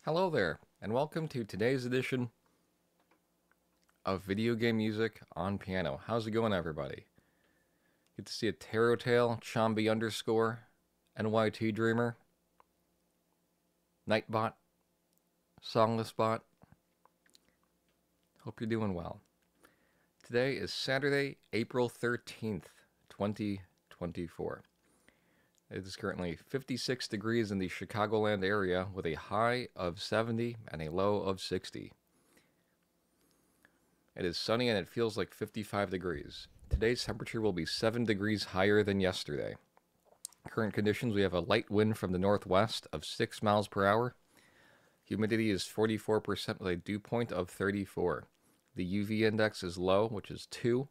Hello there, and welcome to today's edition of Video Game Music on Piano. How's it going, everybody? Get to see a Tarot Tale, Chomby underscore, NYT Dreamer, Nightbot, Songlessbot. Hope you're doing well. Today is Saturday, April 13th, 2024. It is currently 56 degrees in the Chicagoland area with a high of 70 and a low of 60. It is sunny and it feels like 55 degrees. Today's temperature will be 7 degrees higher than yesterday. Current conditions, we have a light wind from the northwest of 6 miles per hour. Humidity is 44% with a dew point of 34. The UV index is low, which is 2.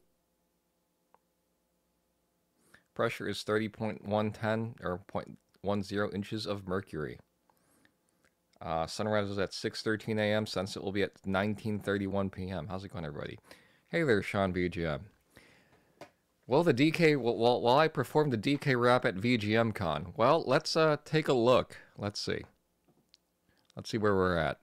Pressure is 30.110 or 0.10 inches of mercury. Sunrise is at 6:13 a.m. Sunset will be at 19:31 p.m. How's it going, everybody? Hey there, Sean VGM. Well, the DK while I performed the DK rap at VGM Con. Well, let's take a look. Let's see. Let's see where we're at.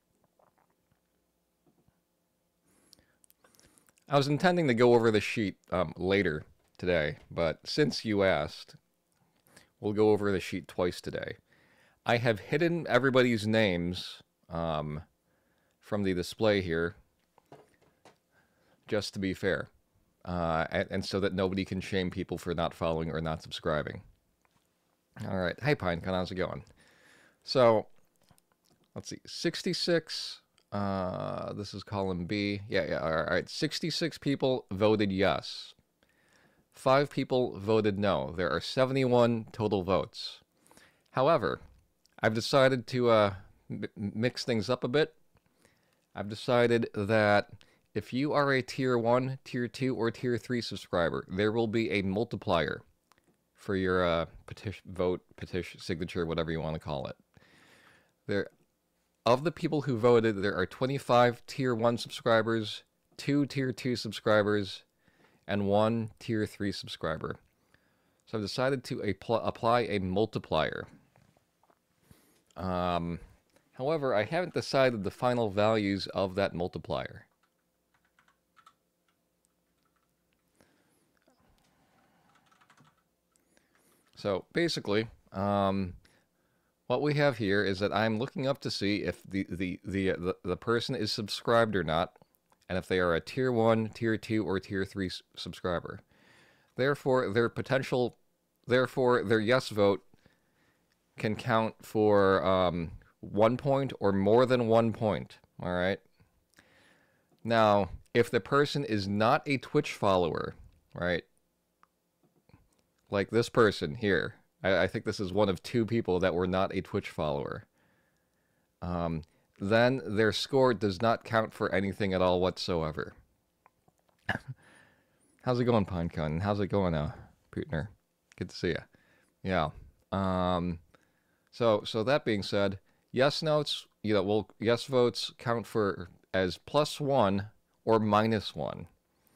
I was intending to go over the sheet later today, but since you asked, we'll go over the sheet twice today. I have hidden everybody's names from the display here, just to be fair, and so that nobody can shame people for not following or not subscribing. All right, hey Pinecon, how's it going? So, let's see, 66. This is column B. Yeah. All right, 66 people voted yes. 5 people voted no. There are 71 total votes. However, I've decided to mix things up a bit. I've decided that if you are a Tier 1, Tier 2, or Tier 3 subscriber, there will be a multiplier for your petition, signature, whatever you want to call it. Of the people who voted, there are 25 Tier 1 subscribers, 2 Tier 2 subscribers, and 1 Tier 3 subscriber. So I've decided to apply a multiplier. However, I haven't decided the final values of that multiplier. So basically, what we have here is that I'm looking up to see if the person is subscribed or not, and if they are a Tier 1, Tier 2, or Tier 3 subscriber. Therefore, their yes vote can count for 1 point or more than 1 point. All right. Now, if the person is not a Twitch follower, right, like this person here, I think this is one of 2 people that were not a Twitch follower, then their score does not count for anything at all whatsoever. How's it going, Pinecon? How's it going, Putner? Good to see you. Yeah. So that being said, yes votes count for as +1 or -1.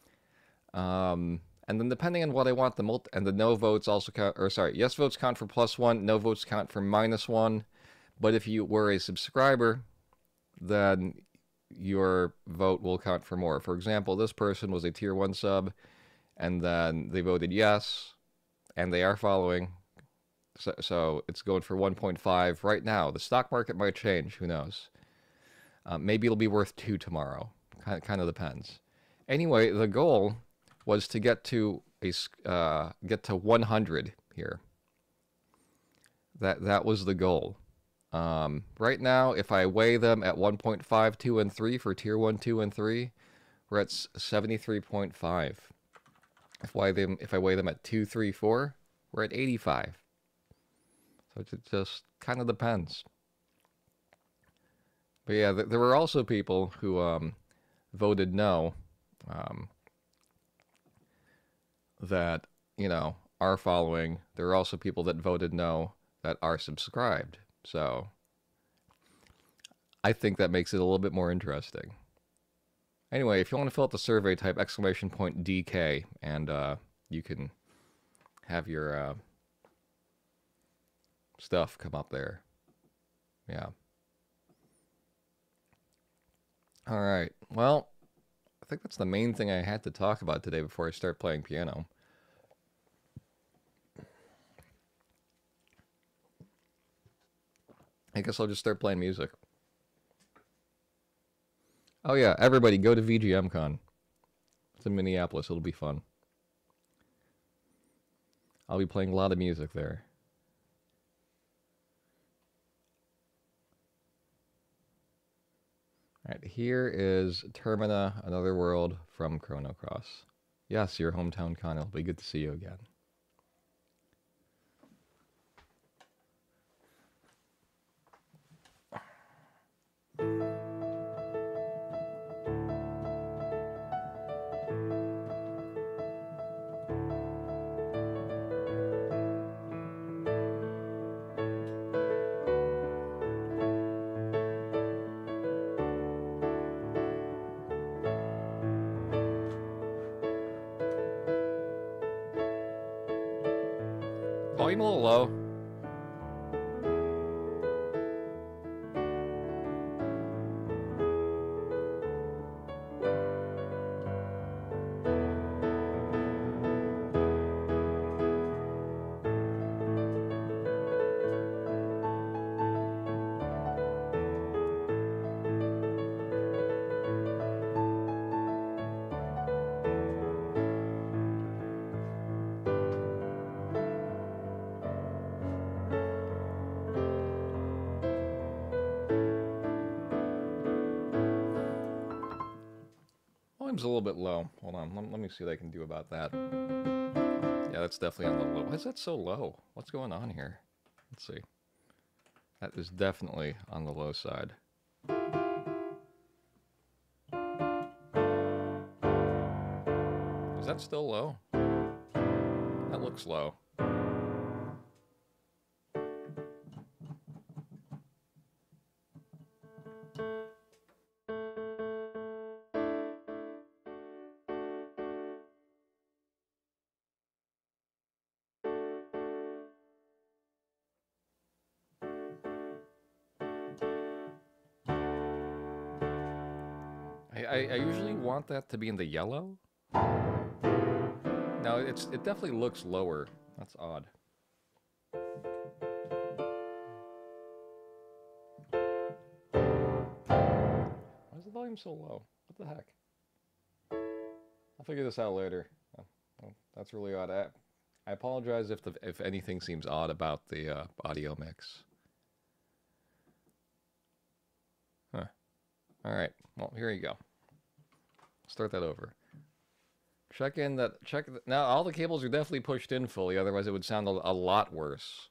And then depending on what I want and the no votes also count, or sorry, yes votes count for +1, no votes count for -1. But if you were a subscriber, then your vote will count for more. For example, this person was a Tier 1 sub, and then they voted yes, and they are following. So it's going for 1.5 right now. The stock market might change. Who knows? Maybe it'll be worth 2 tomorrow. Kind of depends. Anyway, the goal was to get to 100 here. That was the goal. Right now, if I weigh them at 1.5, 2, and 3 for Tier 1, 2, and 3, we're at 73.5. If I weigh them at 2, 3, 4, we're at 85. So it just kind of depends. But yeah, there were also people who voted no, that, are following. There are also people that voted no that are subscribed. So I think that makes it a little bit more interesting. Anyway, if you want to fill out the survey, type !DK, and you can have your stuff come up there. Yeah. All right. Well, I think that's the main thing I had to talk about today before I start playing piano. I guess I'll just start playing music. Oh yeah, everybody go to VGMCon. It's in Minneapolis. It'll be fun. I'll be playing a lot of music there. All right, here is Termina, Another World from Chrono Cross. Yes, your hometown con. It'll be good to see you again. Volume a little low. Volume's a little bit low. Hold on, let me see what I can do about that. Yeah, that's definitely on the low. Why is that so low? What's going on here? Let's see. That is definitely on the low side. Is that still low? That looks low. I usually want that to be in the yellow. No, it definitely looks lower. That's odd. Why is the volume so low? What the heck? I'll figure this out later. Oh, well, that's really odd. I apologize if anything seems odd about the audio mix. Huh. All right. Well, here you go. Start that over. Check in that. Now all the cables are definitely pushed in fully. Otherwise, it would sound a lot worse.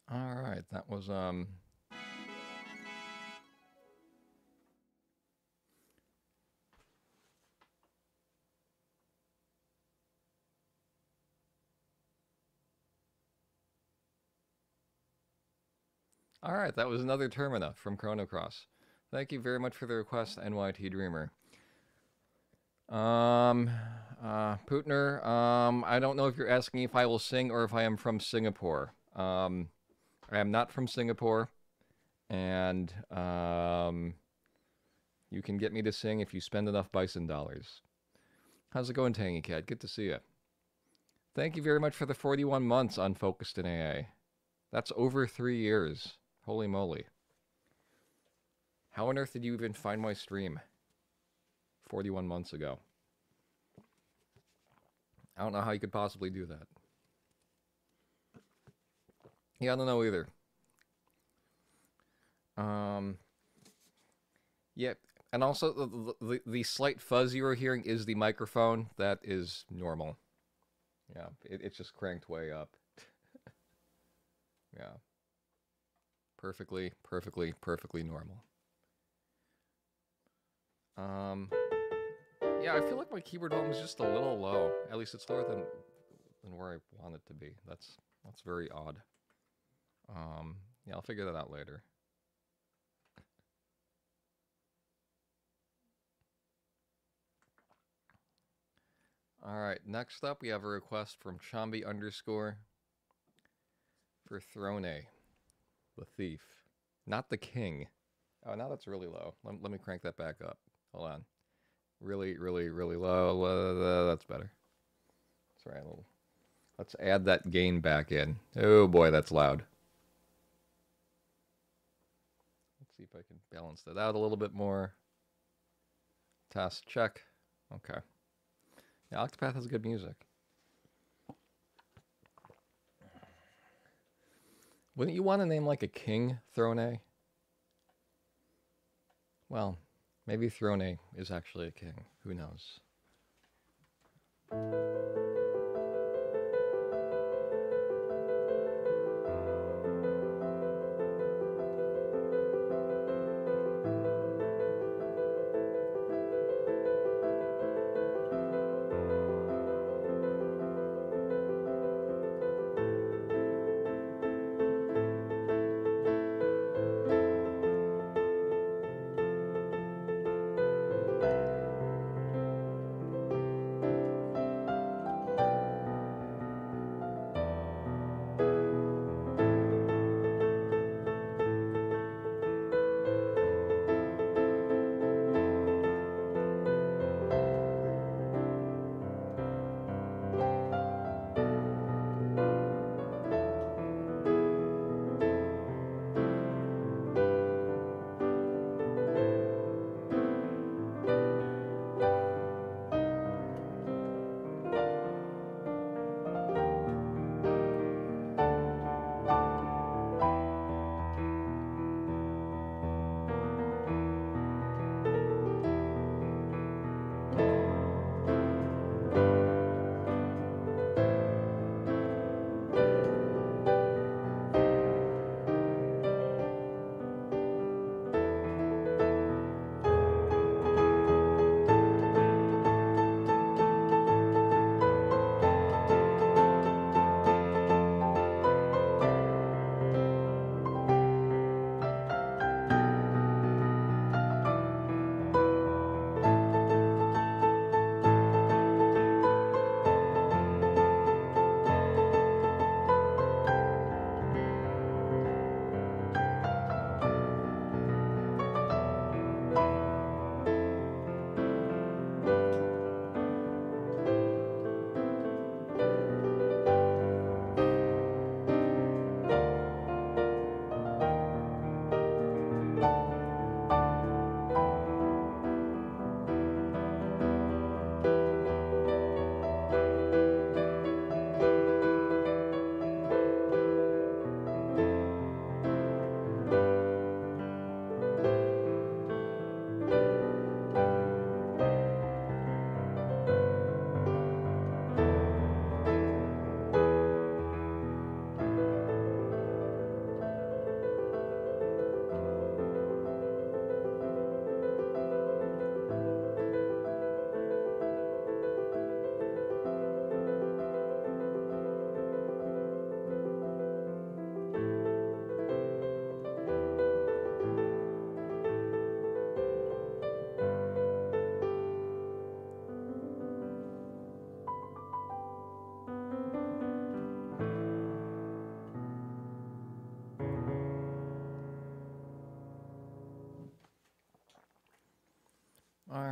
All right, that was all right, that was another Termina from Chrono Cross. Thank you very much for the request, NYT Dreamer. Um, Putner, I don't know if you're asking if I will sing or if I am from Singapore. I am not from Singapore, and you can get me to sing if you spend enough bison dollars. How's it going, Tangy Cat? Good to see you. Thank you very much for the 41 months unfocused in AA. That's over 3 years. Holy moly. How on earth did you even find my stream 41 months ago? I don't know how you could possibly do that. Yeah, I don't know either. Yeah, and also the slight fuzz you were hearing is the microphone. That is normal. Yeah, it's just cranked way up. Yeah. Perfectly normal. Yeah, I feel like my keyboard volume is just a little low. At least it's lower than where I want it to be. That's very odd. Yeah, I'll figure that out later. All right, next up we have a request from Chambi _ for Throne, the thief, not the king. Oh, now that's really low. Let me crank that back up. Hold on. Really low. That's better. That's right. Let's add that gain back in. Oh boy, that's loud. Let's see if I can balance that out a little bit more. Test, check. Okay. Yeah, Octopath has good music. Wouldn't you want a name like a king, Throne? Well, maybe Throne is actually a king. Who knows?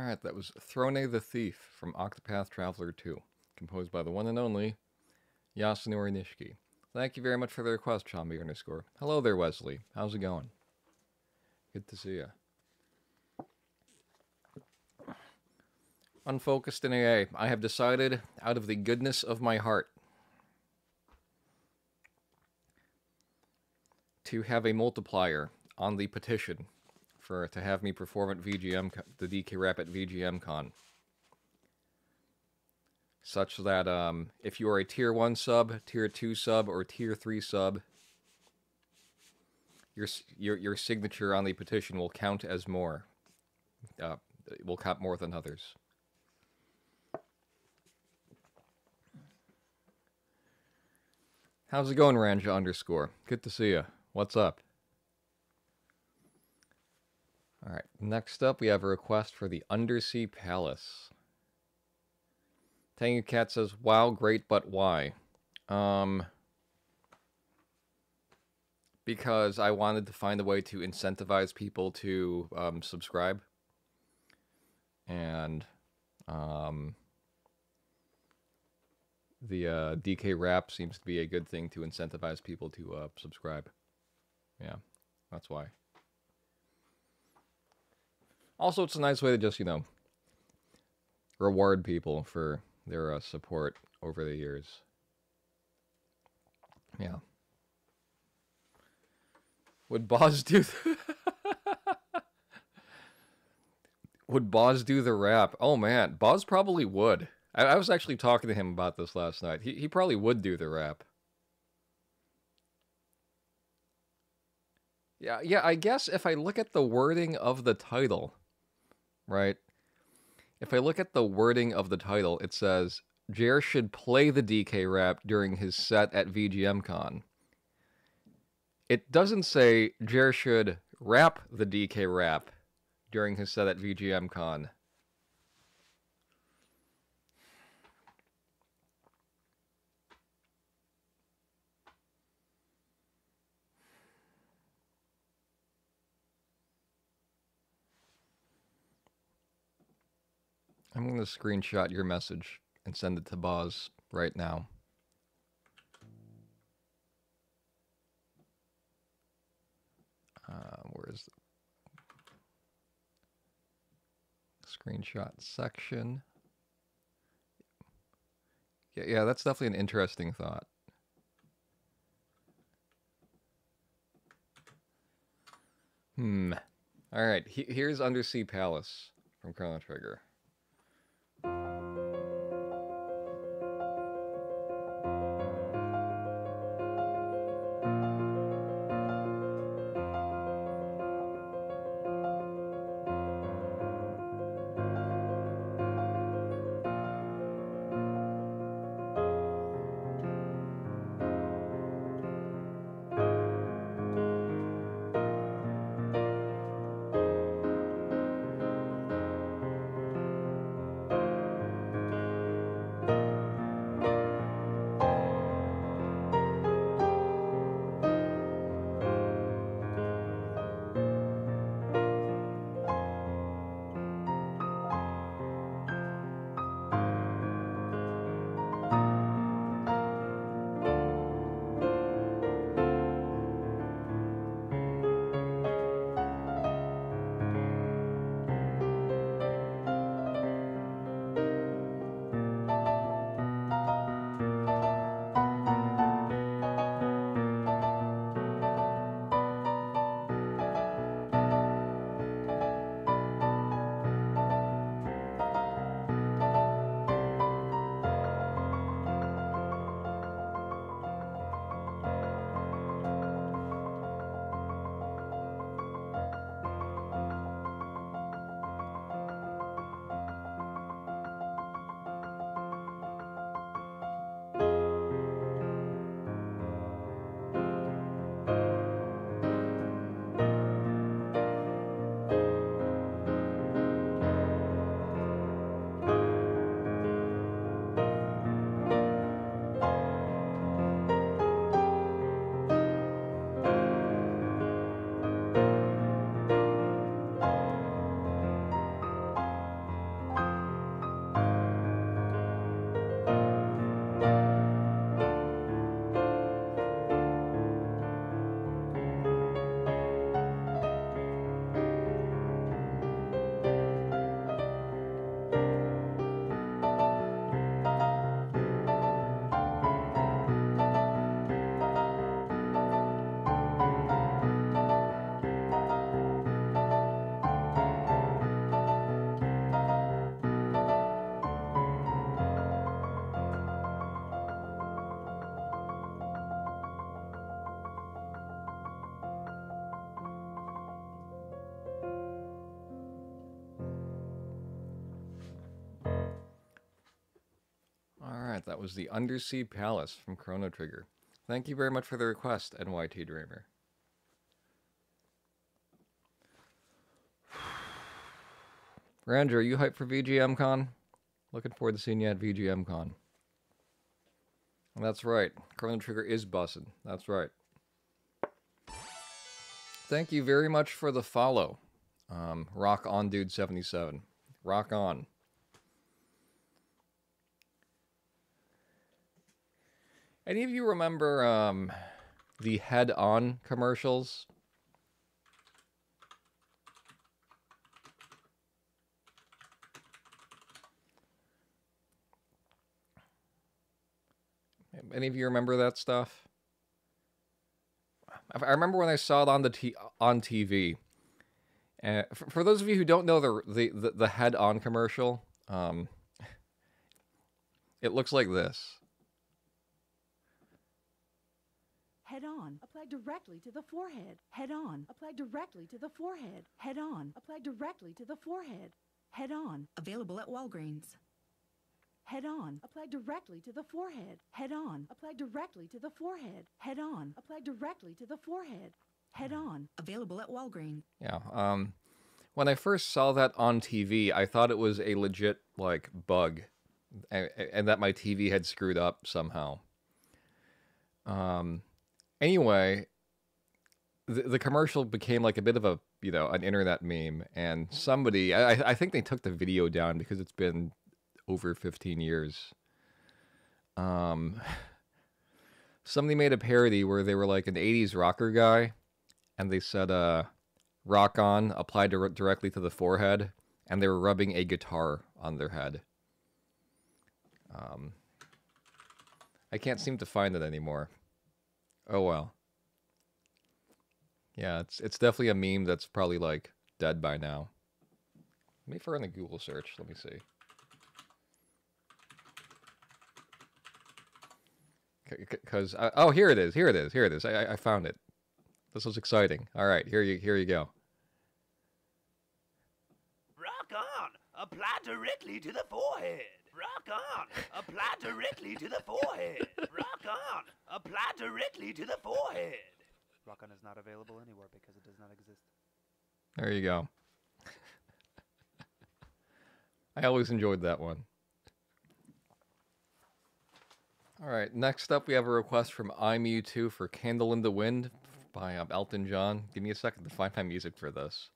Alright, that was Throne the Thief from Octopath Traveler 2, composed by the one and only Yasunori Nishiki. Thank you very much for the request, Chambi _. Hello there, Wesley. How's it going? Good to see you. Unfocused in AA. I have decided, out of the goodness of my heart, to have a multiplier on the petition to have me perform at VGM, the DK rap at VGM Con. Such that if you are a Tier 1 sub, Tier 2 sub, or Tier 3 sub, your signature on the petition will count as more. It will count more than others. How's it going, Ranja _? Good to see you. What's up? Alright, next up we have a request for the Undersea Palace. Tangy Cat says, wow, great, but why? Because I wanted to find a way to incentivize people to subscribe. And the DK rap seems to be a good thing to incentivize people to subscribe. Yeah, that's why. Also, it's a nice way to just, you know, reward people for their support over the years. Yeah. Would Boz do Would Boz do the rap? Oh man, Boz probably would. I was actually talking to him about this last night. He probably would do the rap. Yeah, I guess if I look at the wording of the title, right? If I look at the wording of the title, it says, Jer should play the DK rap during his set at VGM Con. It doesn't say Jer should rap the DK rap during his set at VGM Con. I'm going to screenshot your message and send it to Boz right now. Where is the screenshot section? Yeah, that's definitely an interesting thought. Alright, here's Undersea Palace from Chrono Trigger. right, that was the Undersea Palace from Chrono Trigger. Thank you very much for the request, NYT Dreamer. Ranger, are you hyped for VGMCon? Looking forward to seeing you at VGMCon. That's right. Chrono Trigger is bussin'. That's right. Thank you very much for the follow. Rock on, dude 77. Rock on. Any of you remember the head-on commercials? Any of you remember that stuff? I remember when I saw it on TV. For those of you who don't know the head-on commercial, it looks like this. Head on, apply directly to the forehead. Head on, apply directly to the forehead. Head on, apply directly to the forehead. Head on, available at Walgreens. Head on, apply directly to the forehead. Head on, apply directly to the forehead. Head on, apply directly to the forehead. Head on, available at Walgreens. Yeah. When I first saw that on TV, I thought it was a legit like bug, and that my TV had screwed up somehow. Anyway, the commercial became like a bit of a, an internet meme, and somebody, I think they took the video down because it's been over 15 years. Somebody made a parody where they were like an 80s rocker guy, and they said, rock on, applied directly to the forehead, and they were rubbing a guitar on their head. I can't seem to find it anymore. Oh well. Yeah, it's definitely a meme that's probably like dead by now. Maybe if we're in the Google search, let me see. Because oh, here it is. I found it. This was exciting. All right, here you go. Rock on, apply directly to the forehead. Rock on, apply directly to the forehead. Rock on, apply directly to the forehead. Rock on is not available anywhere because it does not exist. There you go. I always enjoyed that one. All right, next up we have a request from I'm U2 for Candle in the Wind by Elton John. Give me a second to find my music for this.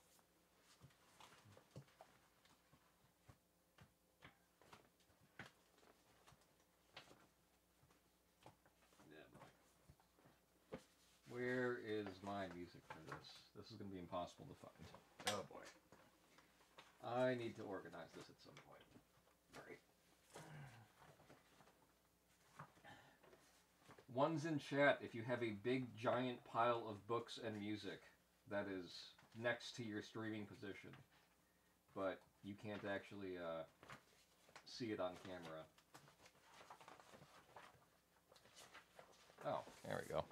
Where is my music for this? This is going to be impossible to find. Oh boy. I need to organize this at some point. All right. One's in chat if you have a big giant pile of books and music that is next to your streaming position, but you can't actually see it on camera. Oh, there we go.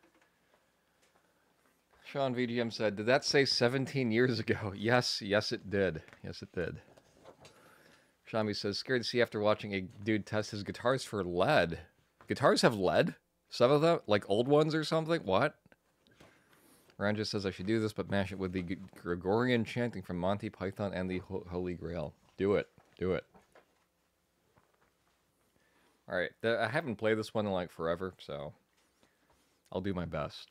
Sean VGM said, did that say 17 years ago? Yes, it did. Yes, it did. Shami says, scared to see after watching a dude test his guitars for lead. Guitars have lead? Some of them? Like old ones or something? What? Ranja says, I should do this, but mash it with the Gregorian chanting from Monty Python and the Holy Grail. Do it. Do it. Alright, I haven't played this one in like forever, so I'll do my best.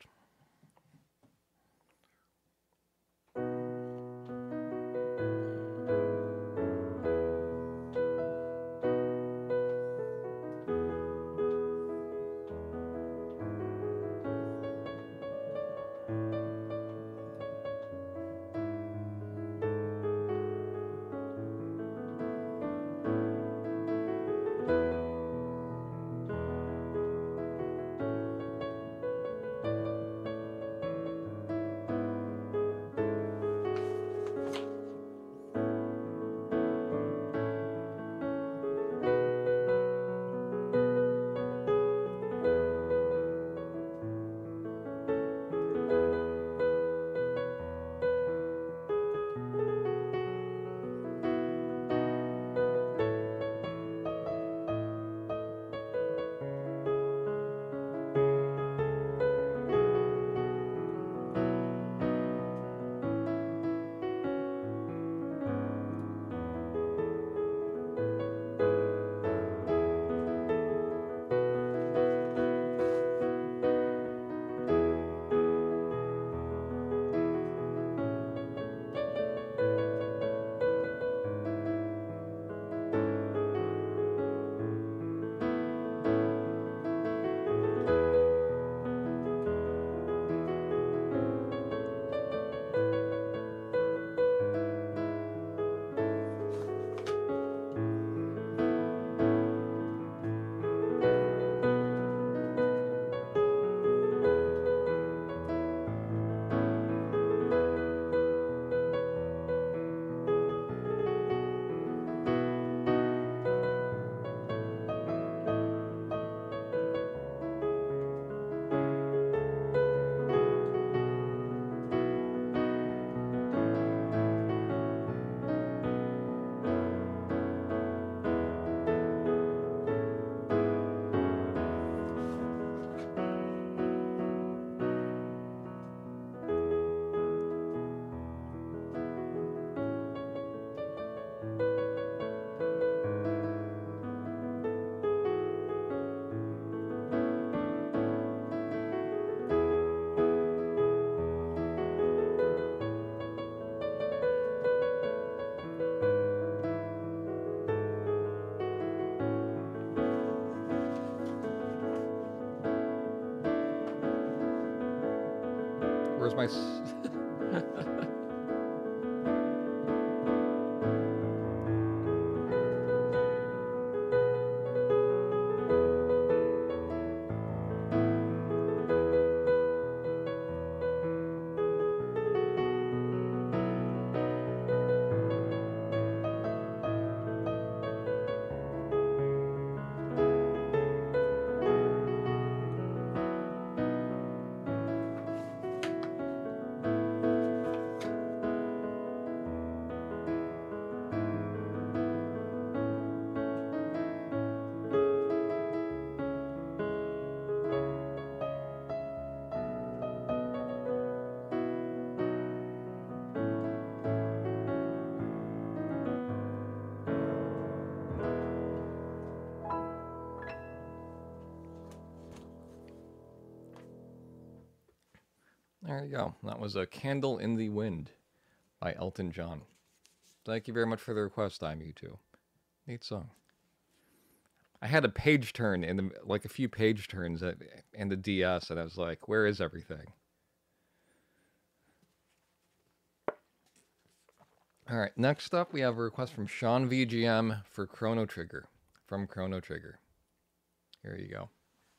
Where's my... There you go. That was A Candle in the Wind by Elton John. Thank you very much for the request, I'm U2. Neat song. I had a page turn in the, like a few page turns in the DS, and I was like, where is everything? All right, next up we have a request from Sean VGM for Chrono Trigger, from Chrono Trigger. Here you go.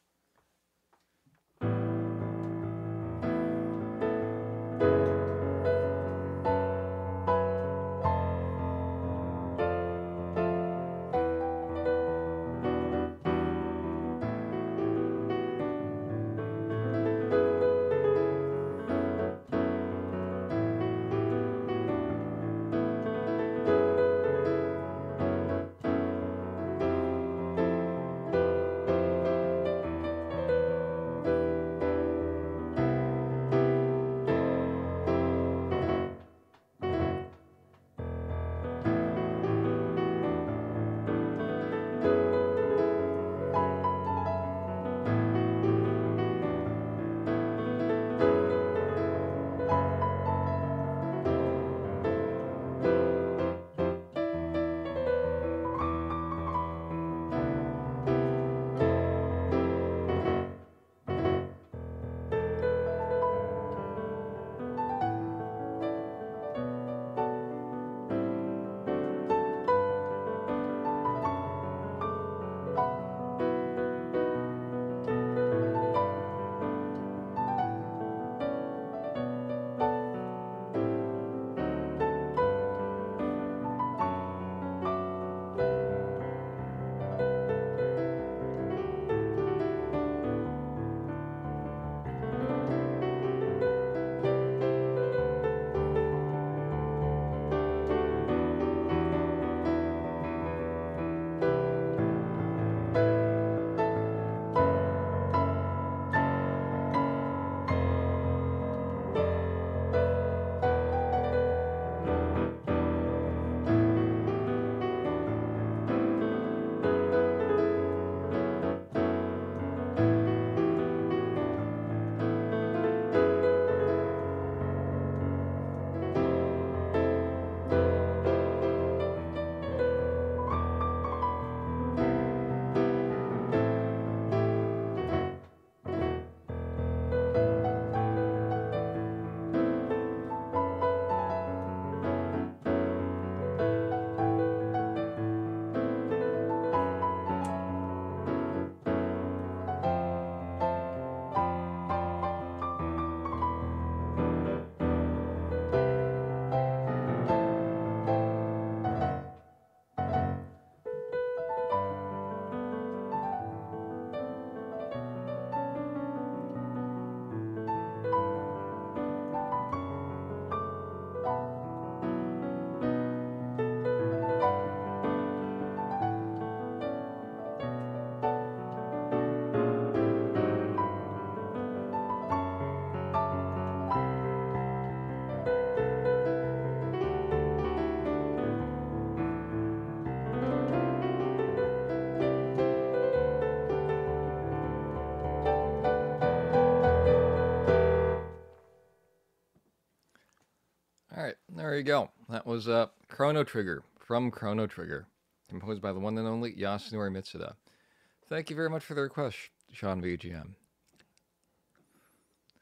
There you go. That was Chrono Trigger from Chrono Trigger, composed by the one and only Yasunori Mitsuda. Thank you very much for the request, Sean VGM.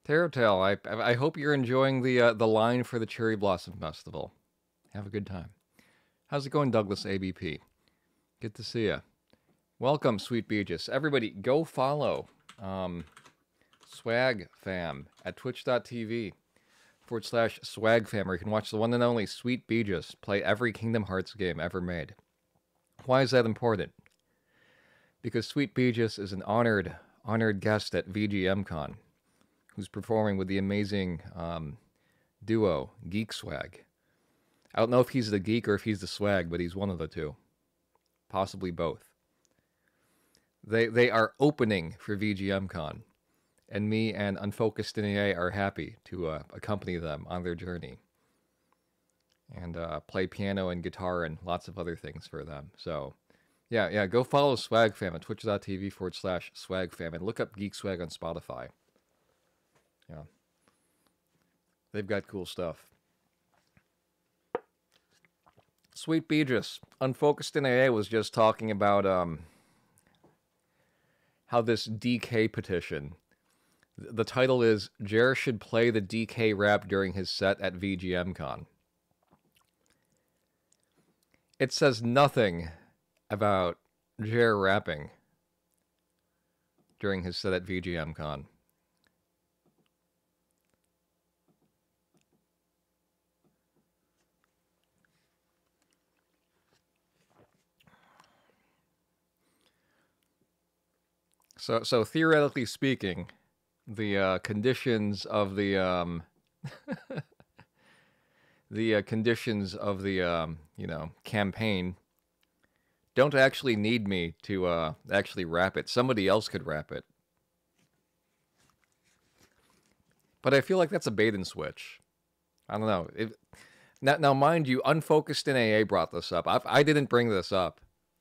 Tail, I hope you're enjoying the line for the Cherry Blossom Festival. Have a good time. How's it going, Douglas ABP? Good to see you. Welcome, Sweet Beaches. Everybody, go follow Swag Fam at twitch.tv/Swag Fam, where you can watch the one and only Sweet Beaches play every Kingdom Hearts game ever made. Why is that important? Because Sweet Beaches is an honored guest at VGMCon, who's performing with the amazing duo Geek Swag. I don't know if he's the geek or if he's the swag, but he's one of the two. Possibly both. They are opening for VGMCon, and me and Unfocused NEA are happy to accompany them on their journey and play piano and guitar and lots of other things for them. So, yeah, go follow Swag Fam at twitch.tv/Swag Fam and look up Geek Swag on Spotify. Yeah. They've got cool stuff. Sweet Beatrice, Unfocused NAA was just talking about how this DK petition, the title is, Jer should play the DK rap during his set at VGMCon. It says nothing about Jer rapping during his set at VGMCon. So theoretically speaking, the conditions of the campaign don't actually need me to actually rap it. Somebody else could rap it. But I feel like that's a bait and switch. I don't know. Now, mind you, Unfocused NAA brought this up. I didn't bring this up.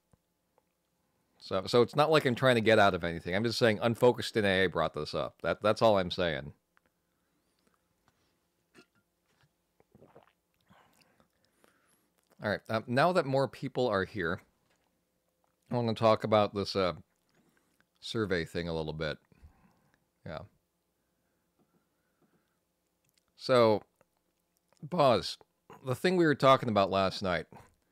So it's not like I'm trying to get out of anything. I'm just saying Unfocused NAA brought this up. That's all I'm saying. All right. Now that more people are here, I want to talk about this survey thing a little bit. Yeah. So, Boz, the thing we were talking about last night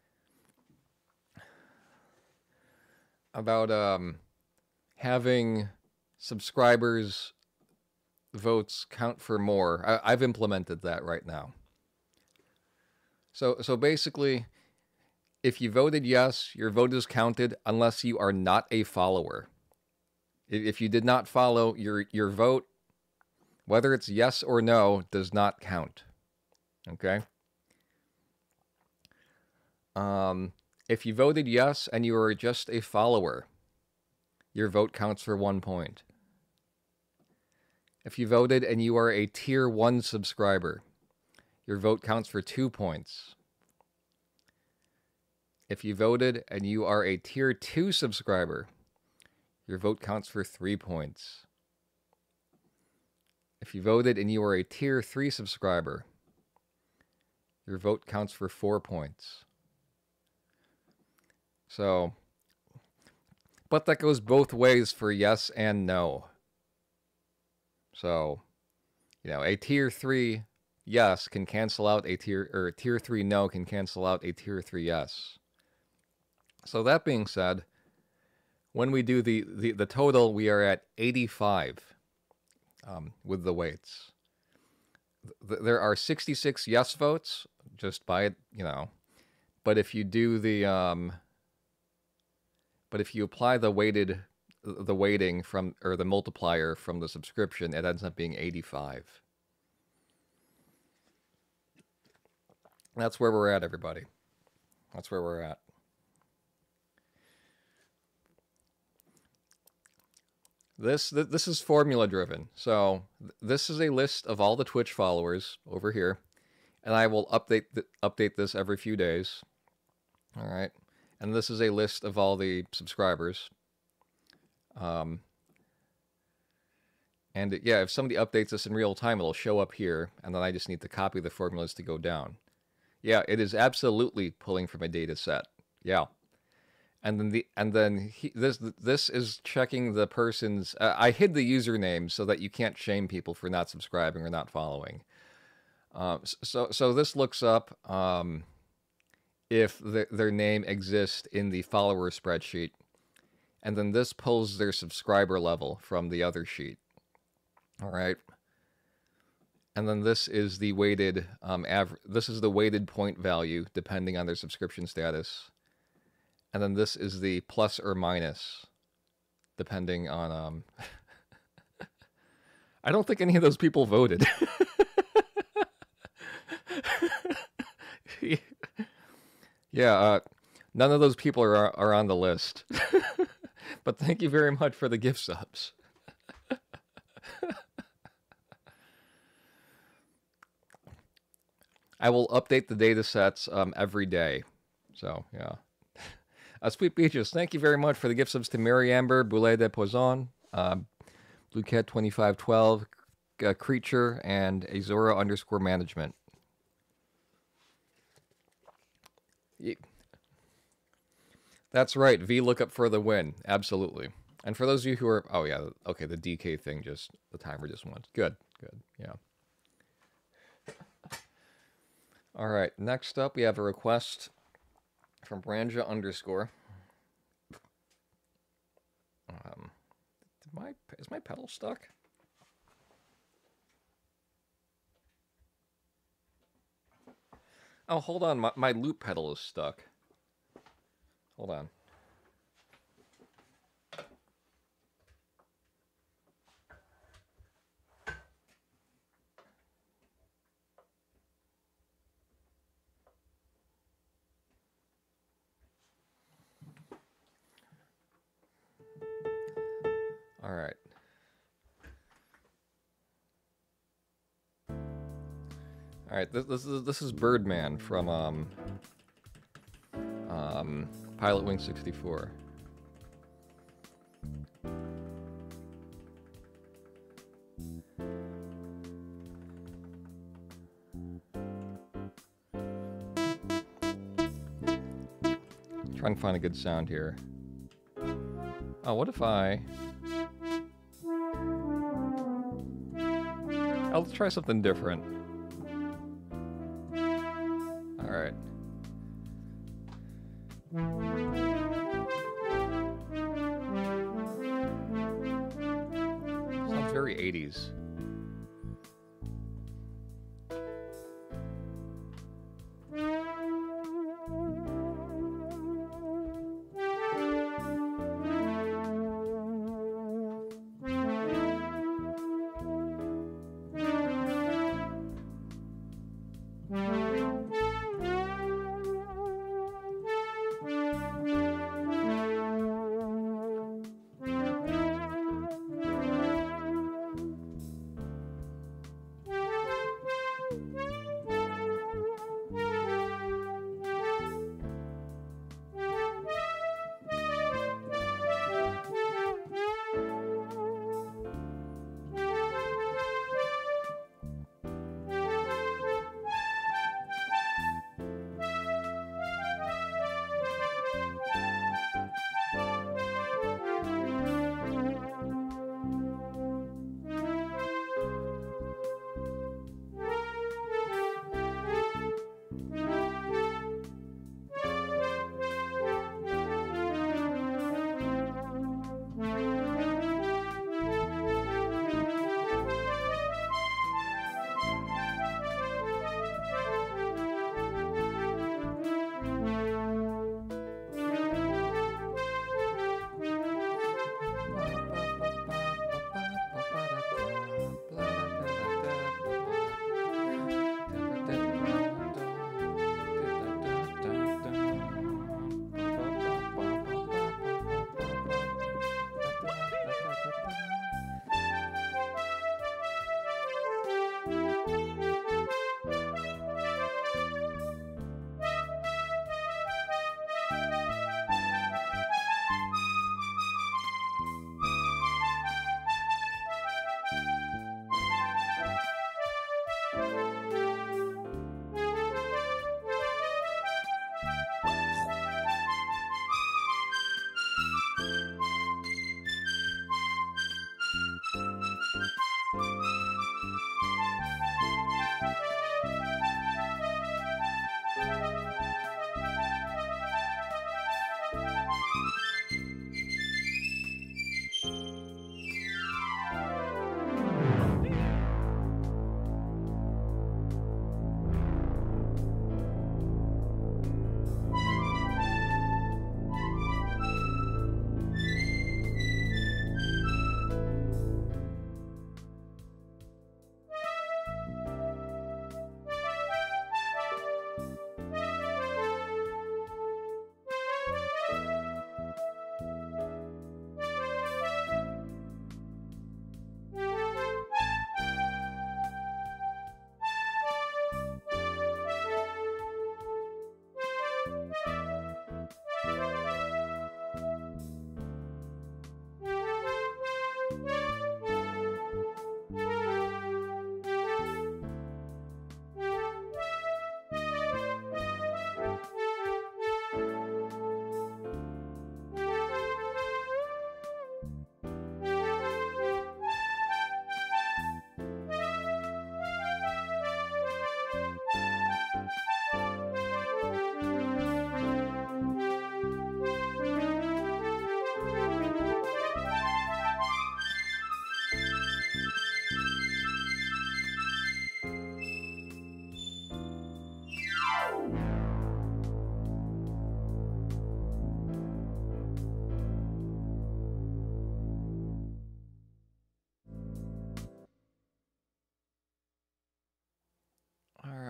about having subscribers' votes count for more. I've implemented that right now. So basically, if you voted yes, your vote is counted unless you are not a follower. If you did not follow, your vote, whether it's yes or no, does not count. Okay? If you voted yes and you are just a follower, your vote counts for 1 point. If you voted and you are a tier 1 subscriber, your vote counts for 2 points. If you voted and you are a tier 2 subscriber, your vote counts for 3 points. If you voted and you are a tier 3 subscriber, your vote counts for 4 points. So, but that goes both ways for yes and no. So, a tier 3 yes can cancel out a tier 3 no can cancel out a tier 3 yes. So that being said, when we do the total, we are at 85 with the weights. There are 66 yes votes just by it, but if you do but if you apply the weighting from, or the multiplier from the subscription, it ends up being 85. That's where we're at, everybody. That's where we're at. This is formula driven. So this is a list of all the Twitch followers over here, and I will update this every few days. All right. And this is a list of all the subscribers. And if somebody updates this in real time, it'll show up here, and then I just need to copy the formulas to go down. Yeah, it is absolutely pulling from a data set. Yeah. And then this is checking the person's. I hid the username so that you can't shame people for not subscribing or not following. So this looks up if their name exists in the follower spreadsheet, and then this pulls their subscriber level from the other sheet. All right. And then this is the weighted This is the weighted point value depending on their subscription status. And then this is the plus or minus, depending on. I don't think any of those people voted. Yeah, none of those people are on the list. But thank you very much for the gift subs. I will update the data sets every day. So, yeah. Sweet Beaches, thank you very much for the gift subs to Mary Amber, Boulet de Poisson, Blue Cat 2512, Creature, and Azora _ management. That's right, VLOOKUP for the win. Absolutely. And for those of you who are... Oh, yeah, okay, the DK thing just... The timer just went. Good, yeah. All right, next up we have a request from Branja _. Is my pedal stuck? Oh, hold on. My loop pedal is stuck. Hold on. All right. All right. This is Birdman from Pilot Wing 64. Trying to find a good sound here. Oh, what if I... Let's try something different. All right. Sounds very 80s.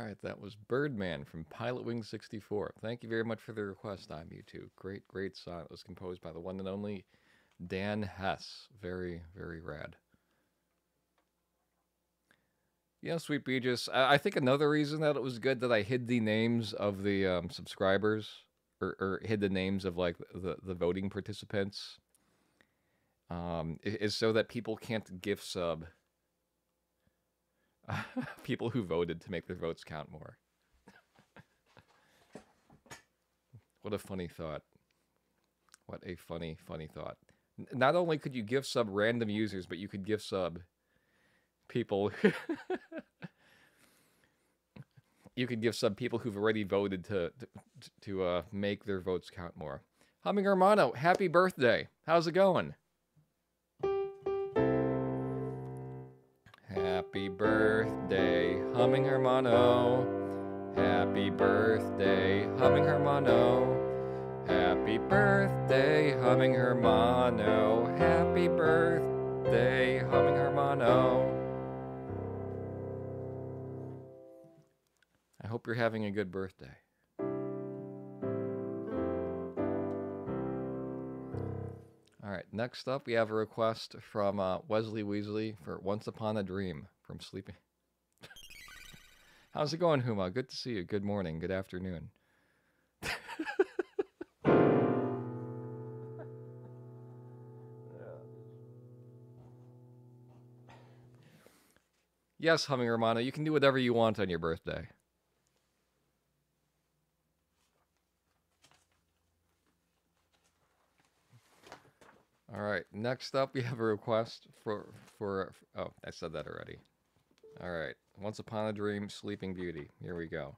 right, that was Birdman from Pilot Wing 64. Thank you very much for the request on YouTube. Great, great song. It was composed by the one and only Dan Hess. Very, very rad. Yeah, Sweet Beatrice. I think another reason that it was good that I hid the names of the subscribers, or hid the names of like the voting participants, is so that people can't gift sub people who voted to make their votes count more. What a funny thought. What a funny, funny thought. Not only could you gift sub random users, but you could gift sub people. You could give some people who've already voted to make their votes count more. Humming Hermano, happy birthday. How's it going? Happy birthday, Humming Hermano. Happy birthday, Humming Hermano. Happy birthday, Humming Hermano. Happy birthday, Humming Hermano. I hope you're having a good birthday. All right, next up we have a request from Wesley Weasley for Once Upon a Dream from Sleeping. How's it going, Huma? Good to see you. Good morning. Good afternoon. Yes, Humming Hermano, you can do whatever you want on your birthday. All right, next up we have a request for oh, I said that already. All right, Once Upon a Dream, Sleeping Beauty. Here we go.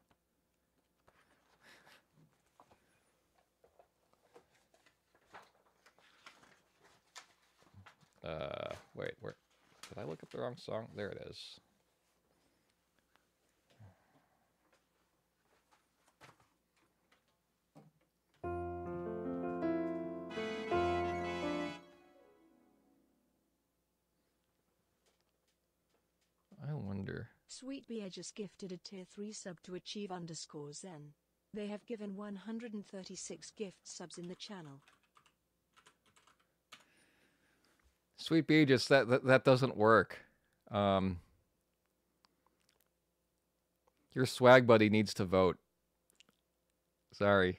Wait, where did I look up the wrong song? There it is. I wonder. Sweet Beer just gifted a tier 3 sub to achieve_zen. They have given 136 gift subs in the channel. Sweet Bee, just that doesn't work. Your swag buddy needs to vote. Sorry.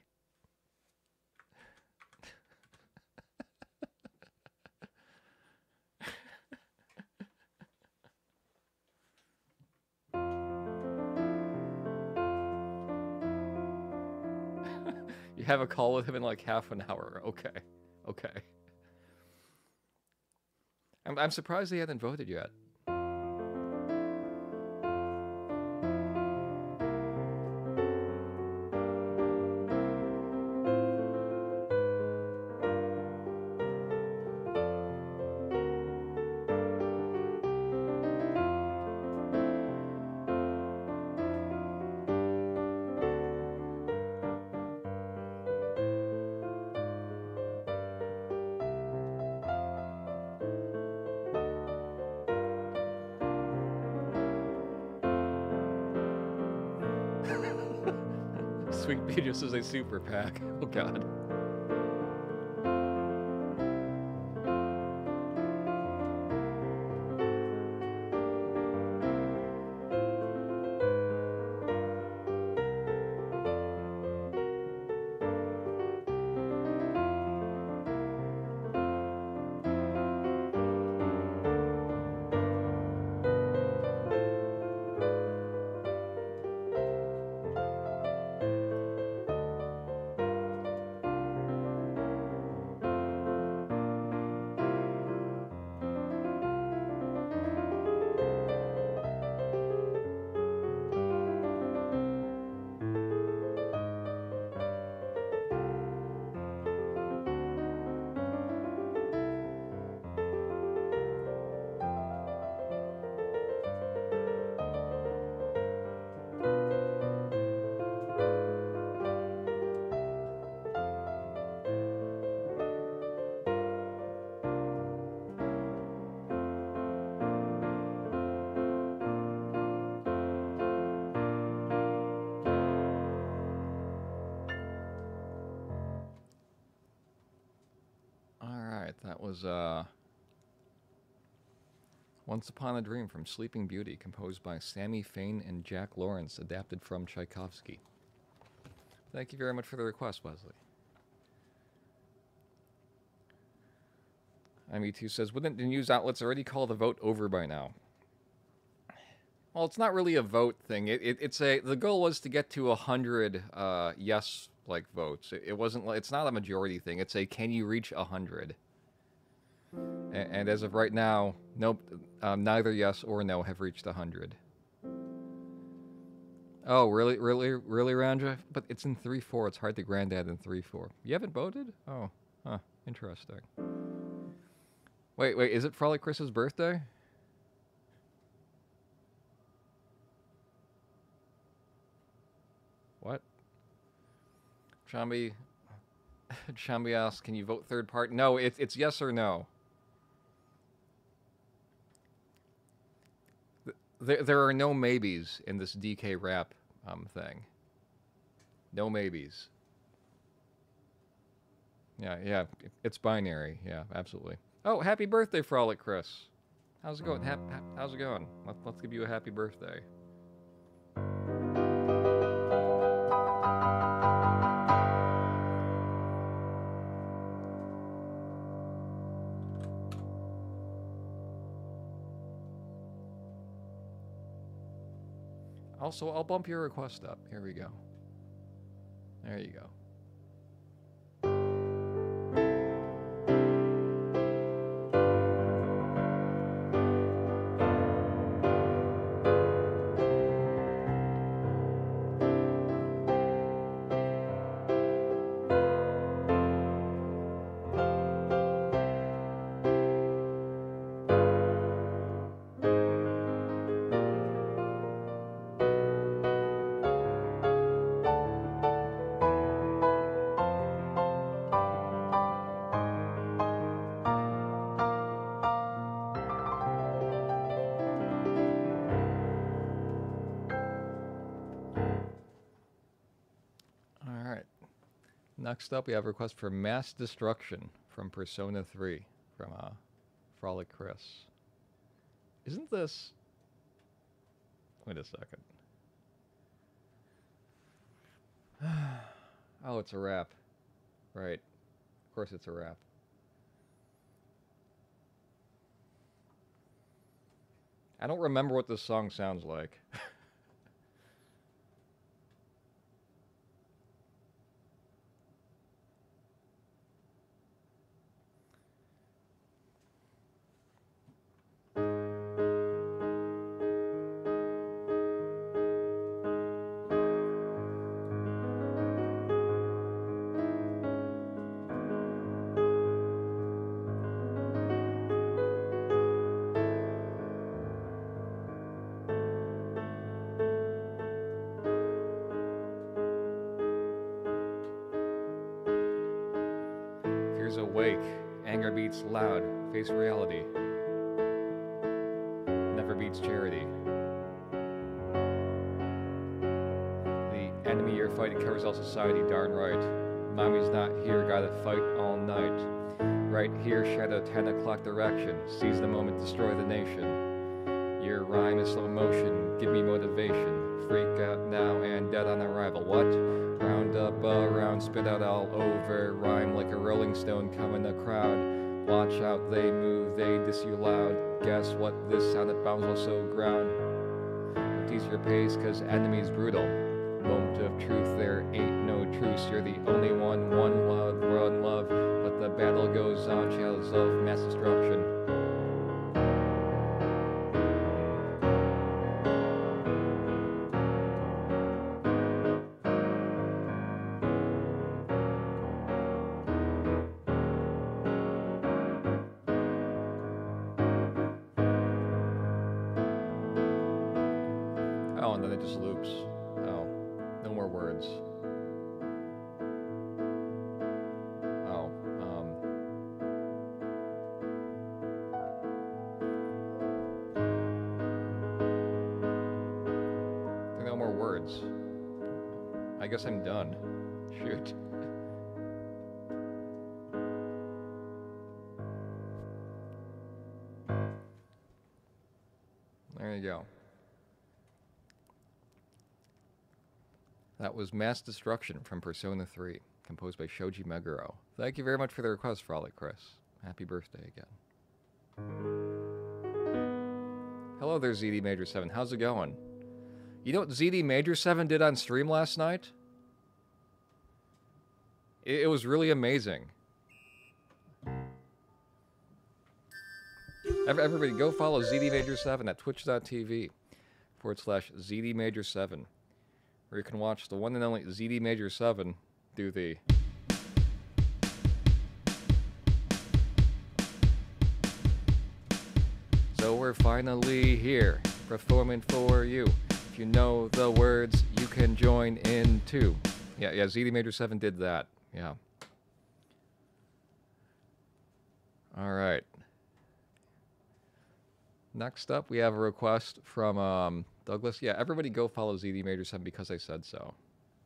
You have a call with him in like half an hour. Okay. Okay. I'm surprised he hadn't voted yet. Sweet Bee just is a super pack. Oh god. was Once Upon a Dream from Sleeping Beauty, composed by Sammy Fain and Jack Lawrence, adapted from Tchaikovsky. Thank you very much for the request, Wesley. IME2 says, wouldn't the news outlets already call the vote over by now? Well, it's not really a vote thing. The goal was to get to 100 yes votes. It wasn't. It's not a majority thing. It's a can you reach 100? And as of right now, nope. Neither yes or no have reached 100. Oh, really, Ranja? But it's in 3-4. It's hard to granddad in 3-4. You haven't voted? Oh, huh. Interesting. Wait. Is it Frolic Chris's birthday? What? Chambi asks, can you vote third part? No, it's yes or no. There are no maybes in this DK rap thing. No maybes. Yeah, it's binary. Yeah, absolutely. Oh, happy birthday, Frolic Chris. How's it going? How's it going? Let's give you a happy birthday. Also, I'll bump your request up. Here we go. There you go. Next up, we have a request for Mass Destruction from Persona 3 from Frolic Chris. Isn't this... Wait a second. Oh, it's a rap. Right. Of course it's a rap. I don't remember what this song sounds like. Awake, anger beats loud, face reality. Never beats charity. The enemy you're fighting covers all society, darn right. Mommy's not here, gotta fight all night. Right here, shadow 10 o'clock direction. Seize the moment, destroy the nation. Your rhyme is slow motion, give me motivation. Freak out now and dead on arrival. What? Round up, around, spit out all over. Rhyme like a rolling stone coming a crowd. Watch out, they move, they diss you loud. Guess what? This sound that bounds also ground. Tease your pace, cause enemy's brutal. Moment of truth, there ain't no truce. You're the only one love, run love. But the battle goes on, shadows of mass destruction. Oh, and then it just loops. Oh, no more words. Oh, there are no more words. I guess I'm done. Shoot. That was Mass Destruction from Persona 3, composed by Shoji Meguro. Thank you very much for the request, Frolic Chris. Happy birthday again. Hello there, ZD Major 7. How's it going? You know what ZD Major 7 did on stream last night? It was really amazing. Everybody go follow ZD Major 7 at twitch.tv/ZD Major 7, where you can watch the one and only ZD Major 7 do the... So we're finally here, performing for you. If you know the words, you can join in too. Yeah, ZD Major 7 did that. Yeah. Alright. Next up, we have a request from Douglas. Yeah, everybody go follow ZD Major 7 because I said so.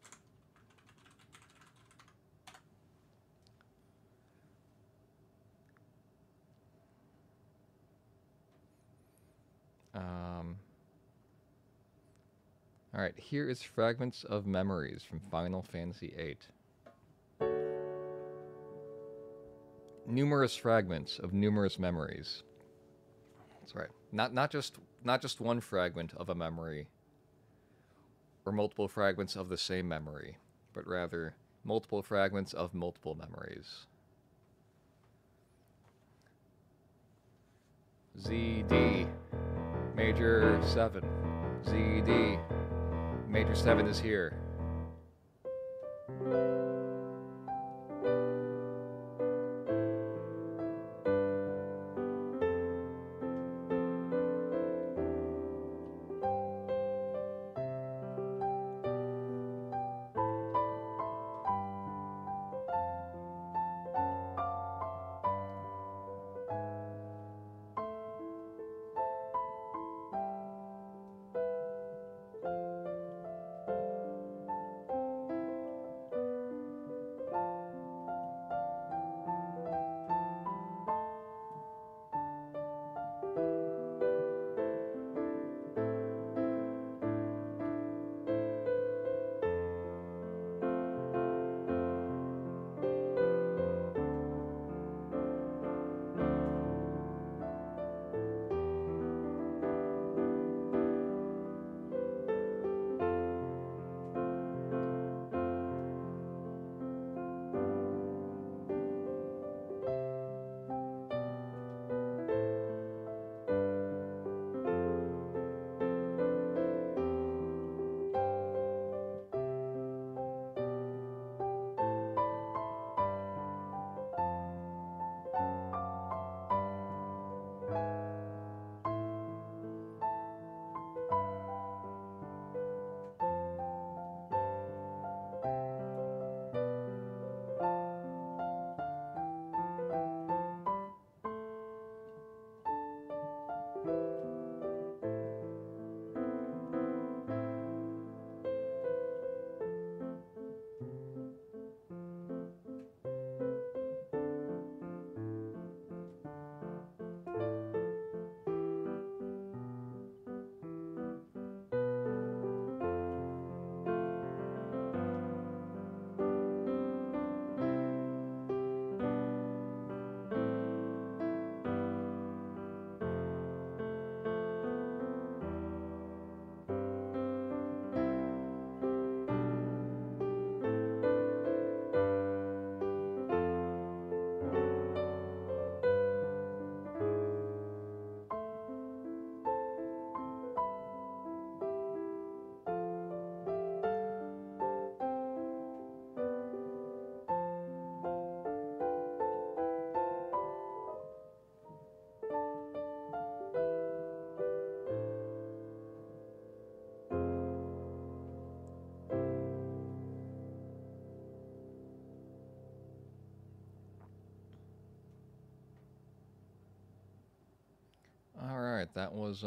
Alright, here is Fragments of Memories from Final Fantasy VIII. Numerous fragments of numerous memories. That's right. Not just one fragment of a memory, or multiple fragments of the same memory, but rather multiple fragments of multiple memories. ZD Major 7. ZD Major 7 is here. Alright, that was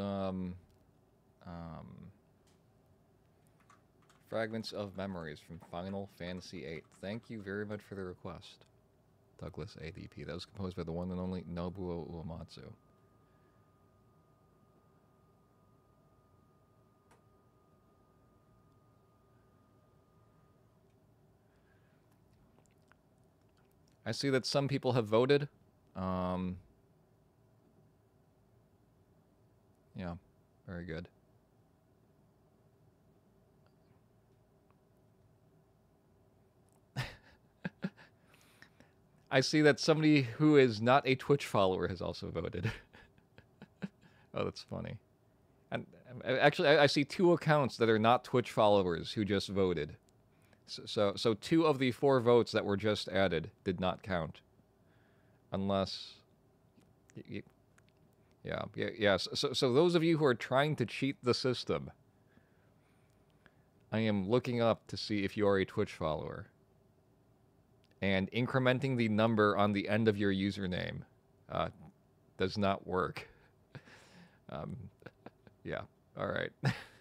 Fragments of Memories from Final Fantasy VIII. Thank you very much for the request, Douglas ADP. That was composed by the one and only Nobuo Uematsu. I see that some people have voted. Yeah, very good. I see that somebody who is not a Twitch follower has also voted. Oh, that's funny. And actually, I see 2 accounts that are not Twitch followers who just voted. So 2 of the 4 votes that were just added did not count. Unless... Yeah. So those of you who are trying to cheat the system, I am looking up to see if you are a Twitch follower. And incrementing the number on the end of your username does not work. Yeah, alright.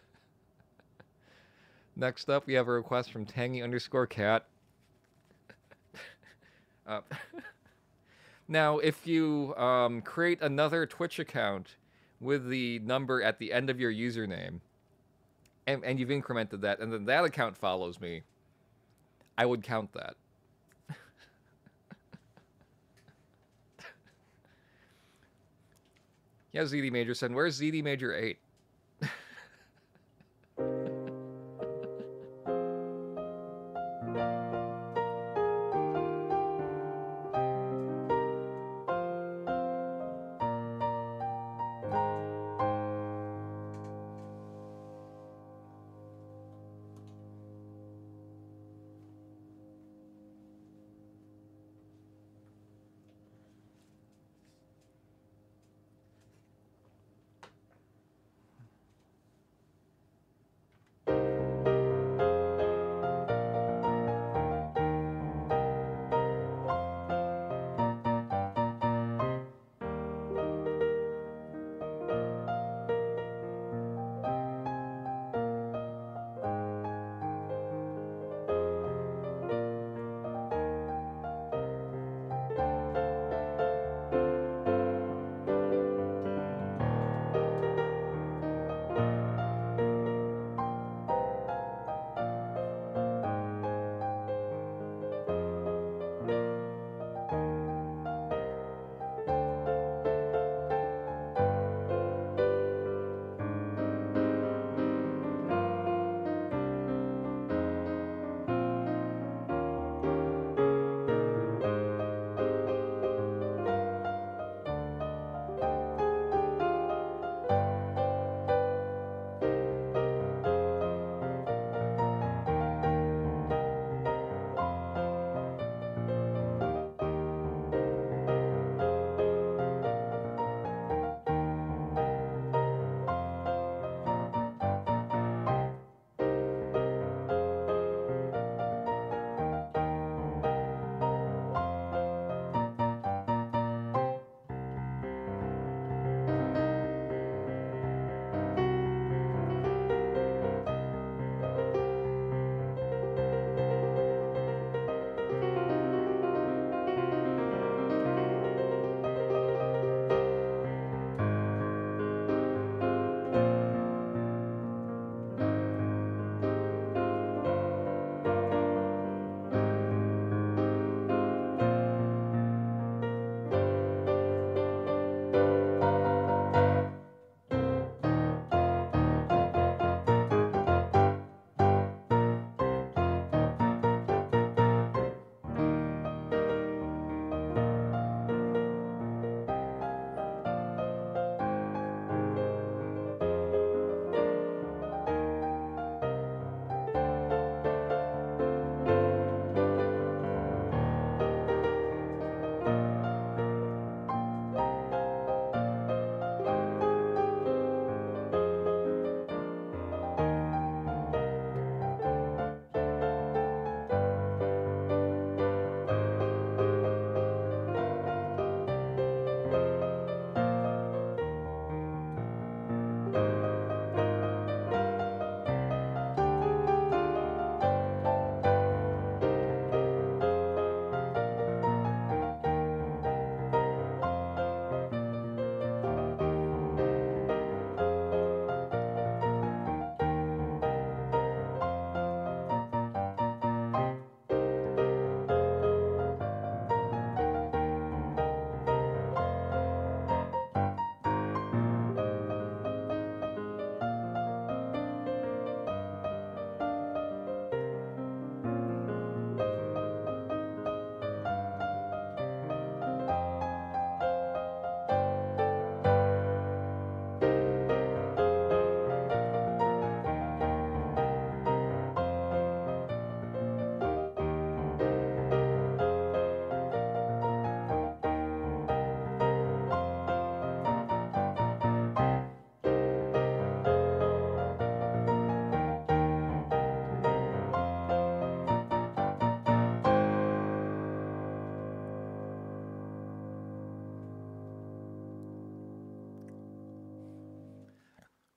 Next up, we have a request from Tangy_cat. Now, if you create another Twitch account with the number at the end of your username, and you've incremented that, and then that account follows me, I would count that. Yeah, ZD Major said, where's ZD Major 8?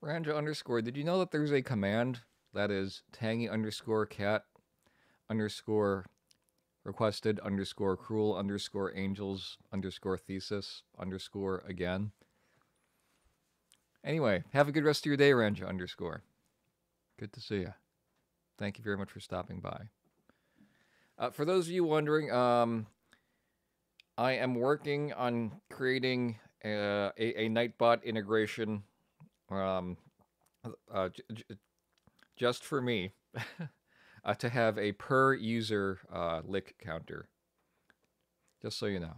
Ranja underscore, did you know that there's a command that is tangy underscore cat underscore requested underscore cruel underscore angels underscore thesis underscore again? Anyway, have a good rest of your day, Ranja underscore. Good to see you. Thank you very much for stopping by. For those of you wondering, I am working on creating a Nightbot integration just for me to have a per user lick counter. Just so you know.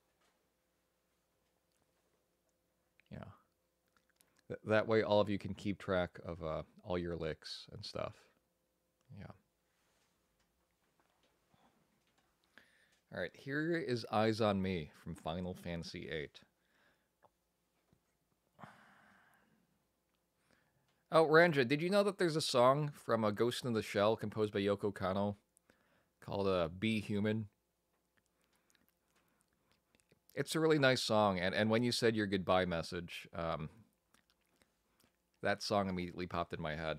Yeah. That way all of you can keep track of all your licks and stuff. Yeah. All right, here is Eyes on Me from Final Fantasy VIII. Oh, Ranja, did you know that there's a song from a Ghost in the Shell composed by Yoko Kanno called Be Human? It's a really nice song, and when you said your goodbye message, that song immediately popped in my head.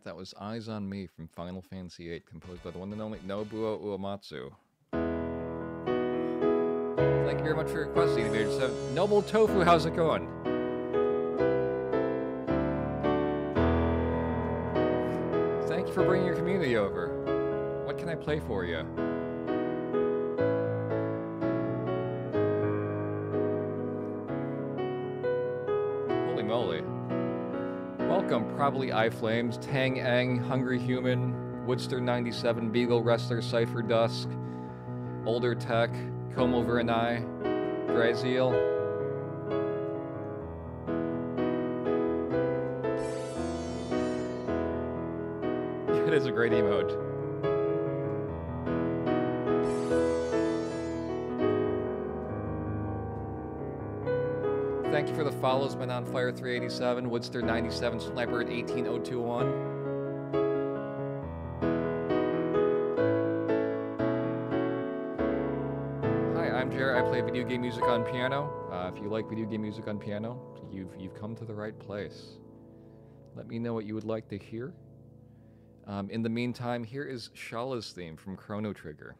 right, that was Eyes on Me from Final Fantasy VIII, composed by the one and only Nobuo Uematsu. Thank you very much for your request, Invader 7. Noble Tofu, how's it going? Thank you for bringing your community over. What can I play for you? Holy moly. Welcome, Probably iFlames, Tang Eng, Hungry Human, Woodster 97, Beagle Wrestler, Cypher Dusk, Older Tech, Como Verenai, Graziel. It is a great emote. Thank you for the follows, Man on Fire 387, Woodster 97, Sniper at 18021. Hi, I'm Jerry. I play video game music on piano. If you like video game music on piano, you've come to the right place. Let me know what you would like to hear. In the meantime, here is Shala's theme from Chrono Trigger.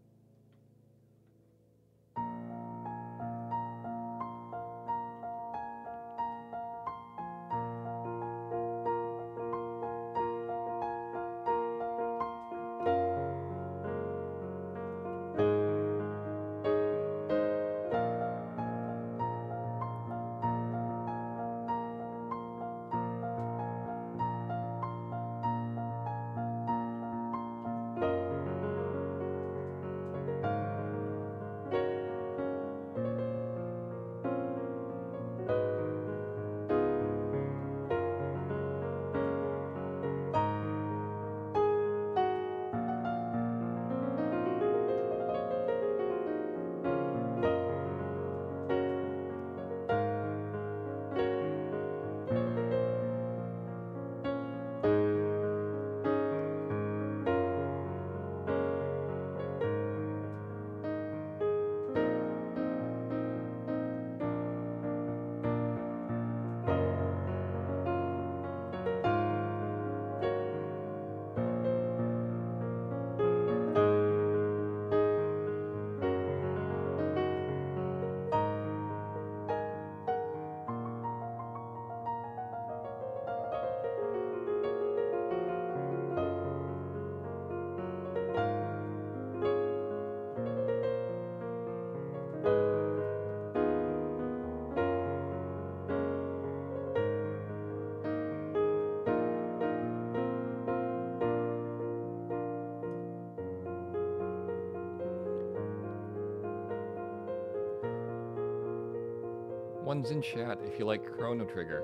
One's in chat if you like Chrono Trigger.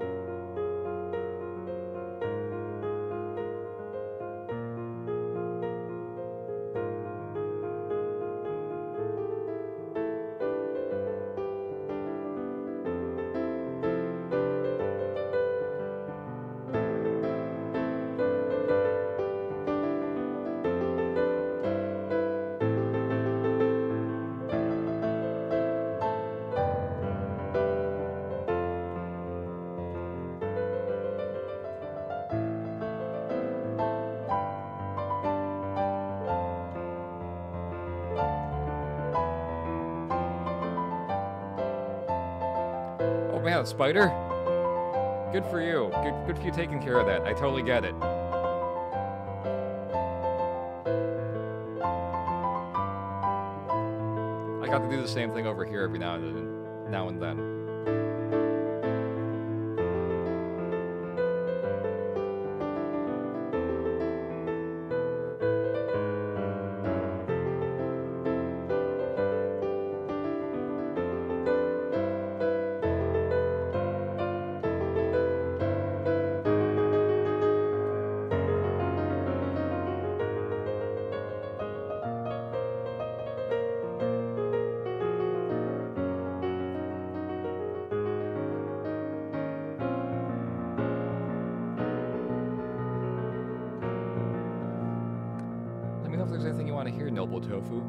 Oh man, spider? Good for you. Good for you taking care of that. I totally get it. I got to do the same thing over here every now and then. Let me know if there's anything you want to hear, Noble Tofu.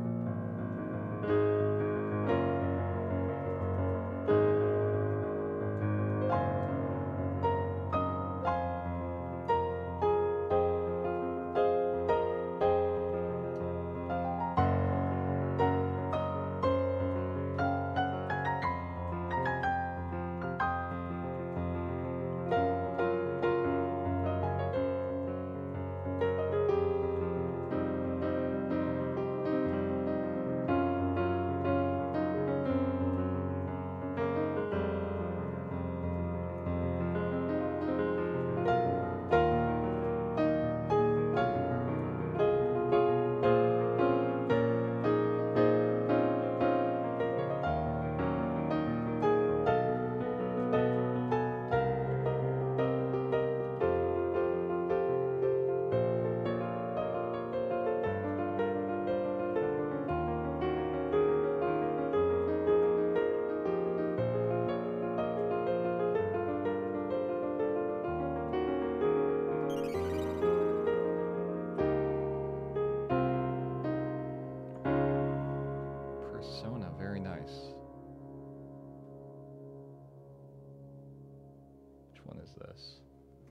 Persona, very nice. Which one is this?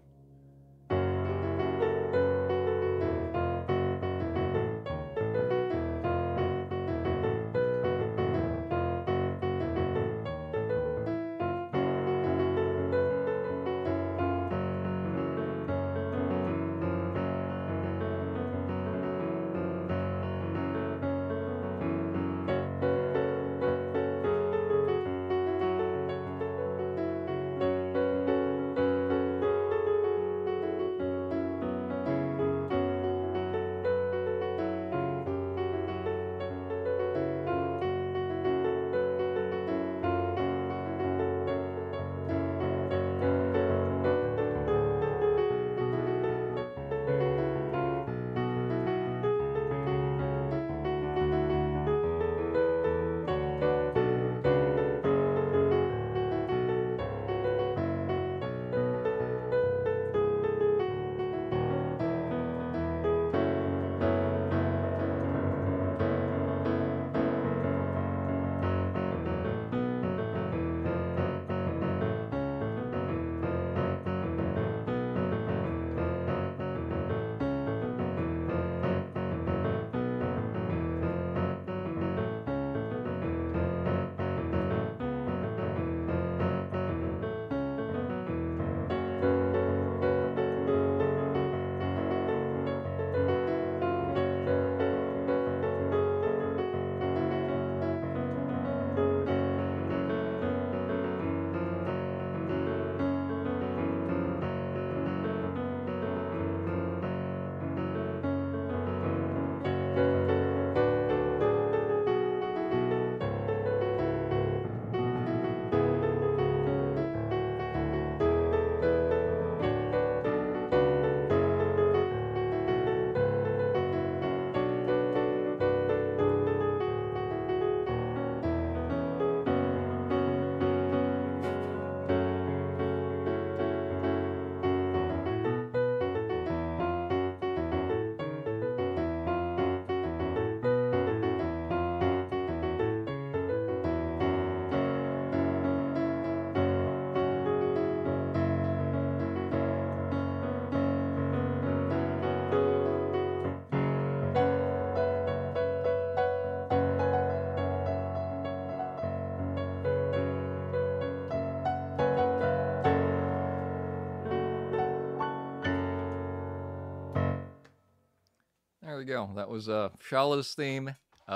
There we go. That was Shala's theme,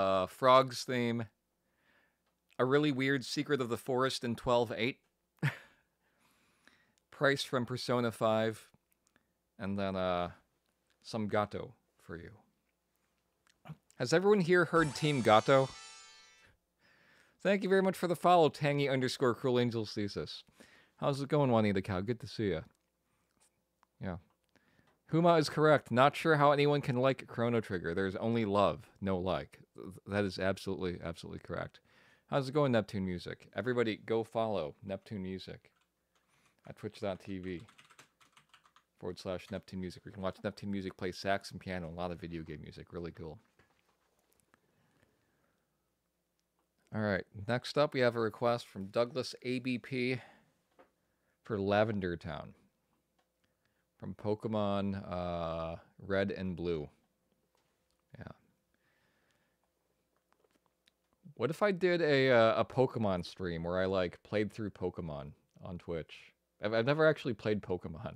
Frog's theme, a really weird Secret of the Forest in 12/8, Price from Persona 5, and then some Gato for you. Has everyone here heard Team Gato? Thank you very much for the follow, Tangy_Cruel Angel's Thesis. How's it going, Juanita Cow? Good to see you. Yeah. Huma is correct. Not sure how anyone can like Chrono Trigger. There's only love, no like. That is absolutely, absolutely correct. How's it going, Neptune Music? Everybody go follow Neptune Music at twitch.tv/Neptune Music. You can watch Neptune Music play sax and piano, a lot of video game music. Really cool. All right, next up we have a request from Douglas ABP for Lavender Town from Pokemon Red and Blue. Yeah. What if I did a Pokemon stream where I like played through Pokemon on Twitch? I've never actually played Pokemon.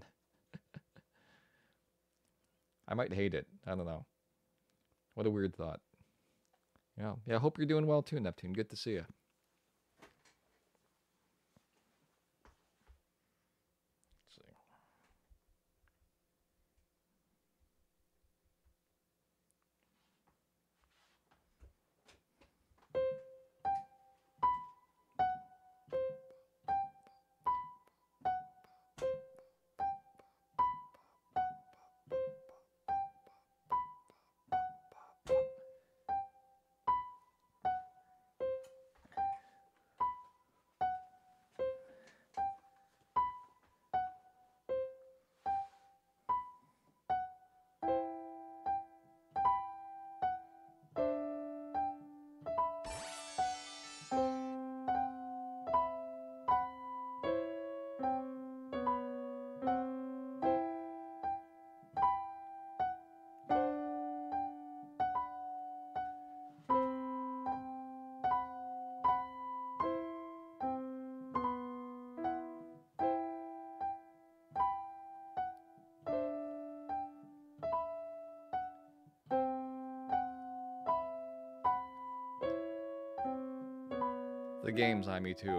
I might hate it. I don't know. What a weird thought. Yeah. I hope you're doing well too, Neptune. Good to see you. Let's see. The games, I me too.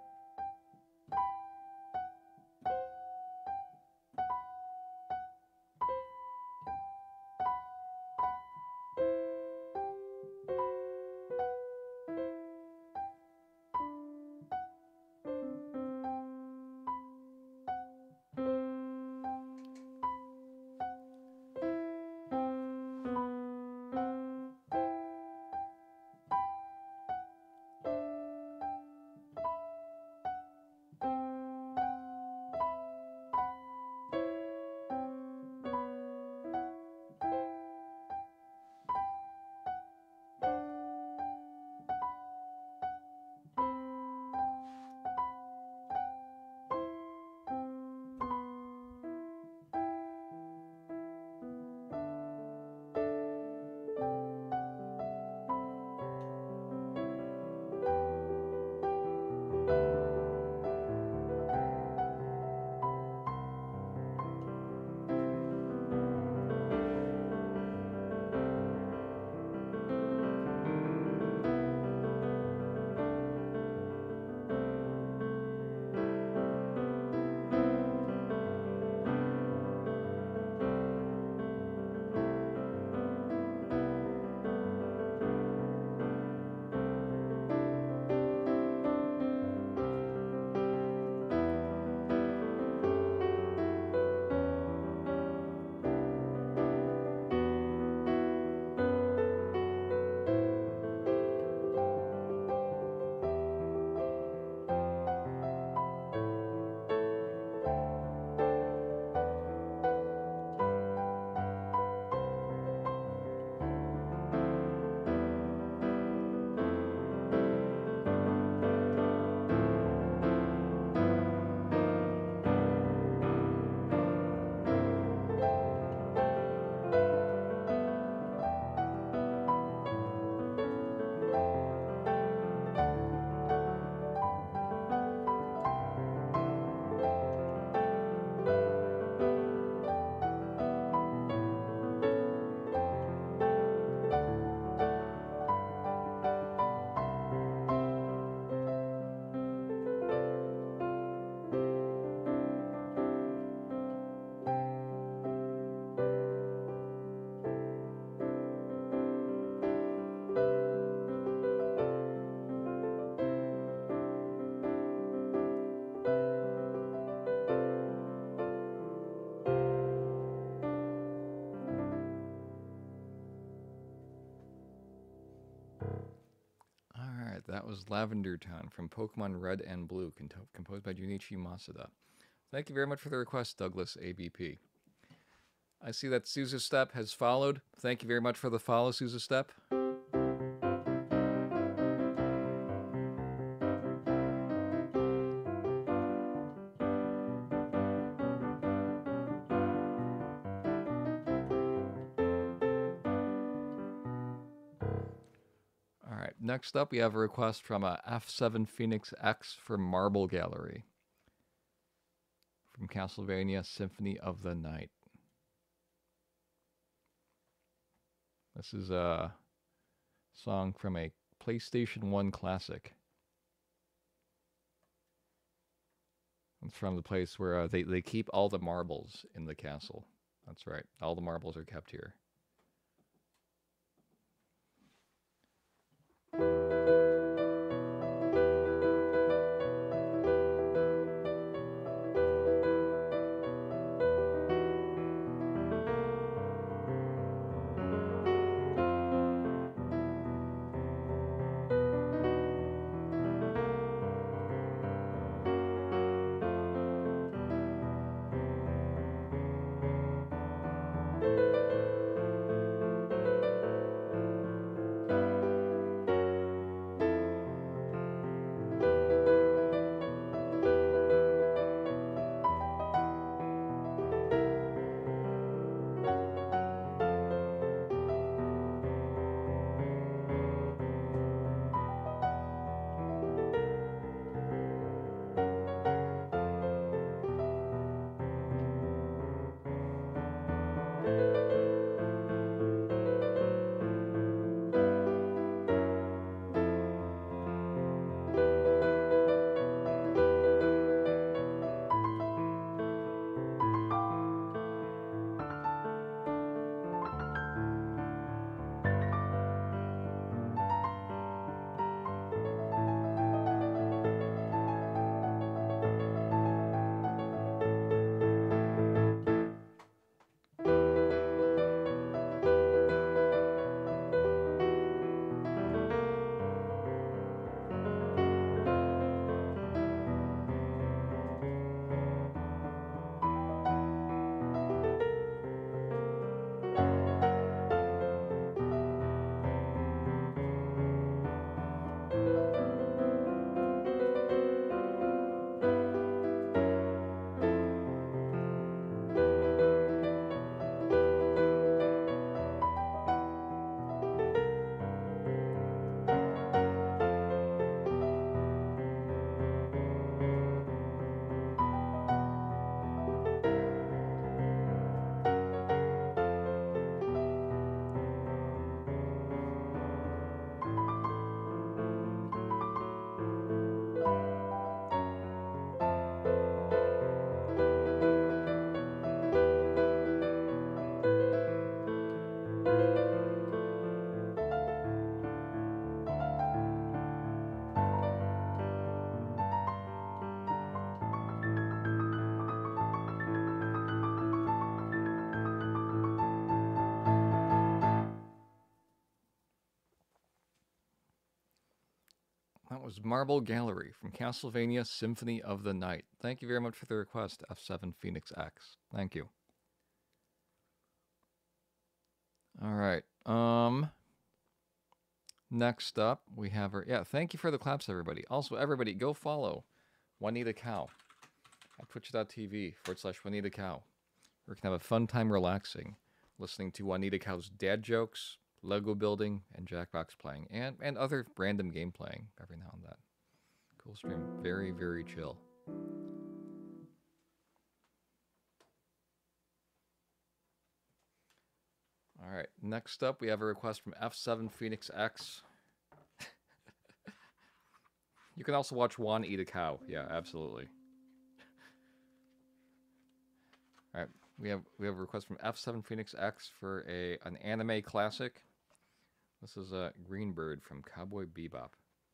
That was Lavender Town from Pokemon Red and Blue, composed by Junichi Masuda. Thank you very much for the request, Douglas ABP. I see that Sousa Step has followed. Thank you very much for the follow, Sousa Step. Next up, we have a request from a F7 Phoenix X for Marble Gallery from Castlevania Symphony of the Night. This is a song from a PlayStation 1 classic. It's from the place where they keep all the marbles in the castle. That's right. All the marbles are kept here. That was Marble Gallery from Castlevania Symphony of the Night. Thank you very much for the request, F7 Phoenix X. Thank you. All right. Next up, we have our... Yeah, thank you for the claps, everybody. Also, everybody, go follow Juanita Cow at twitch.tv/Juanita Cow. We can have a fun time relaxing, listening to Juanita Cow's dad jokes, Lego building, and Jackbox playing, and other random game playing every now and then. Cool stream. Very, very chill. All right, next up, we have a request from F7 Phoenix X. You can also watch Juan eat a cow. Yeah, absolutely. All right, we have a request from F7 Phoenix X for an anime classic. This is Greenbird from Cowboy Bebop.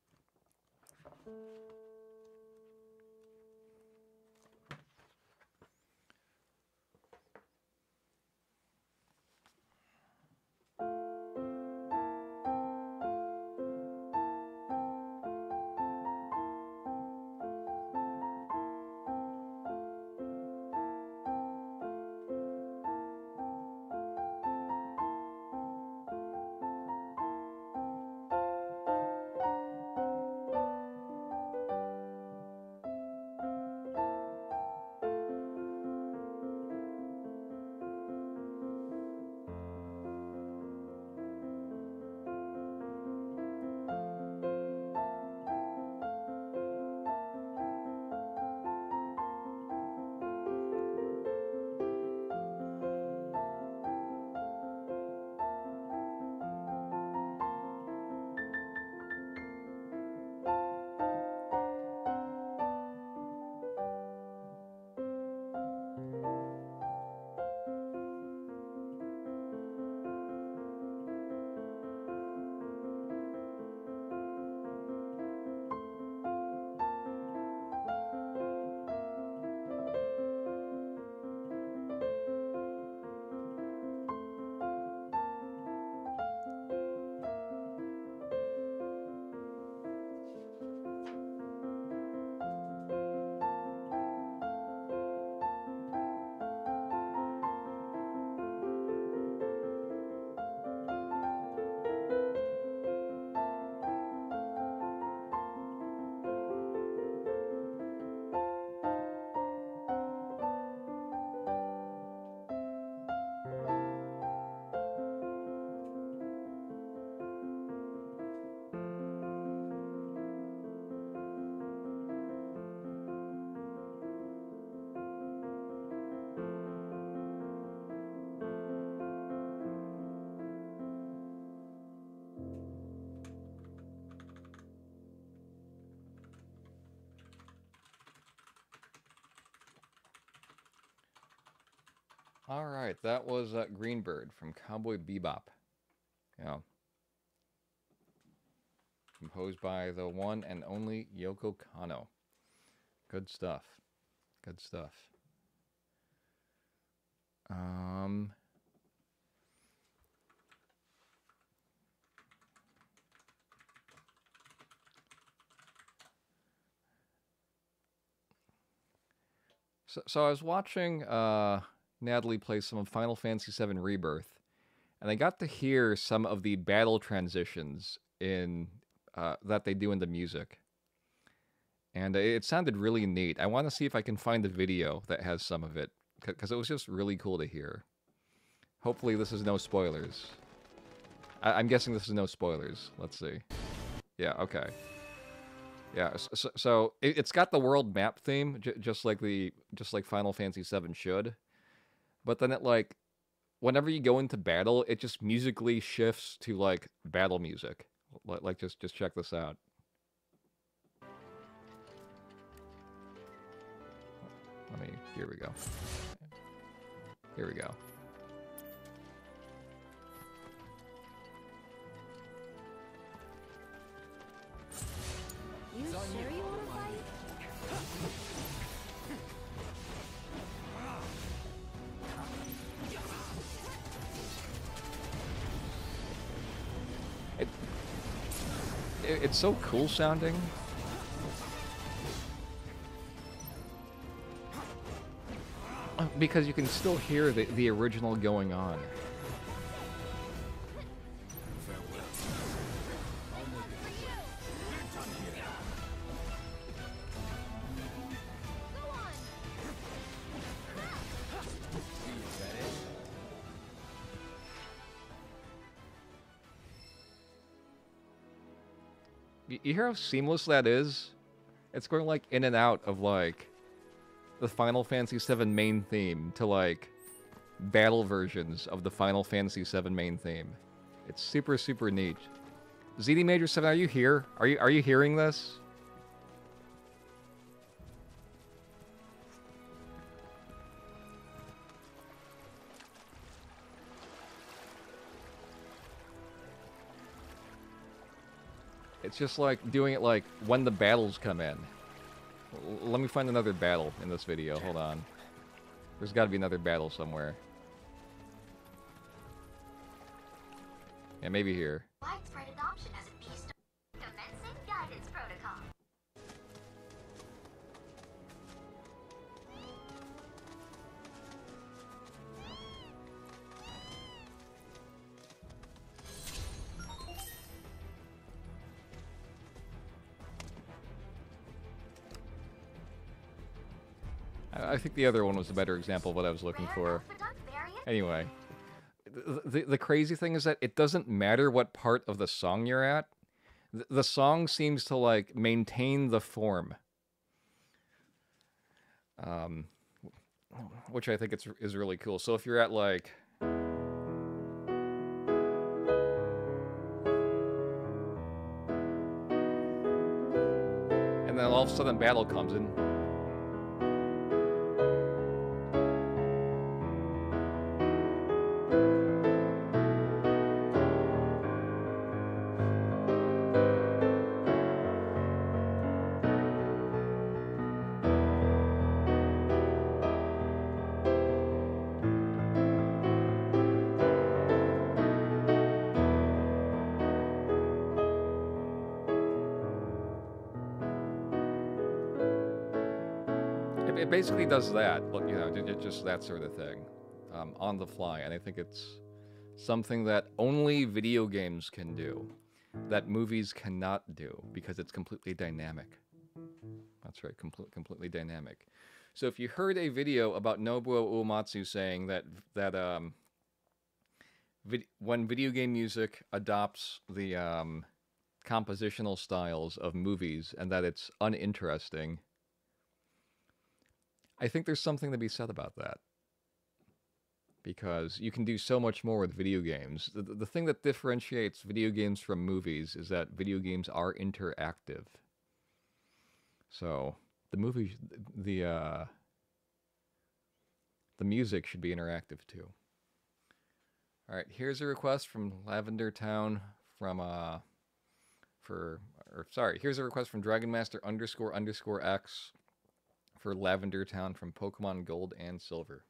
All right, that was Greenbird from Cowboy Bebop. Yeah. Composed by the one and only Yoko Kanno. Good stuff. Good stuff. So I was watching Natalie play some of Final Fantasy VII Rebirth, and I got to hear some of the battle transitions in that they do in the music. And it sounded really neat. I want to see if I can find a video that has some of it, because it was just really cool to hear. Hopefully this is no spoilers. I'm guessing this is no spoilers. Let's see. Yeah, okay. Yeah, so it's got the world map theme, just like Final Fantasy VII should. But then it, like, whenever you go into battle, it just musically shifts to, like, battle music. Like, just check this out. Here we go. Here we go. You sure you want to fight? it's so cool sounding. Because you can still hear the original going on. You hear how seamless that is? It's going like in and out of like the Final Fantasy VII main theme to like battle versions of the Final Fantasy VII main theme. It's super, super neat. ZD Major 7, are you here? Are you hearing this? It's just like doing it like when the battles come in. Let me find another battle in this video. Hold on. There's got to be another battle somewhere. Yeah, maybe here. Widespread adoption as a beast. Commencing guidance protocol. I think the other one was a better example of what I was looking for. Anyway, the crazy thing is that it doesn't matter what part of the song you're at. The song seems to like maintain the form, which I think is really cool. So if you're at like, and then all of a sudden battle comes in. It basically does that, you know, just that sort of thing, on the fly, and I think it's something that only video games can do, that movies cannot do, because it's completely dynamic. That's right, completely dynamic. So if you heard a video about Nobuo Uematsu saying that when video game music adopts the compositional styles of movies and that it's uninteresting, I think there's something to be said about that. Because you can do so much more with video games. The thing that differentiates video games from movies is that video games are interactive. So the music should be interactive too. All right, here's a request from Lavender Town here's a request from Dragonmaster __X for Lavender Town from Pokemon Gold and Silver.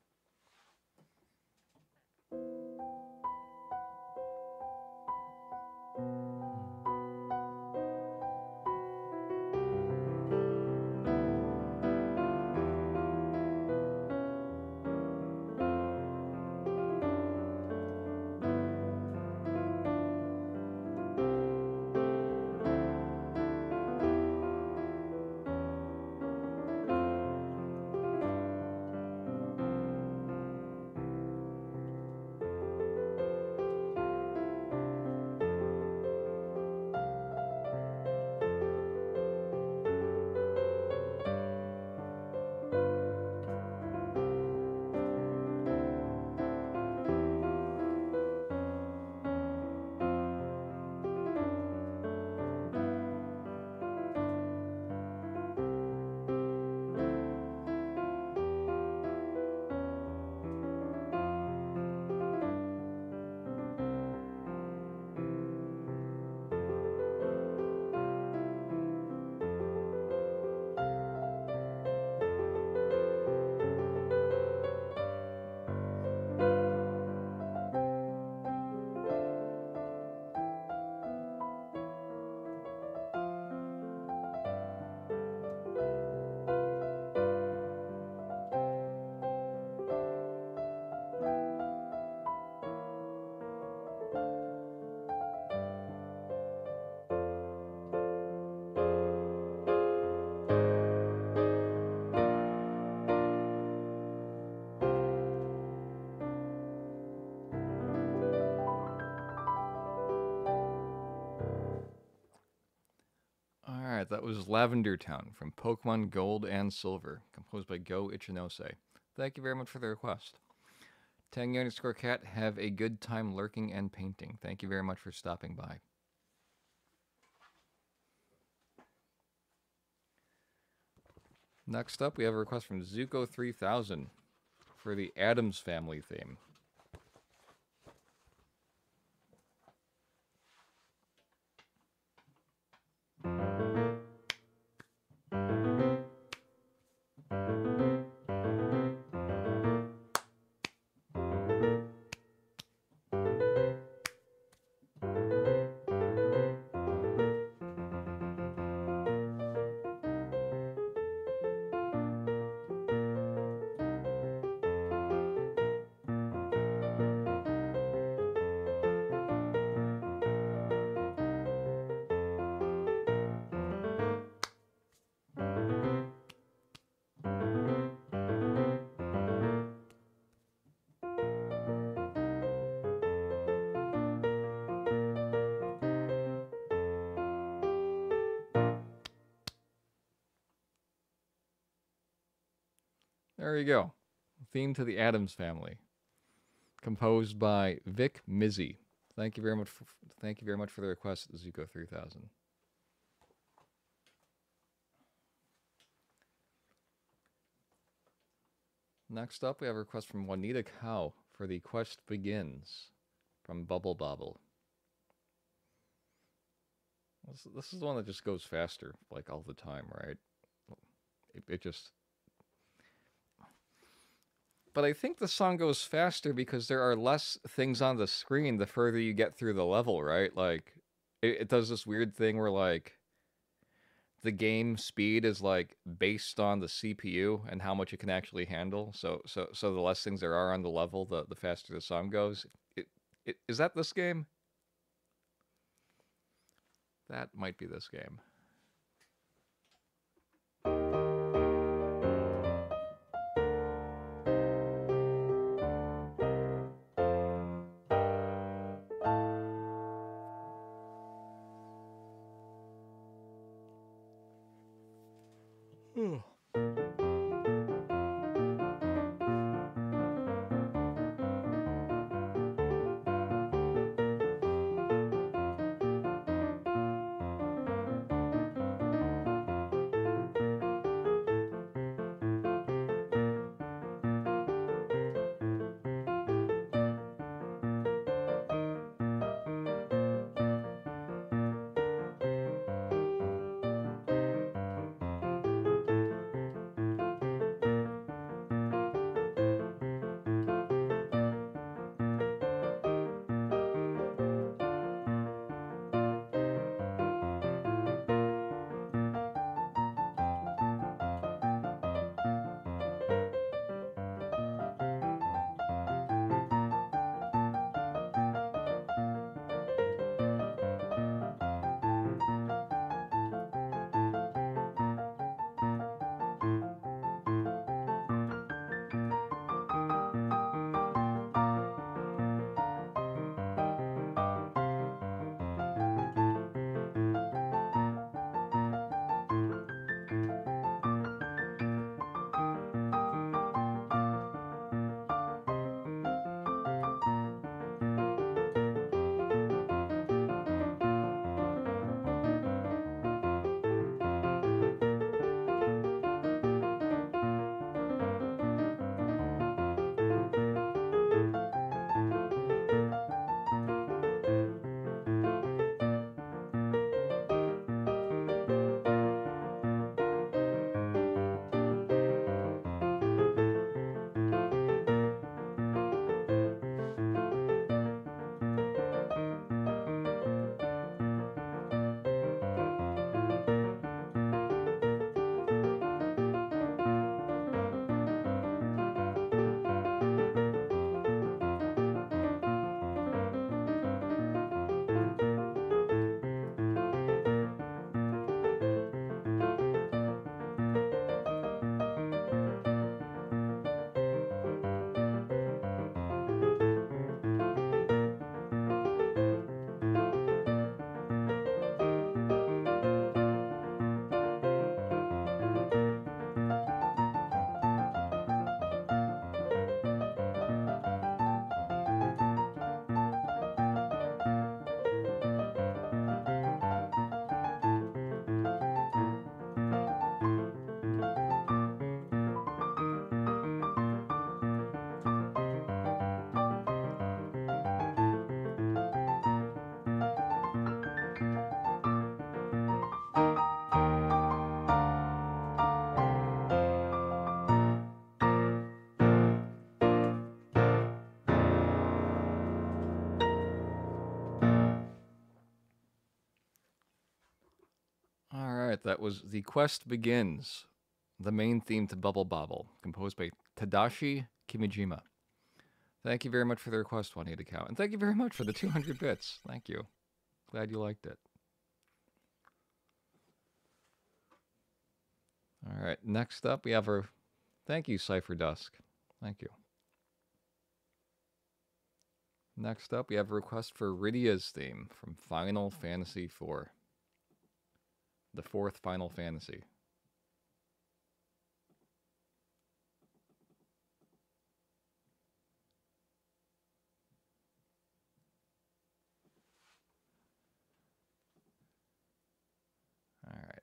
right, that was Lavender Town from Pokemon Gold and Silver, composed by Go Ichinose. Thank you very much for the request. Tangy_cat, have a good time lurking and painting. Thank you very much for stopping by. Next up, we have a request from Zuko3000 for the Addams Family theme. There you go. Theme to the Addams Family, composed by Vic Mizzy. Thank you very much. Thank you very much for the request, Zuko3000. Next up, we have a request from Juanita Cow for The Quest Begins from Bubble Bobble. This is the one that just goes faster, like all the time, right? It just... But I think the song goes faster because there are less things on the screen the further you get through the level, right? Like, it does this weird thing where, like, the game speed is, like, based on the CPU and how much it can actually handle. So the less things there are on the level, the faster the song goes. Is that this game? That might be this game. All right, that was The Quest Begins, the main theme to Bubble Bobble, composed by Tadashi Kimijima. Thank you very much for the request, Juanita Cow. And thank you very much for the 200 bits. Thank you. Glad you liked it. All right, next up we have our... Thank you, Cypher Dusk. Thank you. Next up we have a request for Rydia's theme from Final Fantasy IV. The fourth Final Fantasy. All right.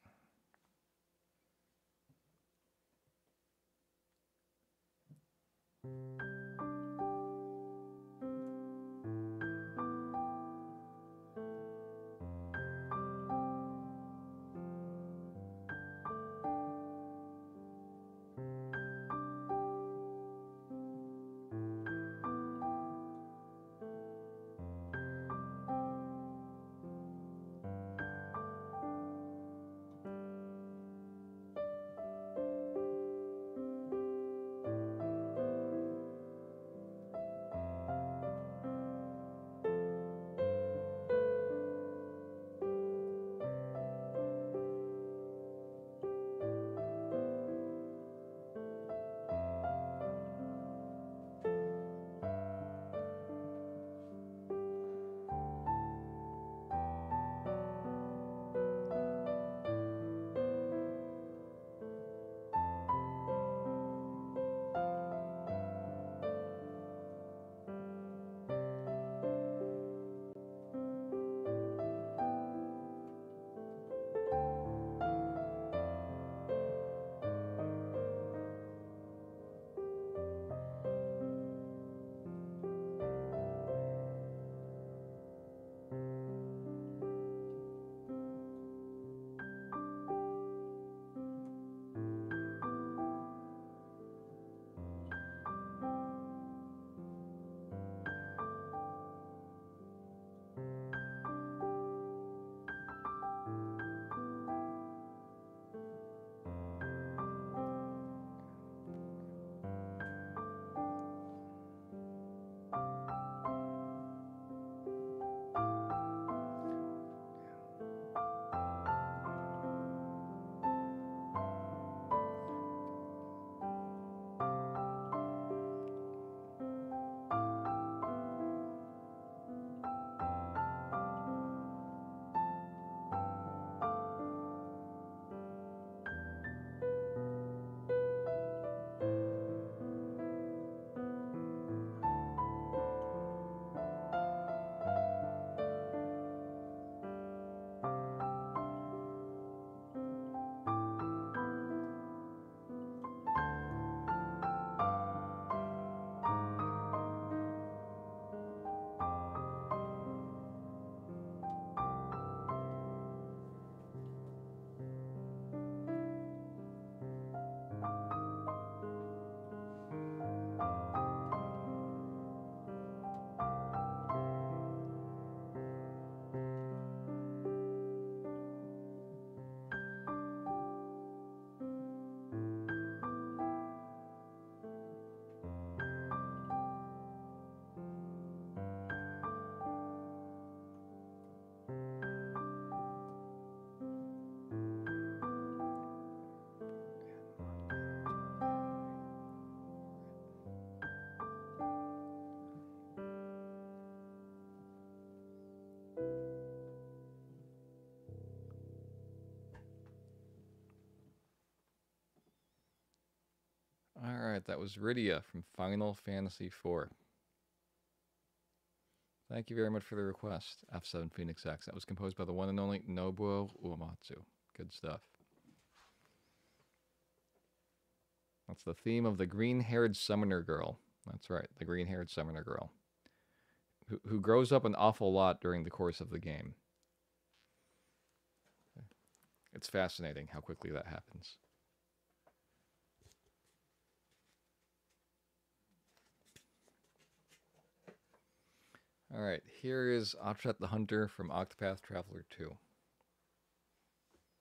All right, that was Rydia from Final Fantasy IV. Thank you very much for the request, F7 Phoenix X. That was composed by the one and only Nobuo Uematsu. Good stuff. That's the theme of the green-haired summoner girl. That's right, the green-haired summoner girl. Who grows up an awful lot during the course of the game. It's fascinating how quickly that happens. All right, here is Octet the Hunter from Octopath Traveler 2.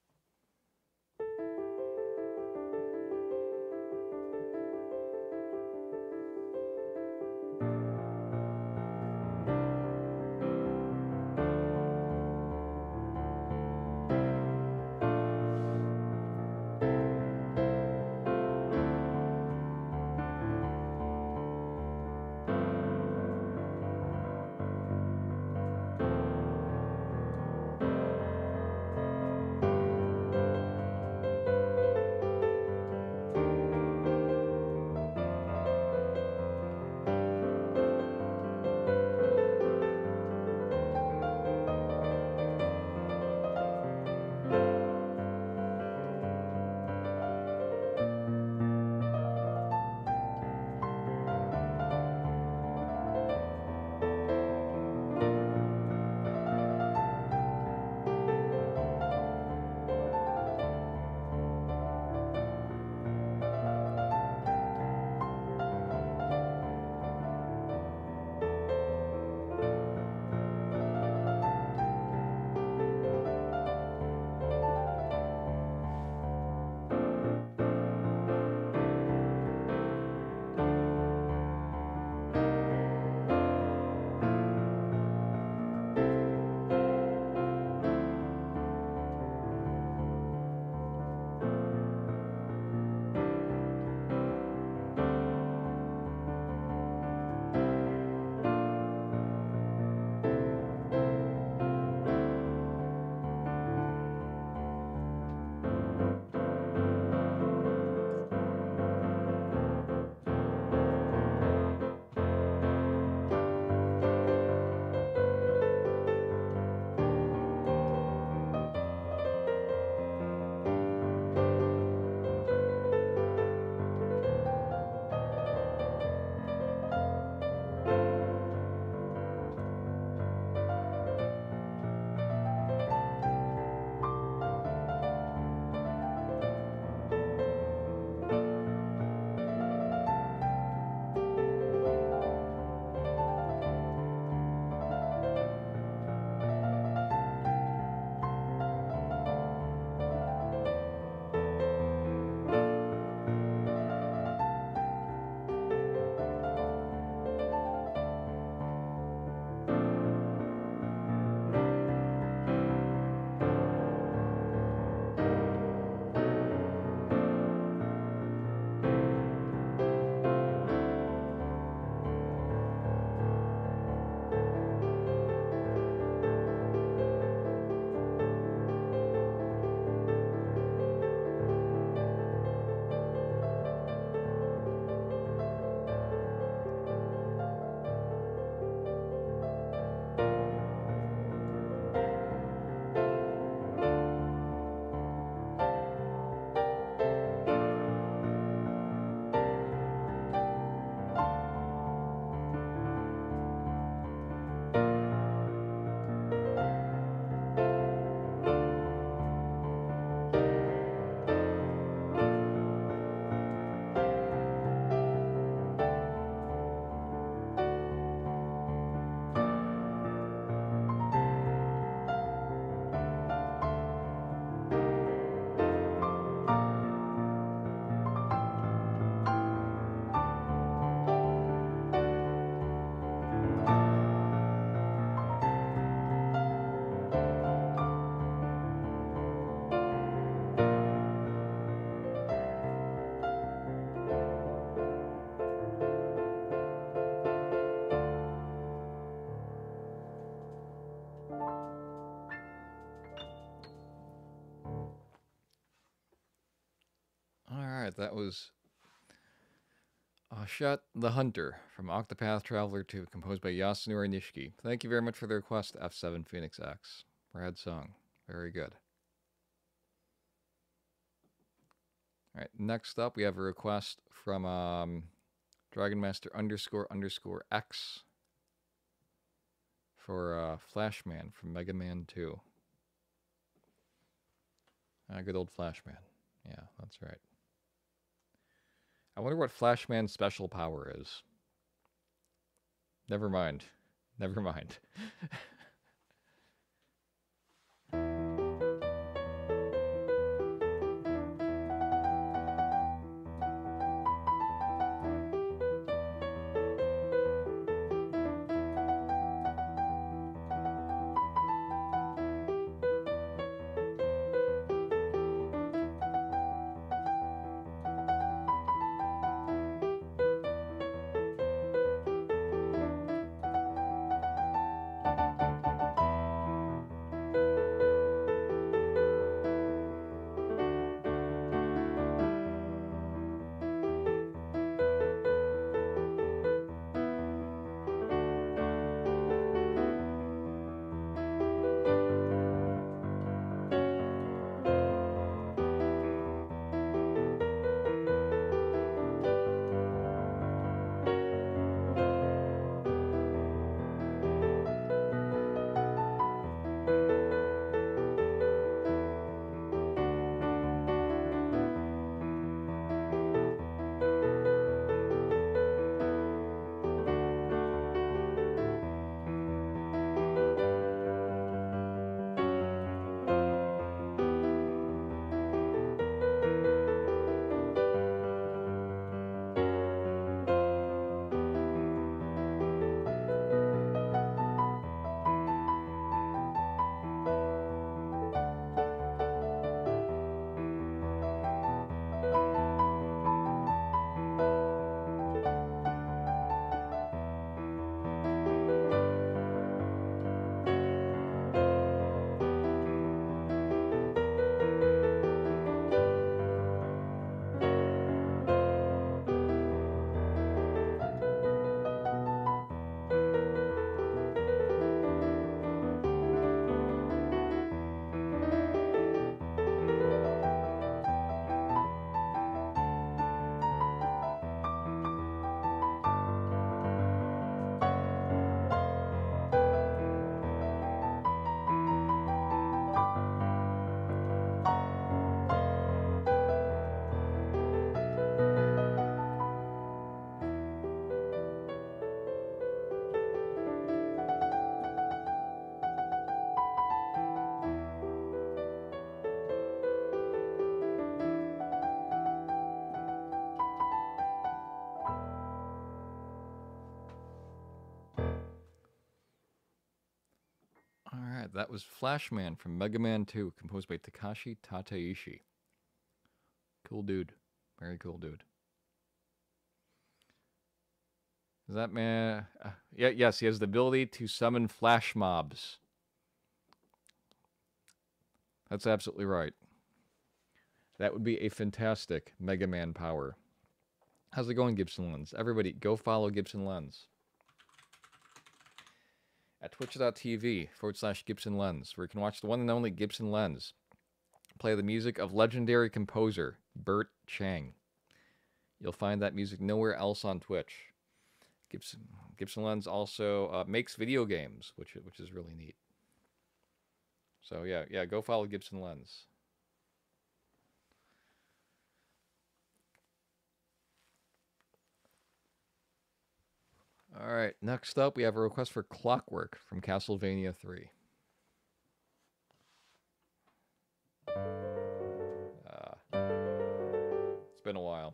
right, that was Shut the Hunter from Octopath Traveler 2, composed by Yasunori Nishiki. Thank you very much for the request, F7 Phoenix X. Rad song. Very good. All right, next up we have a request from Dragonmaster __ X for Flashman from Mega Man 2. Good old Flashman. Yeah, that's right. I wonder what Flashman's special power is. Never mind. Never mind. Alright, that was Flashman from Mega Man 2, composed by Takashi Tateishi. Cool dude. Very cool dude. Is that man? Yes, he has the ability to summon flash mobs. That's absolutely right. That would be a fantastic Mega Man power. How's it going, Gibson Lens? Everybody, go follow Gibson Lens at twitch.tv/Gibson Lens, where you can watch the one and only Gibson Lens play the music of legendary composer Bert Chang. You'll find that music nowhere else on Twitch. Gibson Lens also makes video games, which is really neat. So yeah, go follow Gibson Lens. All right, next up we have a request for Clockwork from Castlevania 3. It's been a while.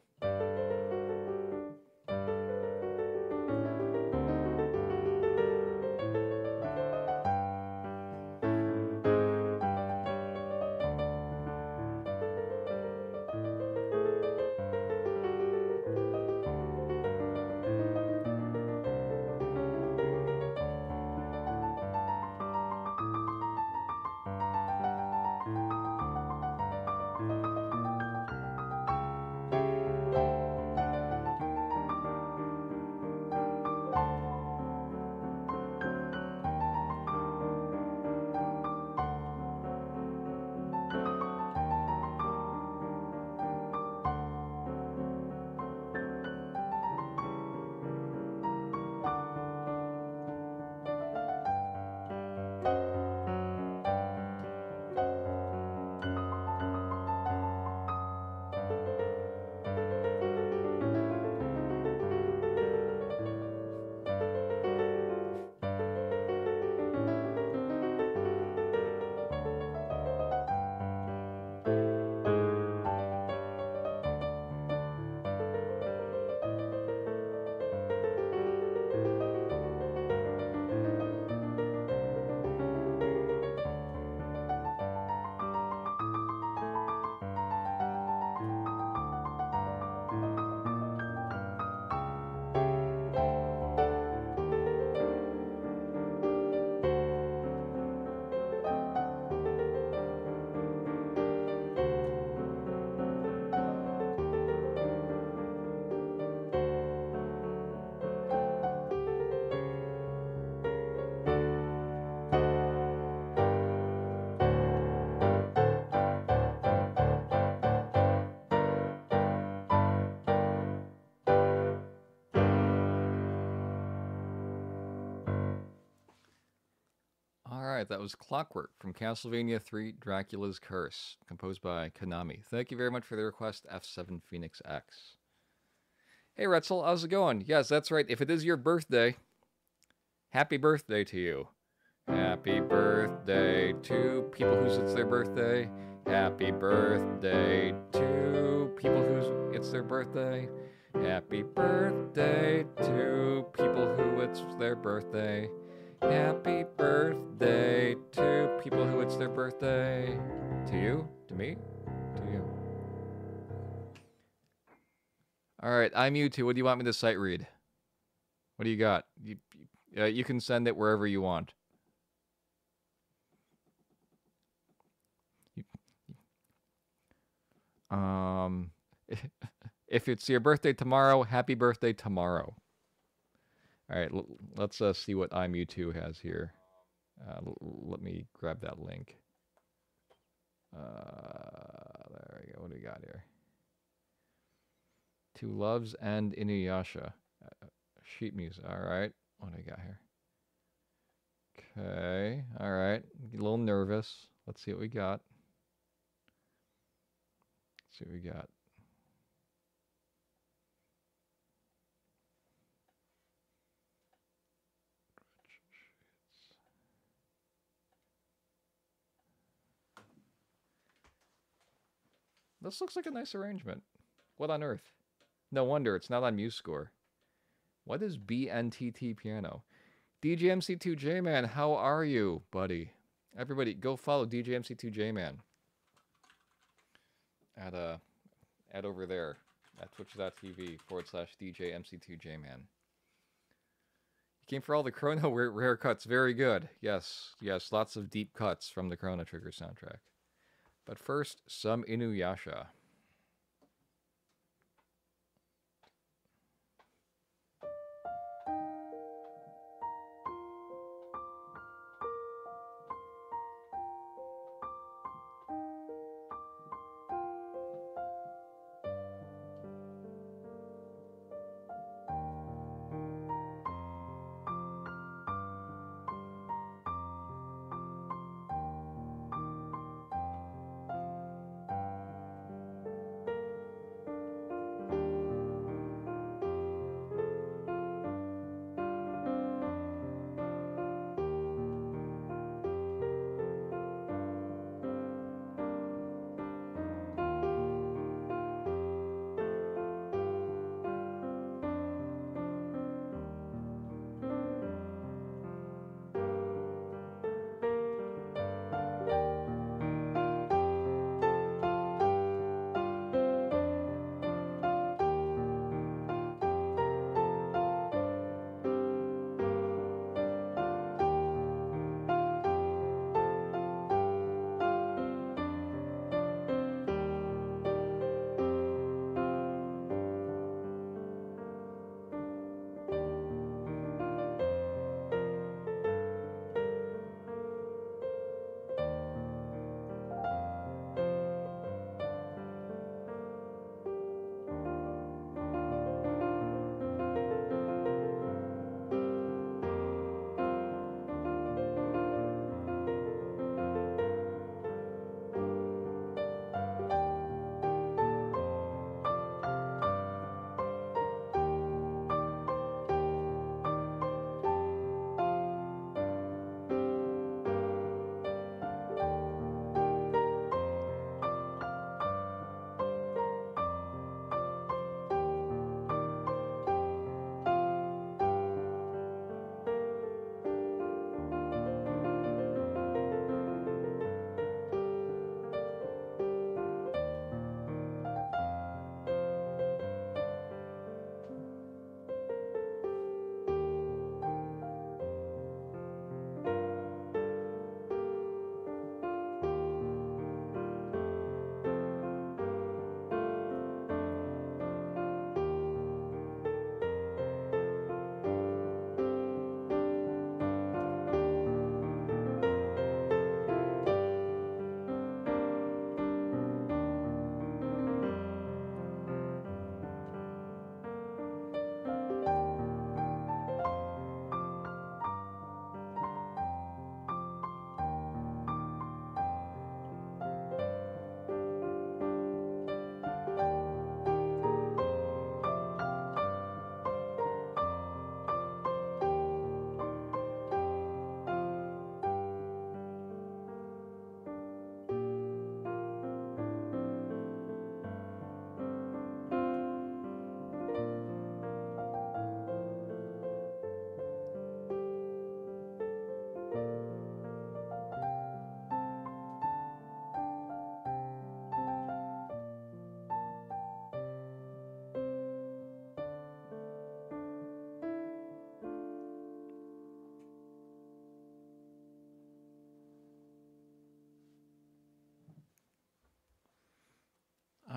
right, that was Clockwork from Castlevania 3 Dracula's Curse, composed by Konami. Thank you very much for the request, F7 Phoenix X. Hey, Retzel, how's it going? Yes, that's right. If it is your birthday, happy birthday to you. Happy birthday to people whose it's their birthday. Happy birthday to people whose it's their birthday. Happy birthday to people who it's their birthday. Happy birthday to people who it's their birthday. To you? To me? To you. Alright, I'm Mewtwo. What do you want me to sight read? What do you got? You can send it wherever you want. If it's your birthday tomorrow, happy birthday tomorrow. All right, let's see what I'm Mewtwo has here. Let me grab that link. There we go. What do we got here? Two Loves and Inuyasha. Sheet music. All right. What do we got here? Okay. All right. A little nervous. Let's see what we got. Let's see what we got. This looks like a nice arrangement. What on earth? No wonder it's not on MuseScore. What is BNTT Piano? DJMC2J-Man, how are you, buddy? Everybody, go follow DJMC2J-Man. At over there. At twitch.tv/DJMC2J-Man. You came for all the Chrono rare cuts. Very good. Yes, yes, lots of deep cuts from the Chrono Trigger soundtrack. But first, some Inuyasha.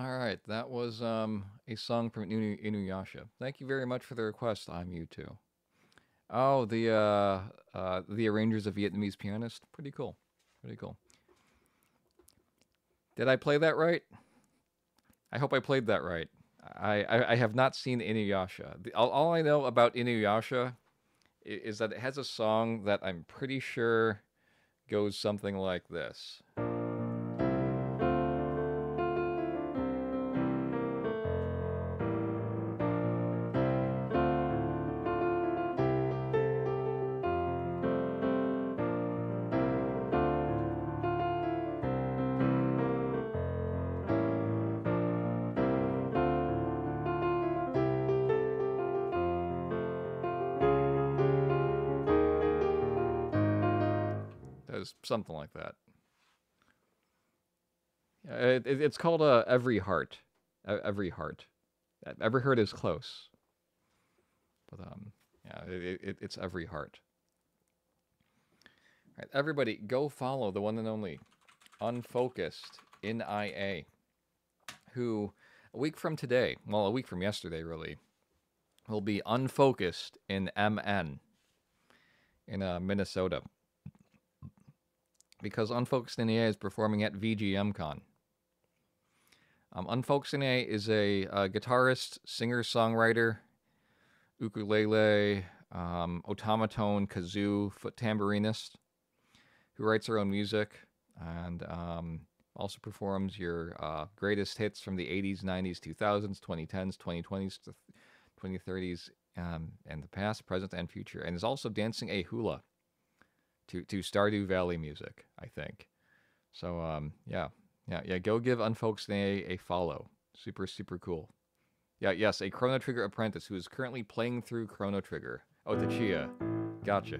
All right, that was a song from Inuyasha. Thank you very much for the request. I'm you too. Oh, the arrangers of Vietnamese pianist. Pretty cool. Pretty cool. Did I play that right? I hope I played that right. I have not seen Inuyasha. All I know about Inuyasha is that it has a song that I'm pretty sure goes something like this. There's something like that. It's called Every Heart. Every Heart. Every Heart is close. But yeah, it's Every Heart. All right, everybody, go follow the one and only Unfocused in IA, who a week from today, well, a week from yesterday, really, will be Unfocused in MN in Minnesota. Because Unfocused in IA is performing at VGMCon. Unfocused in IA is a guitarist, singer-songwriter, ukulele, automaton, kazoo, foot tambourinist, who writes her own music and also performs your greatest hits from the 80s, 90s, 2000s, 2010s, 2020s, 2030s, and the past, present, and future. And is also dancing a hula to Stardew Valley music, I think. So, yeah. Go give Unfocused a follow. Super, super cool. Yeah, yes, a Chrono Trigger apprentice who is currently playing through Chrono Trigger. Oh, Tachia. Gotcha.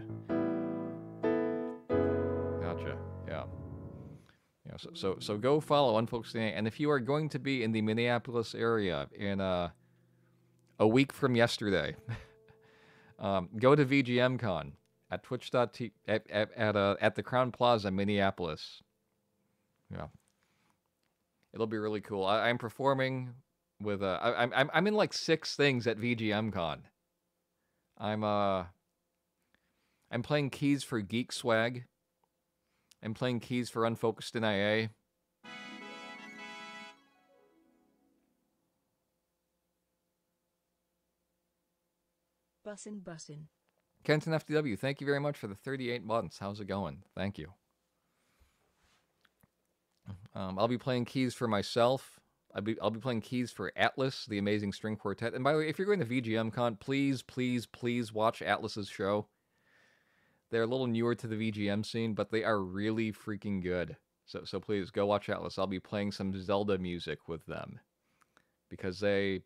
Yeah. Yeah. So go follow Unfocused and if you are going to be in the Minneapolis area in a week from yesterday, go to VGMCon at Twitch.tv at the Crown Plaza, Minneapolis. Yeah. It'll be really cool. I'm performing with I'm in like 6 things at VGMCon. I'm playing keys for Geek Swag. I'm playing keys for Unfocused in IA. Bussin'. Kenton FDW, thank you very much for the 38 months. How's it going? Thank you. I'll be playing keys for myself. I'll be playing keys for Atlas, the Amazing String Quartet. And by the way, if you're going to VGMCon, please watch Atlas's show. They're a little newer to the VGM scene, but they are really freaking good. So please go watch Atlas. I'll be playing some Zelda music with them because they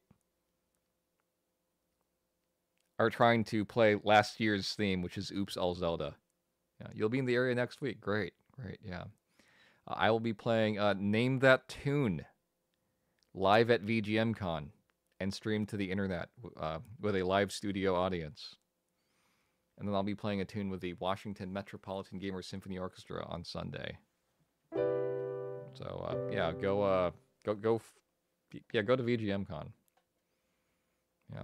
are trying to play last year's theme, which is Oops All Zelda. Yeah, you'll be in the area next week. Great, yeah. I will be playing Name That Tune live at VGMCon and streamed to the internet with a live studio audience. And then I'll be playing a tune with the Washington Metropolitan Gamer Symphony Orchestra on Sunday. So yeah, go to VGMCon. Yeah.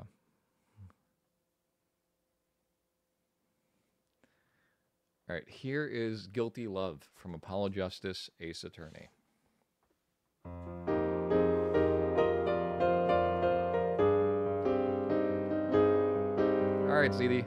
All right, here is Guilty Love from Apollo Justice, Ace Attorney. All right, ZD.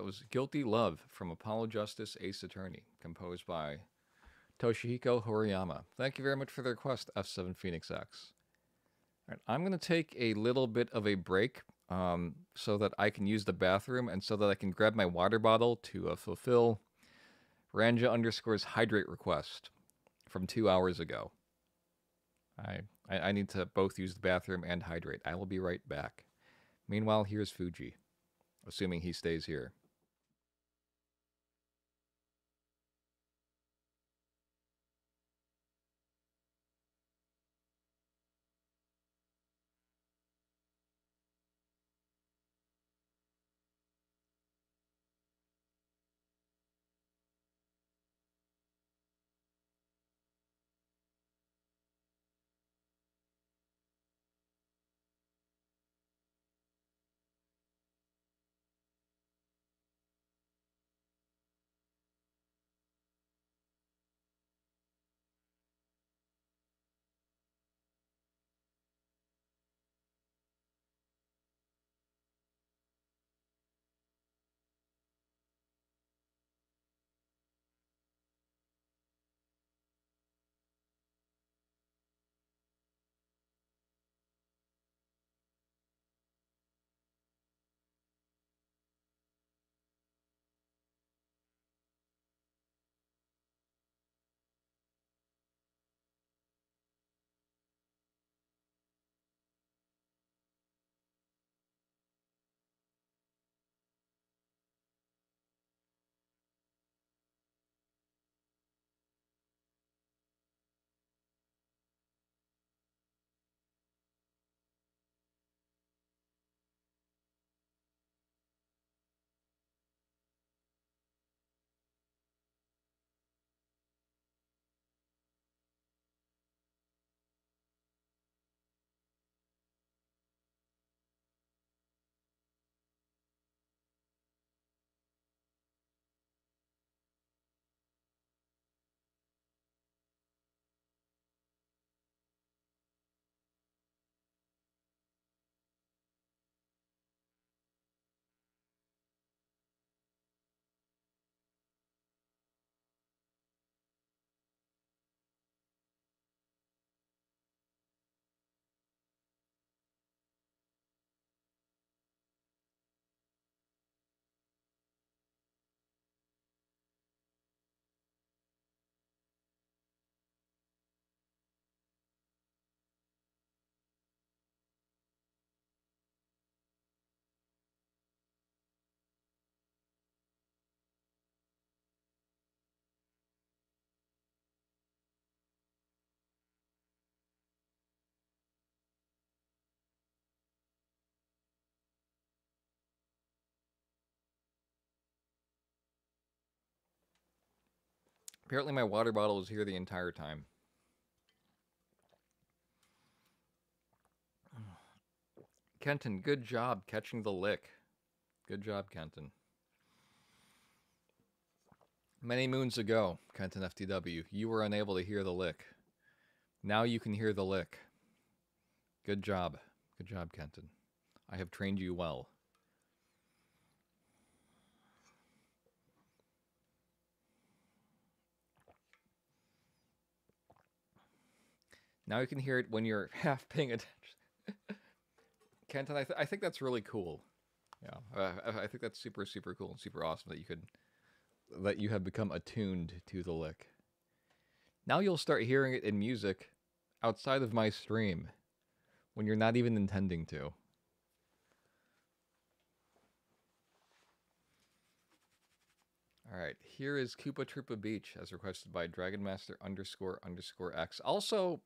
was Guilty Love from Apollo Justice Ace Attorney, composed by Toshihiko Horiyama. Thank you very much for the request, F7 Phoenix X. All right, I'm going to take a little bit of a break so that I can use the bathroom and so that I can grab my water bottle to fulfill Ranja_'s hydrate request from 2 hours ago. I need to both use the bathroom and hydrate. I will be right back. Meanwhile, here's Fuji, assuming he stays here. Apparently my water bottle was here the entire time. Kenton, good job catching the lick. Good job, Kenton. Many moons ago, Kenton FTW, you were unable to hear the lick. Now you can hear the lick. Good job. Good job, Kenton. I have trained you well. Now you can hear it when you're half paying attention. Kenton, I think that's really cool. Yeah, I think that's super, super cool and super awesome that you have become attuned to the lick. Now you'll start hearing it in music outside of my stream when you're not even intending to. Alright, here is Koopa Troopa Beach as requested by Dragonmaster__X. Also,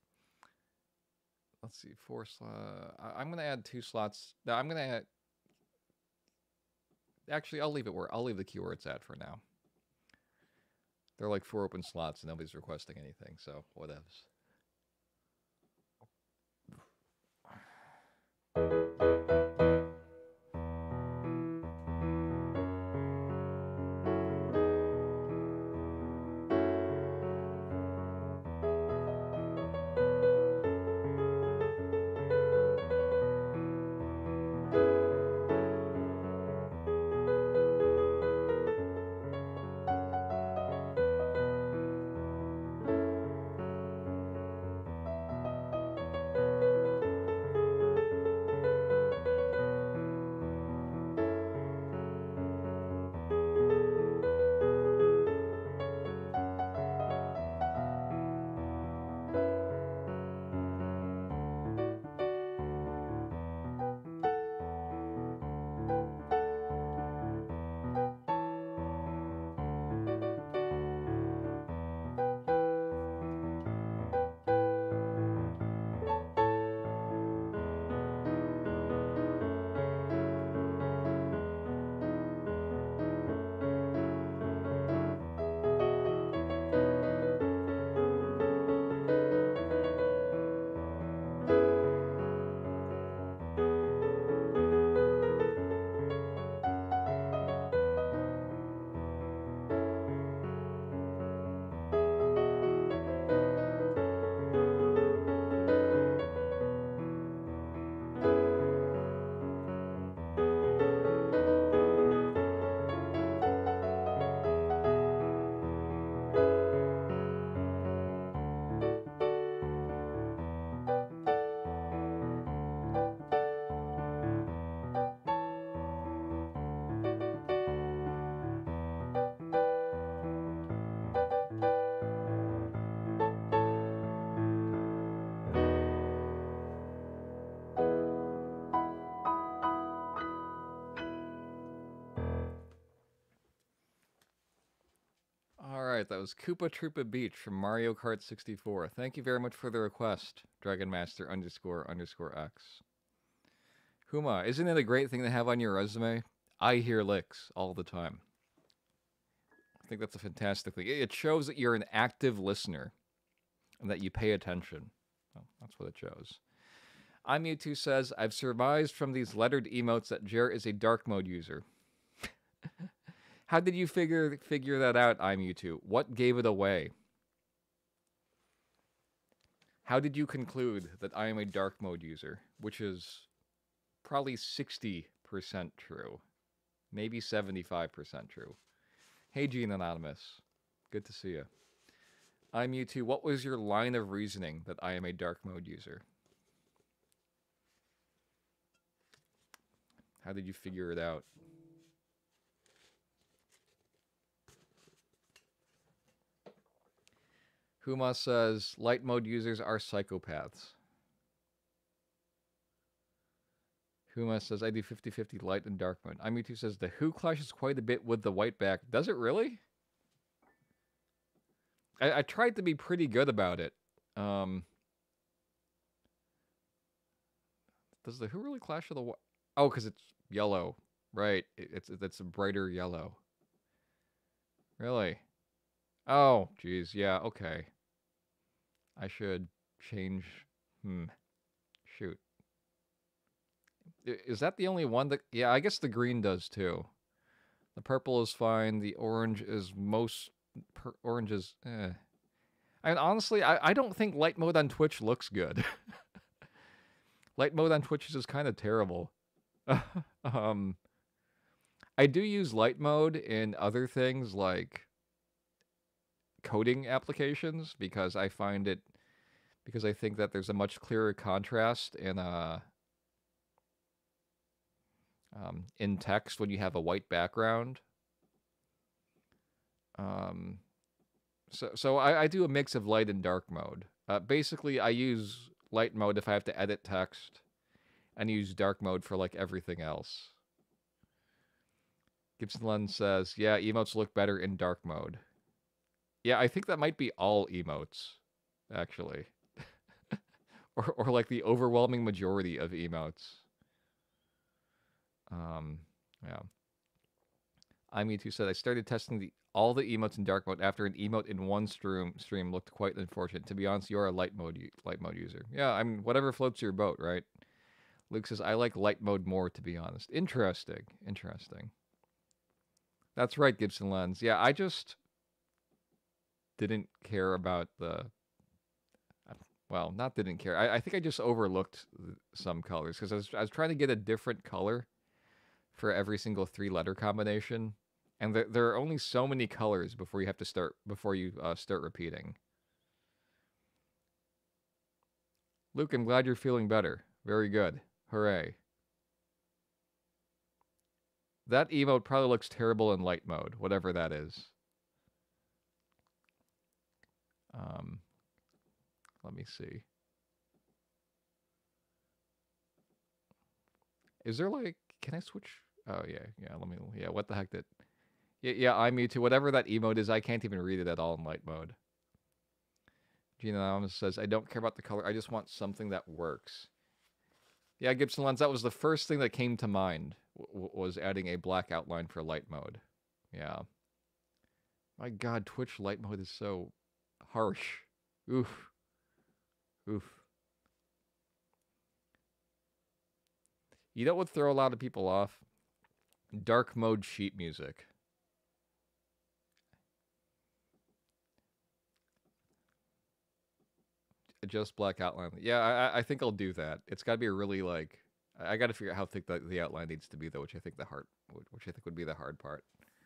let's see, 4 slots. I'm going to add 2 slots. No, I'm going to add... Actually, I'll leave the queue where it's at for now. There are like 4 open slots and nobody's requesting anything, so whatevs. right, that was Koopa Troopa Beach from Mario Kart 64. Thank you very much for the request, Dragonmaster __ X. Huma, isn't it a great thing to have on your resume? I hear licks all the time. I think that's a fantastic thing. It shows that you're an active listener and that you pay attention. Well, that's what it shows. iMewtwo says, I've surmised from these lettered emotes that Jer is a dark mode user. How did you figure that out, iMewtwo? What gave it away? How did you conclude that I am a dark mode user? Which is probably 60% true. Maybe 75% true. Hey, Gene Anonymous. Good to see you. iMewtwo, what was your line of reasoning that I am a dark mode user? How did you figure it out? Huma says, light mode users are psychopaths. Huma says, I do 50-50 light and dark mode. iMewtwo says, the Who clashes quite a bit with the white back. Does it really? I tried to be pretty good about it. Does the Who really clash with the white? Oh, because it's yellow. Right. It's a brighter yellow. Really? Oh, geez. Yeah, okay. I should change. Shoot. Is that the only one that... Yeah, I guess the green does too. The purple is fine. The orange is most... orange is... And honestly, I don't think light mode on Twitch looks good. Light mode on Twitch is just kind of terrible. I do use light mode in other things like coding applications because I find it... Because I think that there's a much clearer contrast in text when you have a white background. So I do a mix of light and dark mode. Basically, I use light mode if I have to edit text, and use dark mode for like everything else. Gibson Lund says, yeah, emotes look better in dark mode. Yeah, I think that might be all emotes, actually. or like the overwhelming majority of emotes. Yeah. iMewtwo said, I started testing all the emotes in dark mode after an emote in one stream looked quite unfortunate. To be honest, you're a light mode user. Yeah, I mean, whatever floats your boat, right? Luke says, I like light mode more, to be honest. Interesting. That's right, Gibson Lens. Yeah, I just didn't care about the... Well, not didn't care. I think I just overlooked some colors because I was trying to get a different color for every single 3-letter combination, and there are only so many colors before you start repeating. Luke, I'm glad you're feeling better. Very good. Hooray. That emote probably looks terrible in light mode, whatever that is. Let me see. Is there like... Can I switch? Oh, yeah. Let me... Yeah, what the heck did... Yeah, iMewtwo. Whatever that emote is, I can't even read it at all in light mode. Gina Anonymous says, I don't care about the color. I just want something that works. Yeah, Gibson Lens, that was the first thing that came to mind, was adding a black outline for light mode. Yeah. My God, Twitch light mode is so harsh. Oof. You know what would throw a lot of people off? Dark mode sheet music. Just black outline. Yeah, I think I'll do that. It's got to be a really like... I got to figure out how thick the outline needs to be, though, which I think would be the hard part.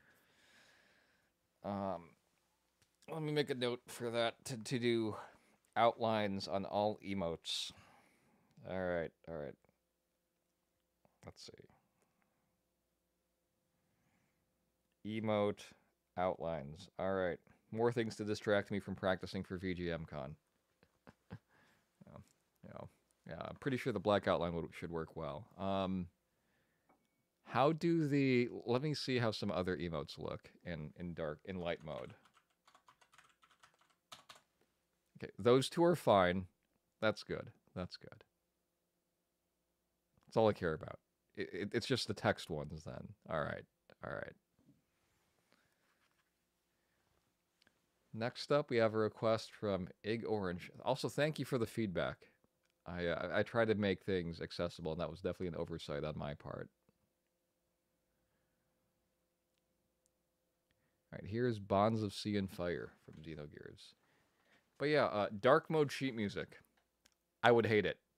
Let me make a note for that to do outlines on all emotes. All right. Let's see. Emote outlines. All right. More things to distract me from practicing for VGMCon. Yeah, I'm pretty sure the black outline should work well. How do the... Let me see how some other emotes look in light mode. Okay, those two are fine. That's good. That's good. That's all I care about. It's just the text ones then. All right. All right. Next up, we have a request from Ig Orange. Also, thank you for the feedback. I try to make things accessible, and that was definitely an oversight on my part. All right, here's Bonds of Sea and Fire from Xenogears. But yeah, dark mode sheet music. I would hate it.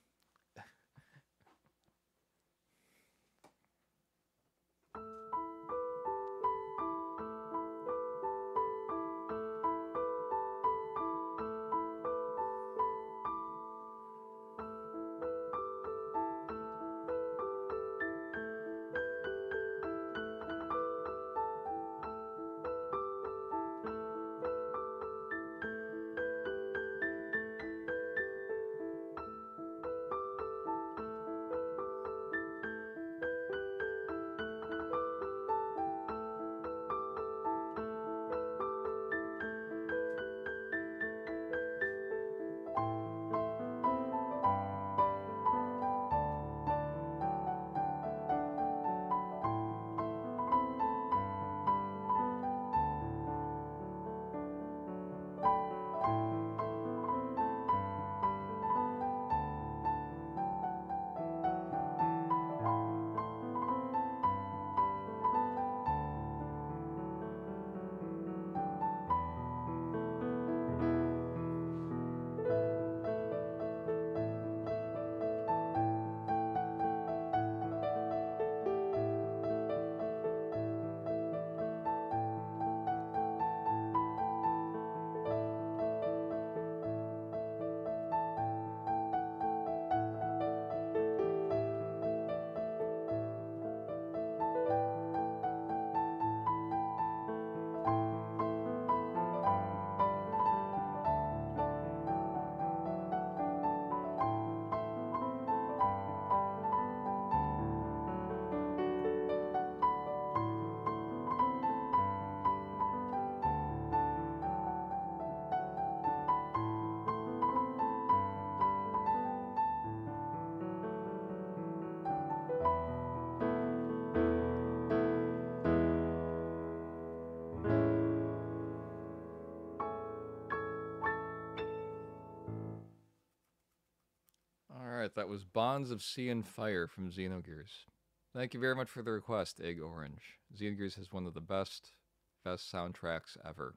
All right, that was Bonds of Sea and Fire from Xenogears. Thank you very much for the request, Egg Orange. Xenogears has one of the best soundtracks ever.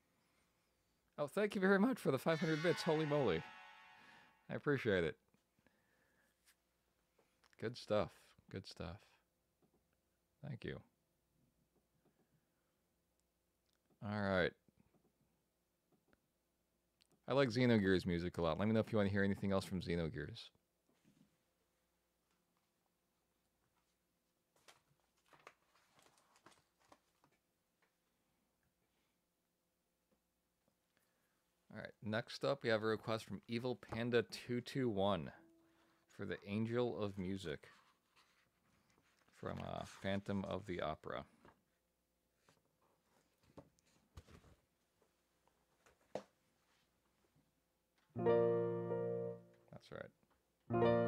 Oh, thank you very much for the 500 bits. Holy moly. I appreciate it. Good stuff. Good stuff. Thank you. All right. I like Xenogears music a lot. Let me know if you want to hear anything else from Xenogears. All right, next up we have a request from Evil Panda 221 for the Angel of Music from Phantom of the Opera. That's right.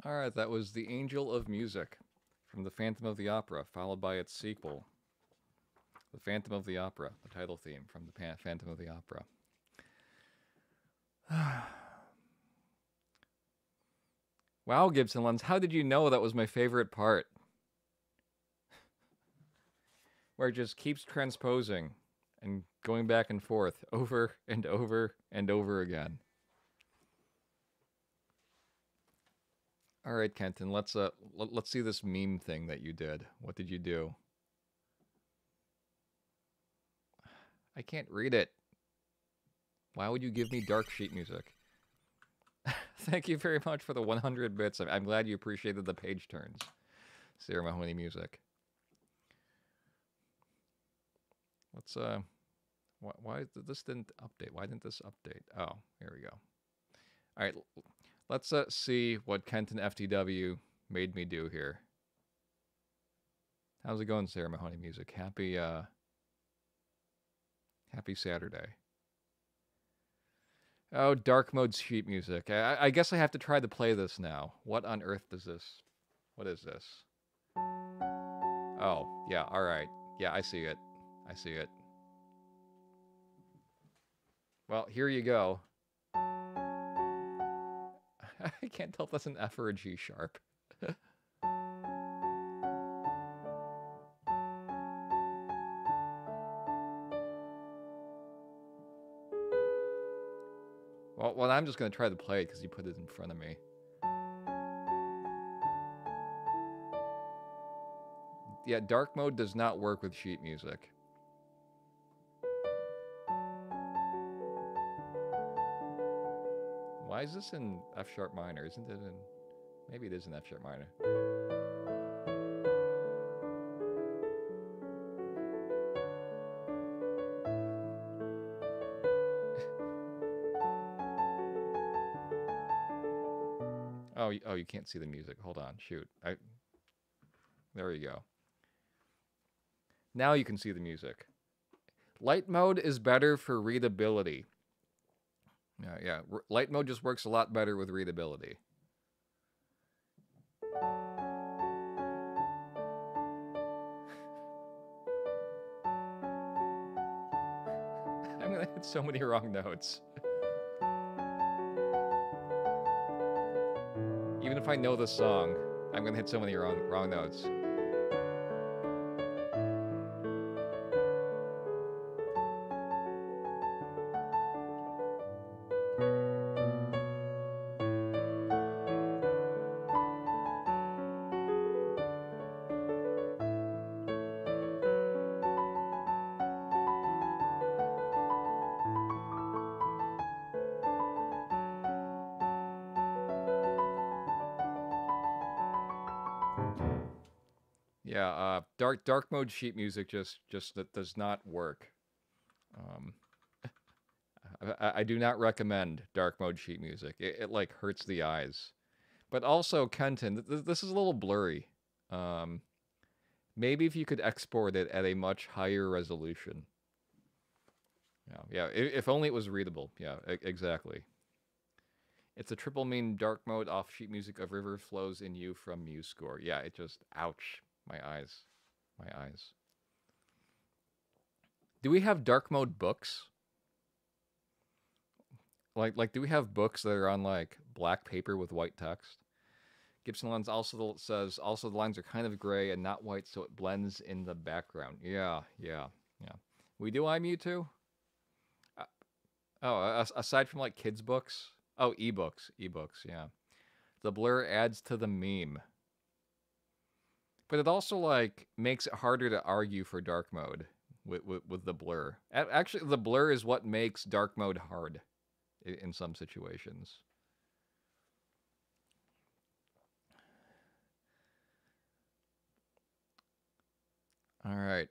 All right, that was The Angel of Music from The Phantom of the Opera, followed by its sequel, The Phantom of the Opera, the title theme from The Phantom of the Opera. Wow, Gibson Lens, how did you know that was my favorite part? Where it just keeps transposing and going back and forth over and over and over again. All right, Kenton, let's see this meme thing that you did. What did you do? I can't read it. Why would you give me dark sheet music? Thank you very much for the 100 bits. I'm glad you appreciated the page turns. Sarah Mahoney music. Let's why this didn't update? Why didn't this update? Oh, here we go. All right, let's see what Kenton FTW made me do here. How's it going, Sarah Mahoney music? Happy Saturday. Oh, dark mode sheet music. I guess I have to try to play this now. What on earth does this? What is this? Oh, yeah, all right. Yeah, I see it. I see it. Well, here you go. I can't tell if that's an F or a G sharp. Well, I'm just going to try to play it because you put it in front of me. Yeah, dark mode does not work with sheet music. Why is this in F sharp minor? Isn't it in... Maybe it is in F sharp minor. Oh, you can't see the music. Hold on. Shoot. There you go. Now you can see the music. Light mode is better for readability. Yeah. Light mode just works a lot better with readability. I'm gonna hit so many wrong notes. Even if I know the song, I'm gonna hit so many wrong notes. Yeah, dark mode sheet music just that does not work. I do not recommend dark mode sheet music. It like hurts the eyes. But also, Kenton, this is a little blurry. Maybe if you could export it at a much higher resolution. Yeah. If only it was readable. Yeah, exactly. It's a triple mean dark mode off sheet music of River Flows in You from Muse score. Yeah, it just ouch. My eyes. My eyes. Do we have dark mode books? Like, do we have books that are on, like, black paper with white text? Gibson Lens also says, also the lines are kind of gray and not white, so it blends in the background. Yeah. We do iMewtwo? Aside from, like, kids' books? Oh, ebooks, yeah. The blur adds to the meme. But it also, like, makes it harder to argue for dark mode with the blur. Actually, the blur is what makes dark mode hard in some situations. All right.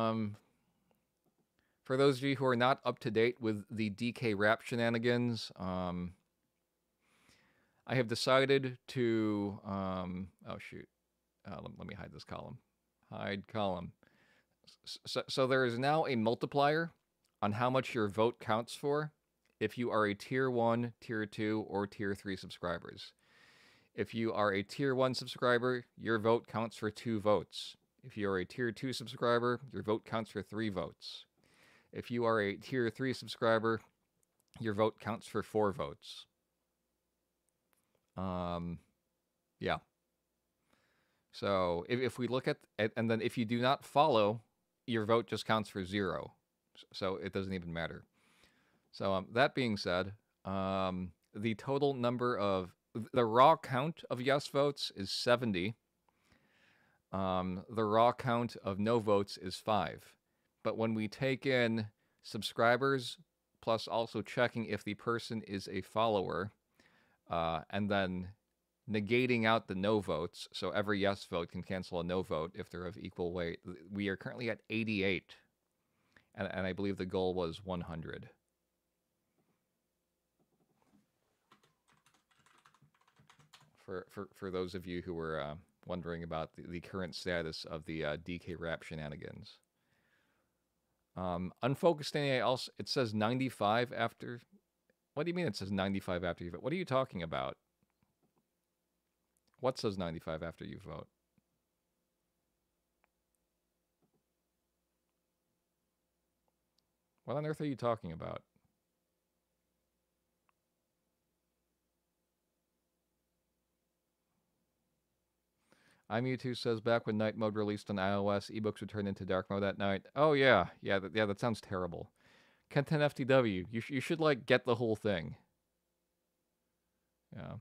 For those of you who are not up to date with the DK rap shenanigans, I have decided to... oh, shoot. Let me hide this column. Hide column. So there is now a multiplier on how much your vote counts for if you are a Tier 1, Tier 2, or Tier 3 subscribers. If you are a tier 1 subscriber, your vote counts for 2 votes. If you are a tier 2 subscriber, your vote counts for 3 votes. If you are a tier 3 subscriber, your vote counts for 4 votes. Yeah. So if we look at, and then if you do not follow, your vote just counts for 0. So it doesn't even matter. So that being said, the total number of, the raw count of yes votes is 70. The raw count of no votes is 5. But when we take in subscribers, plus also checking if the person is a follower, and then negating out the no votes, so every yes vote can cancel a no vote if they're of equal weight, we are currently at 88. And I believe the goal was 100. For those of you who were wondering about the current status of the DK Rap shenanigans. Unfocused NA also, it says 95 after. What do you mean it says 95 after you vote? What are you talking about? What says 95 after you vote? What on earth are you talking about? iMewtwo says, back when night mode released on iOS, ebooks would turn into dark mode at night. Oh yeah, that sounds terrible. Kenten FTW, you should like get the whole thing. Yeah.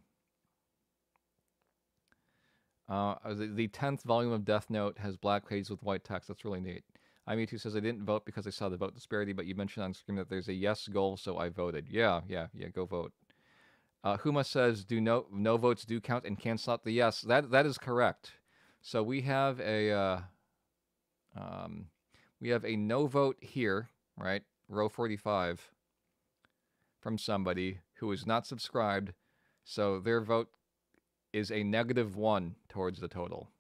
The 10th volume of Death Note has black pages with white text. That's really neat. iMewtwo says, I didn't vote because I saw the vote disparity, but you mentioned on screen that there's a yes goal, so I voted. Yeah, go vote. Huma says, do no votes do count and cancel out the yes. That is correct. So we have a no vote here, right? Row 45 from somebody who is not subscribed, so their vote is a -1 towards the total.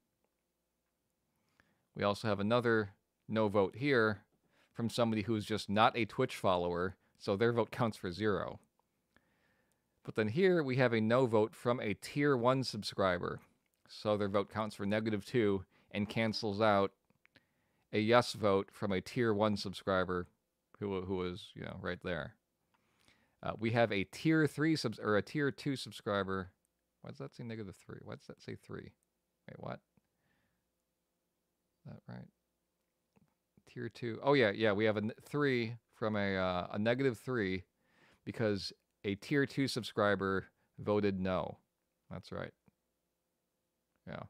We also have another no vote here from somebody who is just not a Twitch follower, so their vote counts for 0. But then here we have a no vote from a tier 1 subscriber, so their vote counts for -2 and cancels out a yes vote from a tier 1 subscriber who was, right there. We have a tier 3 or a tier 2 subscriber. Why does that say -3? Why does that say 3? Wait, what? Is that right? Tier 2. Oh yeah, we have a 3 from a -3 because a tier 2 subscriber voted no. That's right. Yeah.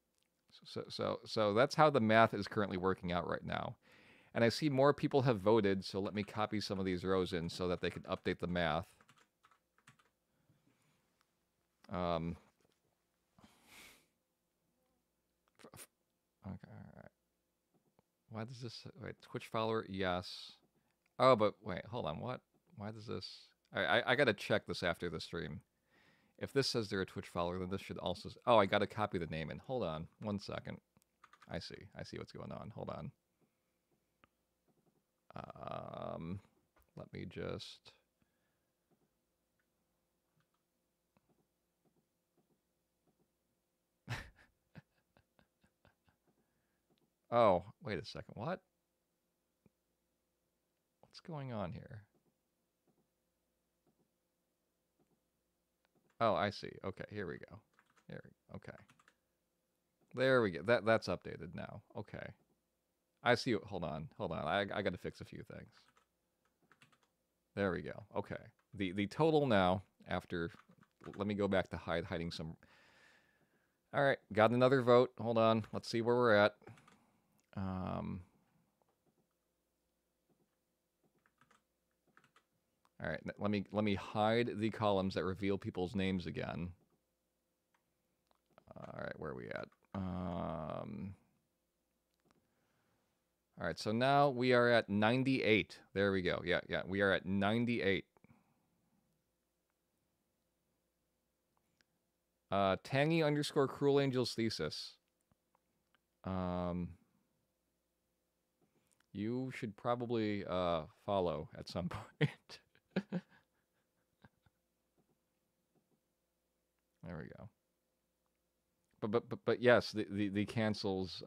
So that's how the math is currently working out right now. And I see more people have voted, so let me copy some of these rows in so that they can update the math. Okay, all right. Why does this... Wait, Twitch follower, yes. Oh, but wait, hold on, what? Why does this... I gotta check this after the stream. If this says they're a Twitch follower, then this should also... Oh, I gotta copy the name in. Hold on, 1 second. I see what's going on. Hold on. Let me just... Oh, wait a second. What? What's going on here? Oh, I see. Okay, here we go. Okay. There we go. That's updated now. Okay. I see. Hold on. I got to fix a few things. There we go. Okay. The total now after... Let me go back to hiding some... All right. Got another vote. Hold on. Let's see where we're at. All right, let me hide the columns that reveal people's names again. All right, where are we at? All right, so now we are at 98. There we go. Yeah, we are at 98. Tangy_Cruel Angel's thesis. You should probably follow at some point. There we go. But yes, the cancels.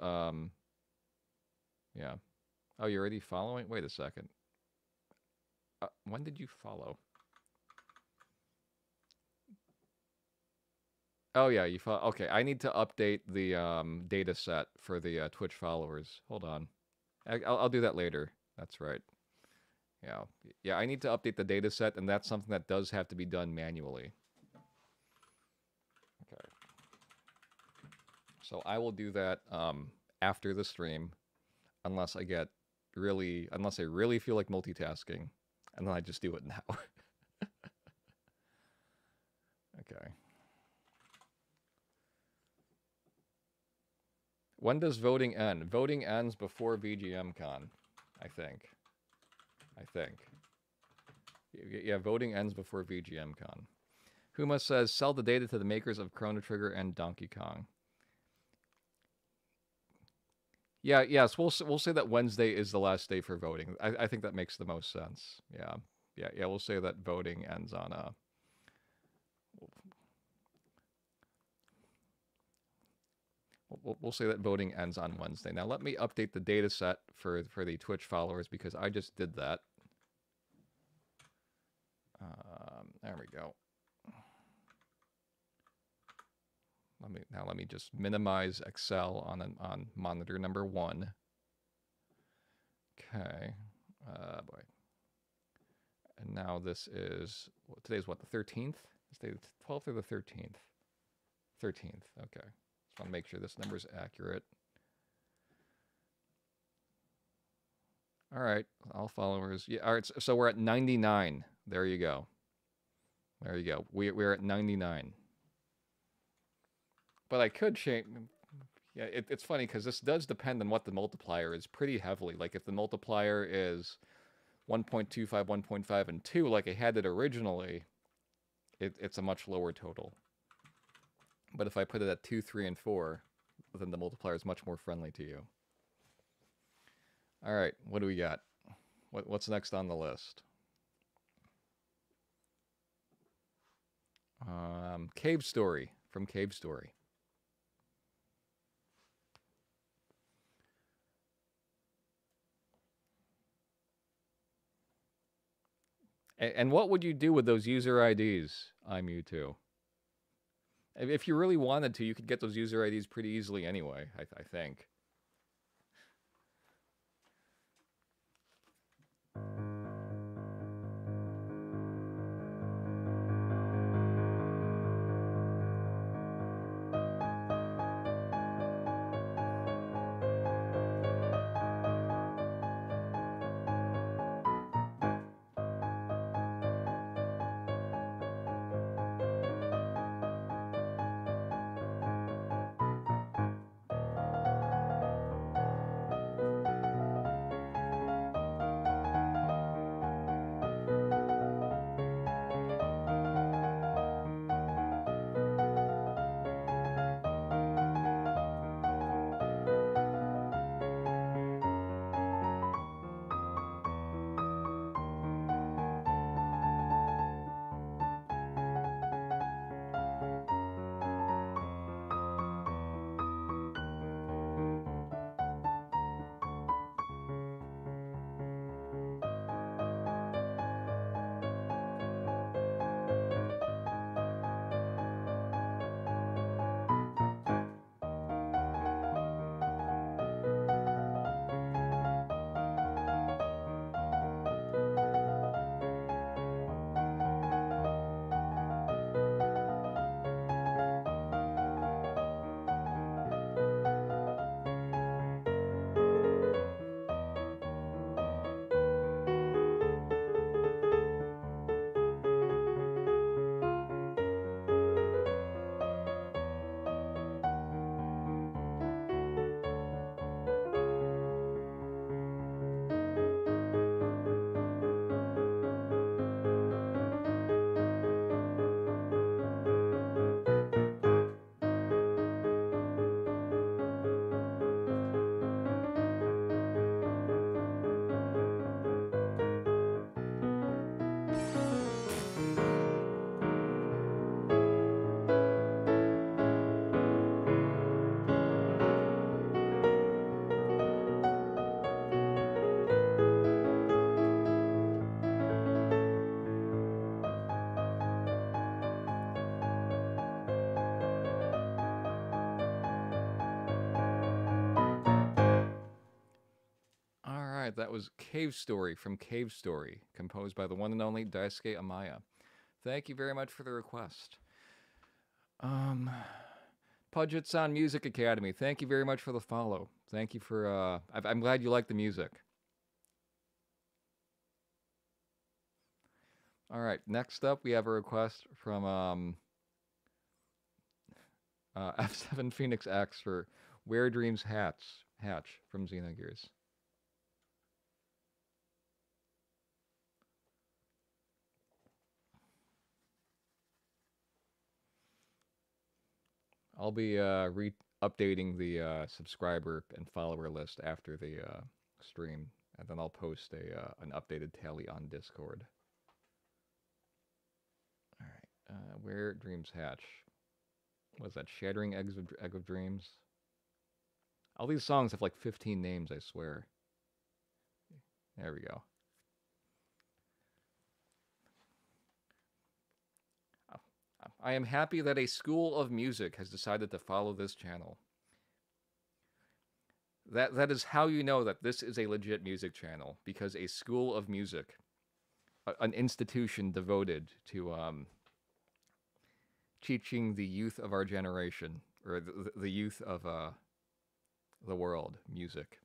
Yeah. Oh, you're already following? Wait a second. When did you follow? Oh yeah, you follow. Okay, I need to update the data set for the Twitch followers. Hold on. I'll do that later. That's right. Yeah. Yeah, I need to update the data set, and that's something that does have to be done manually. Okay. So I will do that after the stream, unless I really feel like multitasking, and then I just do it now. Okay. When does voting end? Voting ends before VGMCon, I think. Yeah, voting ends before VGMCon. Huma says, sell the data to the makers of Chrono Trigger and Donkey Kong. Yeah, yes, we'll say that Wednesday is the last day for voting. I think that makes the most sense. Yeah, we'll say that voting ends on we'll say that voting ends on Wednesday. Now let me update the data set for the Twitch followers because I just did that. There we go. Let me just minimize Excel on monitor number 1. Okay. Boy. And now this is today's what, the 13th? Is today the 12th or the 13th? 13th. Okay. Just want to make sure this number is accurate. All right, all followers. Yeah. All right. So we're at 99. There you go. There you go. We're at 99. But I could change. Yeah, it's funny because this does depend on what the multiplier is pretty heavily. Like if the multiplier is 1.25, 1.5, and 2, like I had it originally, it's a much lower total. But if I put it at 2, 3, and 4, then the multiplier is much more friendly to you. All right, what do we got? What's next on the list? Cave Story from Cave Story. And what would you do with those user IDs? I'm you too. If you really wanted to, you could get those user IDs pretty easily anyway, I think. right, that was Cave Story from Cave Story, composed by the one and only Daisuke Amaya. Thank you very much for the request. Pudget's Music Academy, thank you very much for the follow. Thank you for, I'm glad you like the music. All right, next up we have a request from F7 Phoenix X for Where Dreams Hatch from Xenogears. I'll be updating the subscriber and follower list after the stream, and then I'll post an updated tally on Discord. All right, Where Dreams Hatch. What's that? Shattering Egg of Dreams. All these songs have like 15 names, I swear. There we go. I am happy that a school of music has decided to follow this channel. That is how you know that this is a legit music channel, because a school of music, an institution devoted to teaching the youth of our generation, or the youth of the world, music,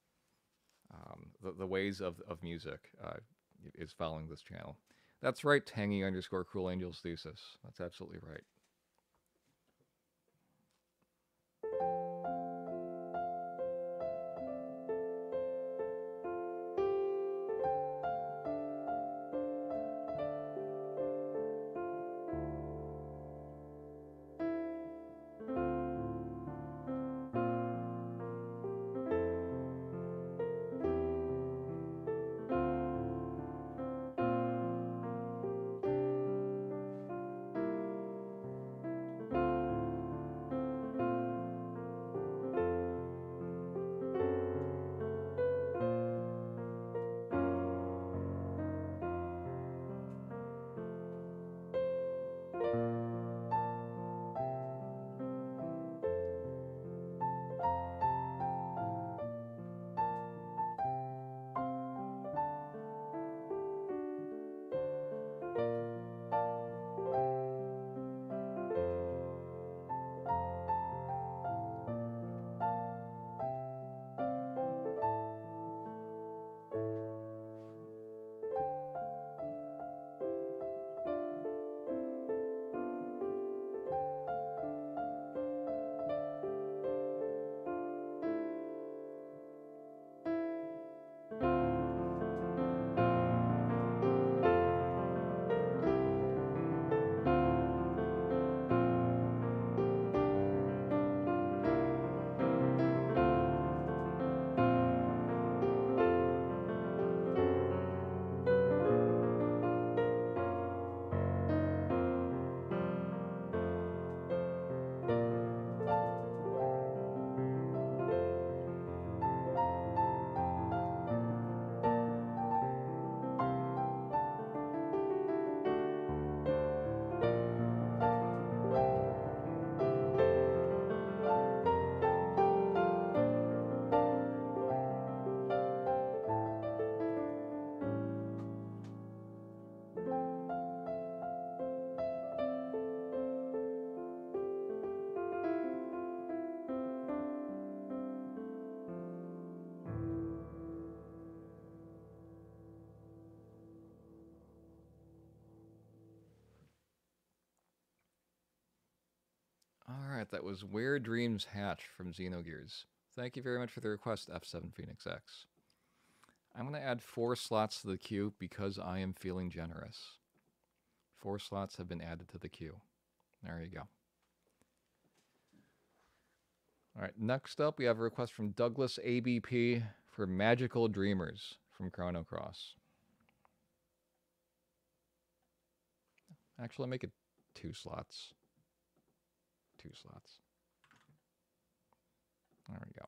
the ways of music, is following this channel. That's right, Tangy_Cruel Angels Thesis. That's absolutely right. Alright, that was Where Dreams Hatch from Xenogears. Thank you very much for the request, F7 Phoenix X. I'm going to add 4 slots to the queue because I am feeling generous. 4 slots have been added to the queue. There you go. Alright, next up we have a request from Douglas ABP for Magical Dreamers from Chrono Cross. Actually, I'll make it 2 slots. 2 slots. There we go.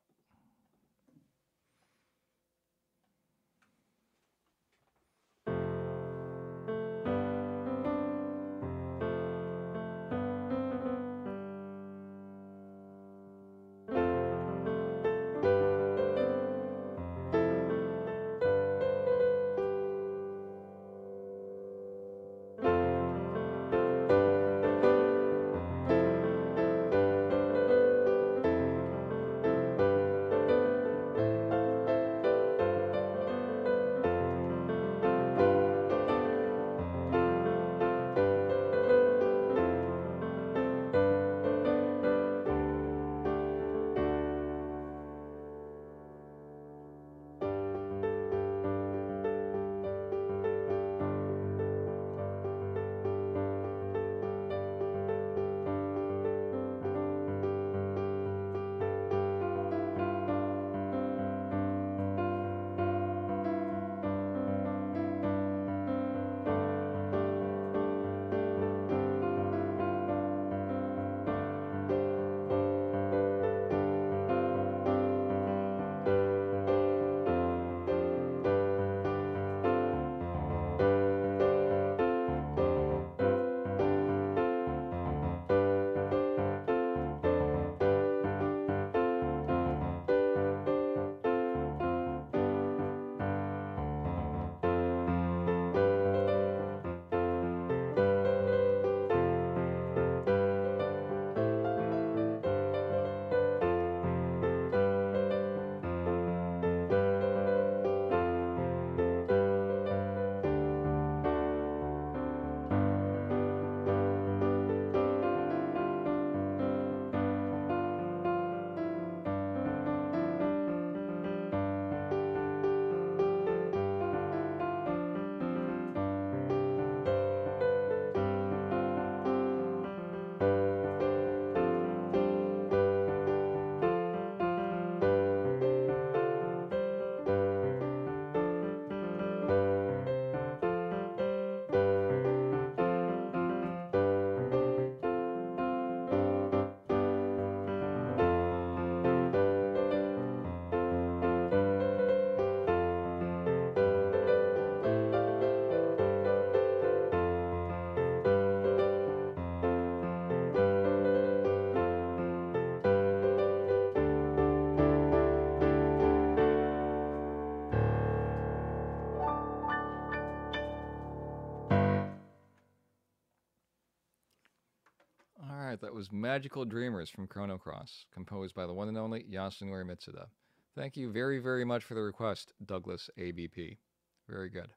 right, that was Magical Dreamers from Chrono Cross, composed by the one and only Yasunori Mitsuda. Thank you very, very much for the request, Douglas ABP. Very good.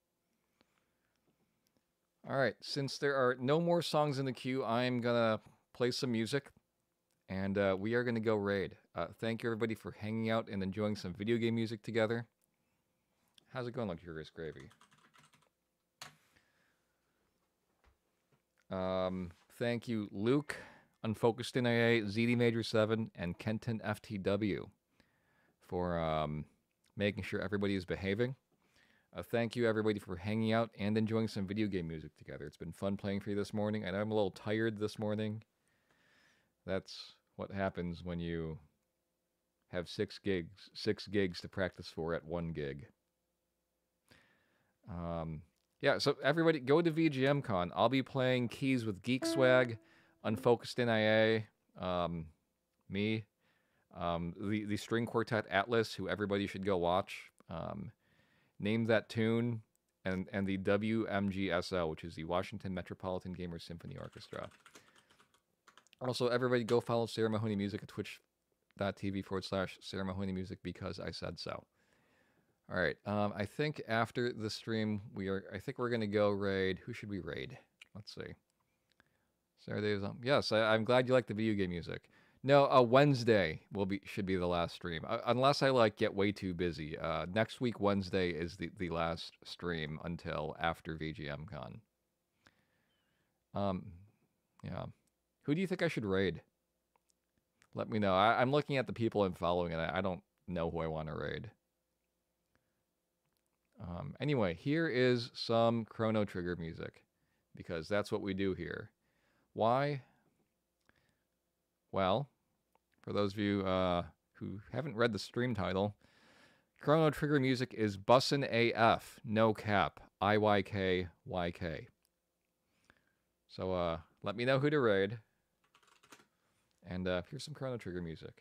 All right, since there are no more songs in the queue, I'm going to play some music, and we are going to go raid. Thank you, everybody, for hanging out and enjoying some video game music together. How's it going, Luxurious Gravy? Thank you, Luke, Unfocused NIA, ZD Major 7, and Kenton FTW for making sure everybody is behaving. Thank you, everybody, for hanging out and enjoying some video game music together. It's been fun playing for you this morning. I know I'm a little tired this morning. That's what happens when you have 6 gigs to practice for at 1 gig. Yeah, so everybody go to VGMCon. I'll be playing keys with Geek Swag, Unfocused NIA, me, the string quartet Atlas, who everybody should go watch. Name That Tune, and the WMGSO, which is the Washington Metropolitan Gamers Symphony Orchestra. Also, everybody go follow Sarah Mahoney Music at twitch.tv/Sarah Mahoney Music because I said so. All right, I think after the stream, I think we're going to go raid. Who should we raid? Let's see. Saturday is on. Yes, I'm glad you like the video game music. No, Wednesday should be the last stream, unless I get way too busy. Next week Wednesday is the last stream until after VGMCon. Yeah. Who do you think I should raid? Let me know. I'm looking at the people I'm following, and I don't know who I want to raid. Anyway, here is some Chrono Trigger music, because that's what we do here. Why? Well, for those of you who haven't read the stream title, Chrono Trigger music is Bussin' AF, no cap, IYK. So let me know who to raid. And here's some Chrono Trigger music.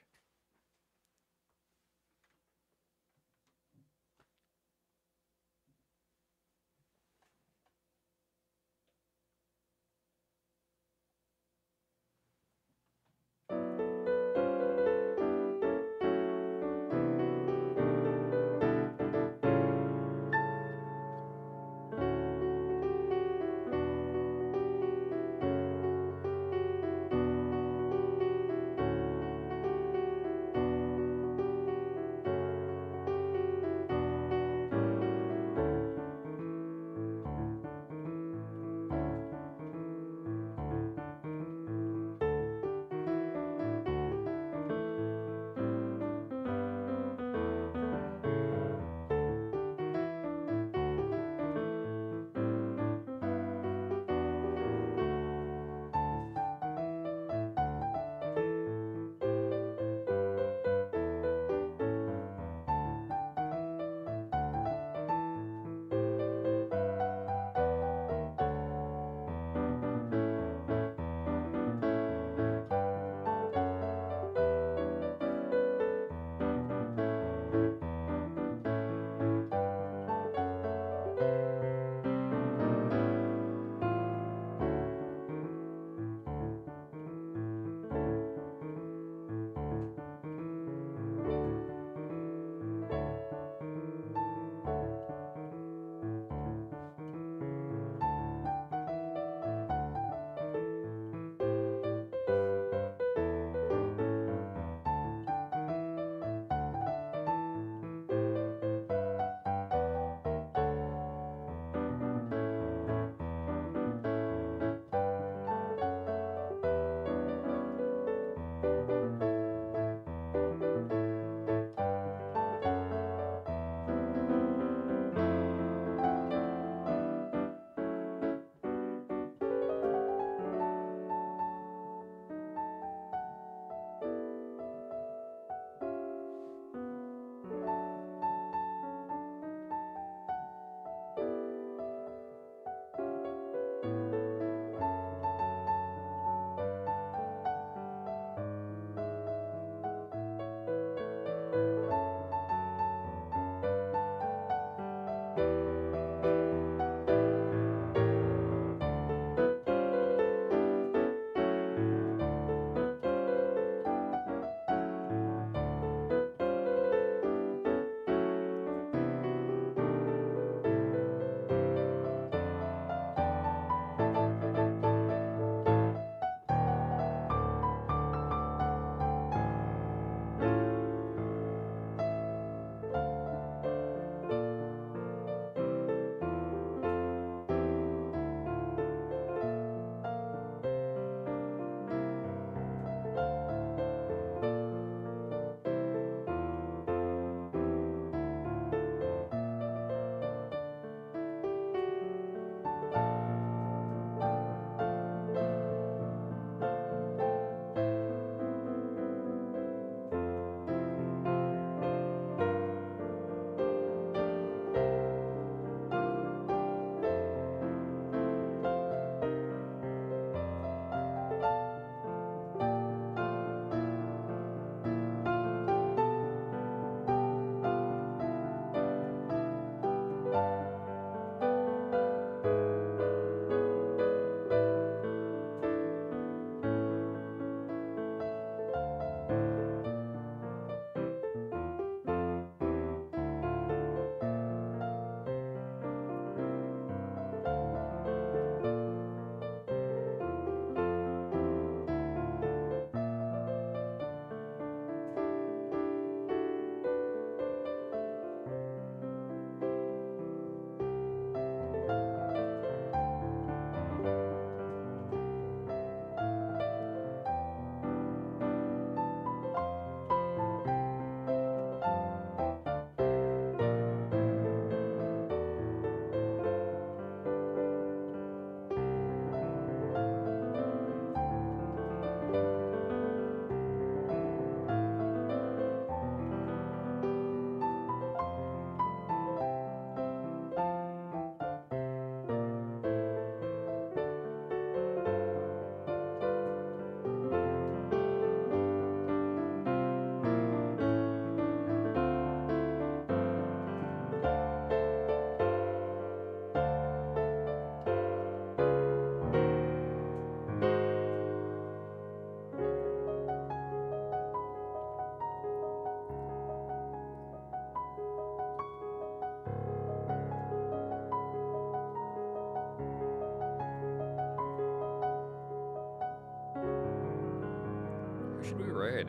Who should we raid?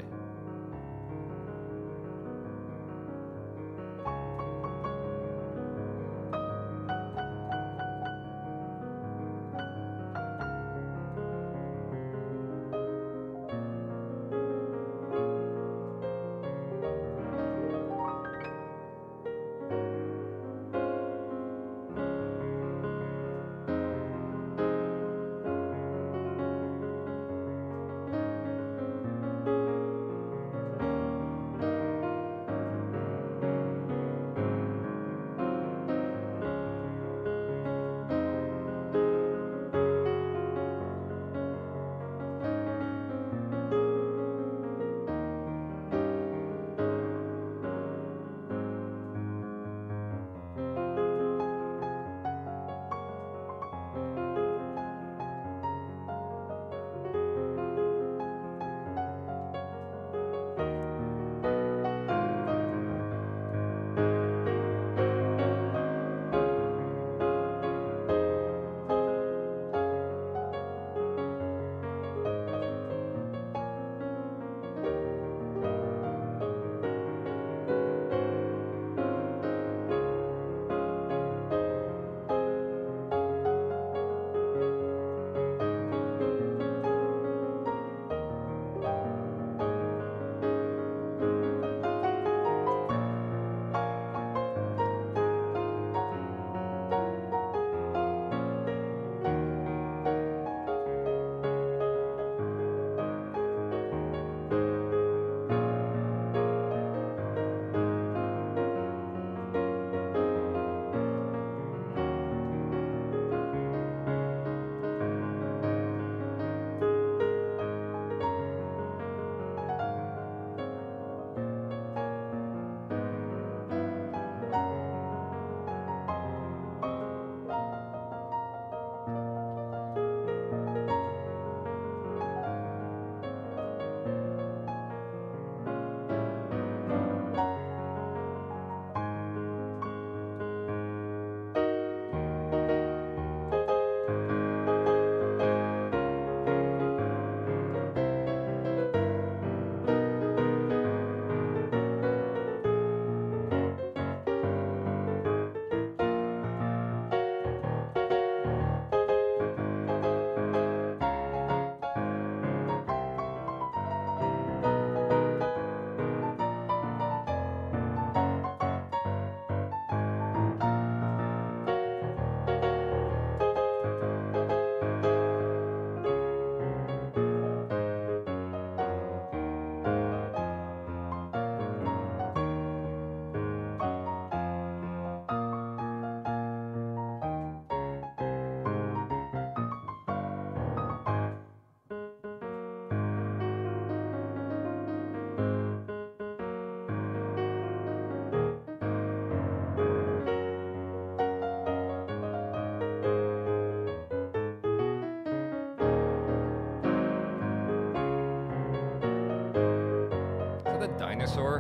Is that a dinosaur?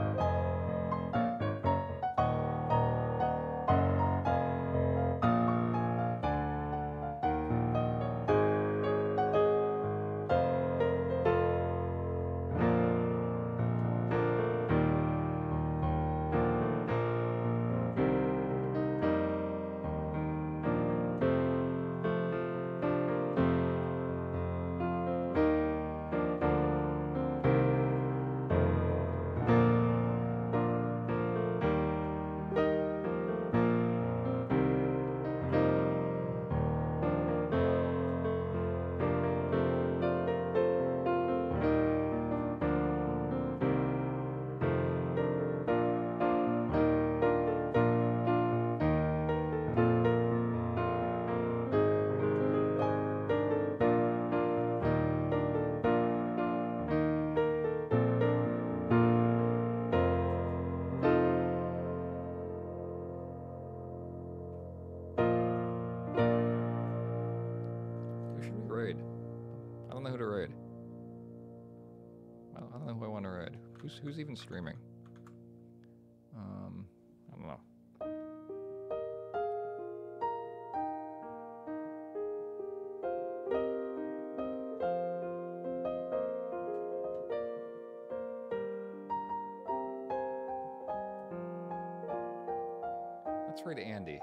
Who should we raid? I don't know who to raid. I don't know who I want to raid. Who's even streaming? I don't know. Let's raid Andy.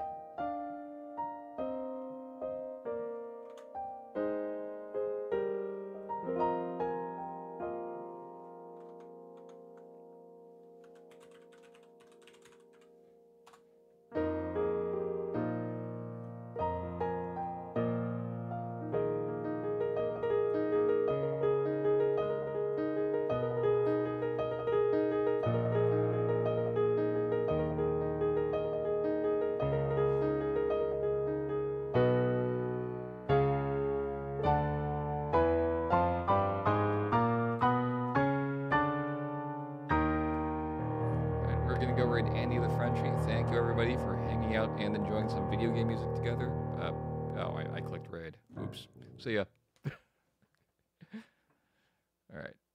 We're gonna go raid Andy the Frenchie. Thank you everybody for hanging out and enjoying some video game music together. I clicked raid. Oops. See ya. All right.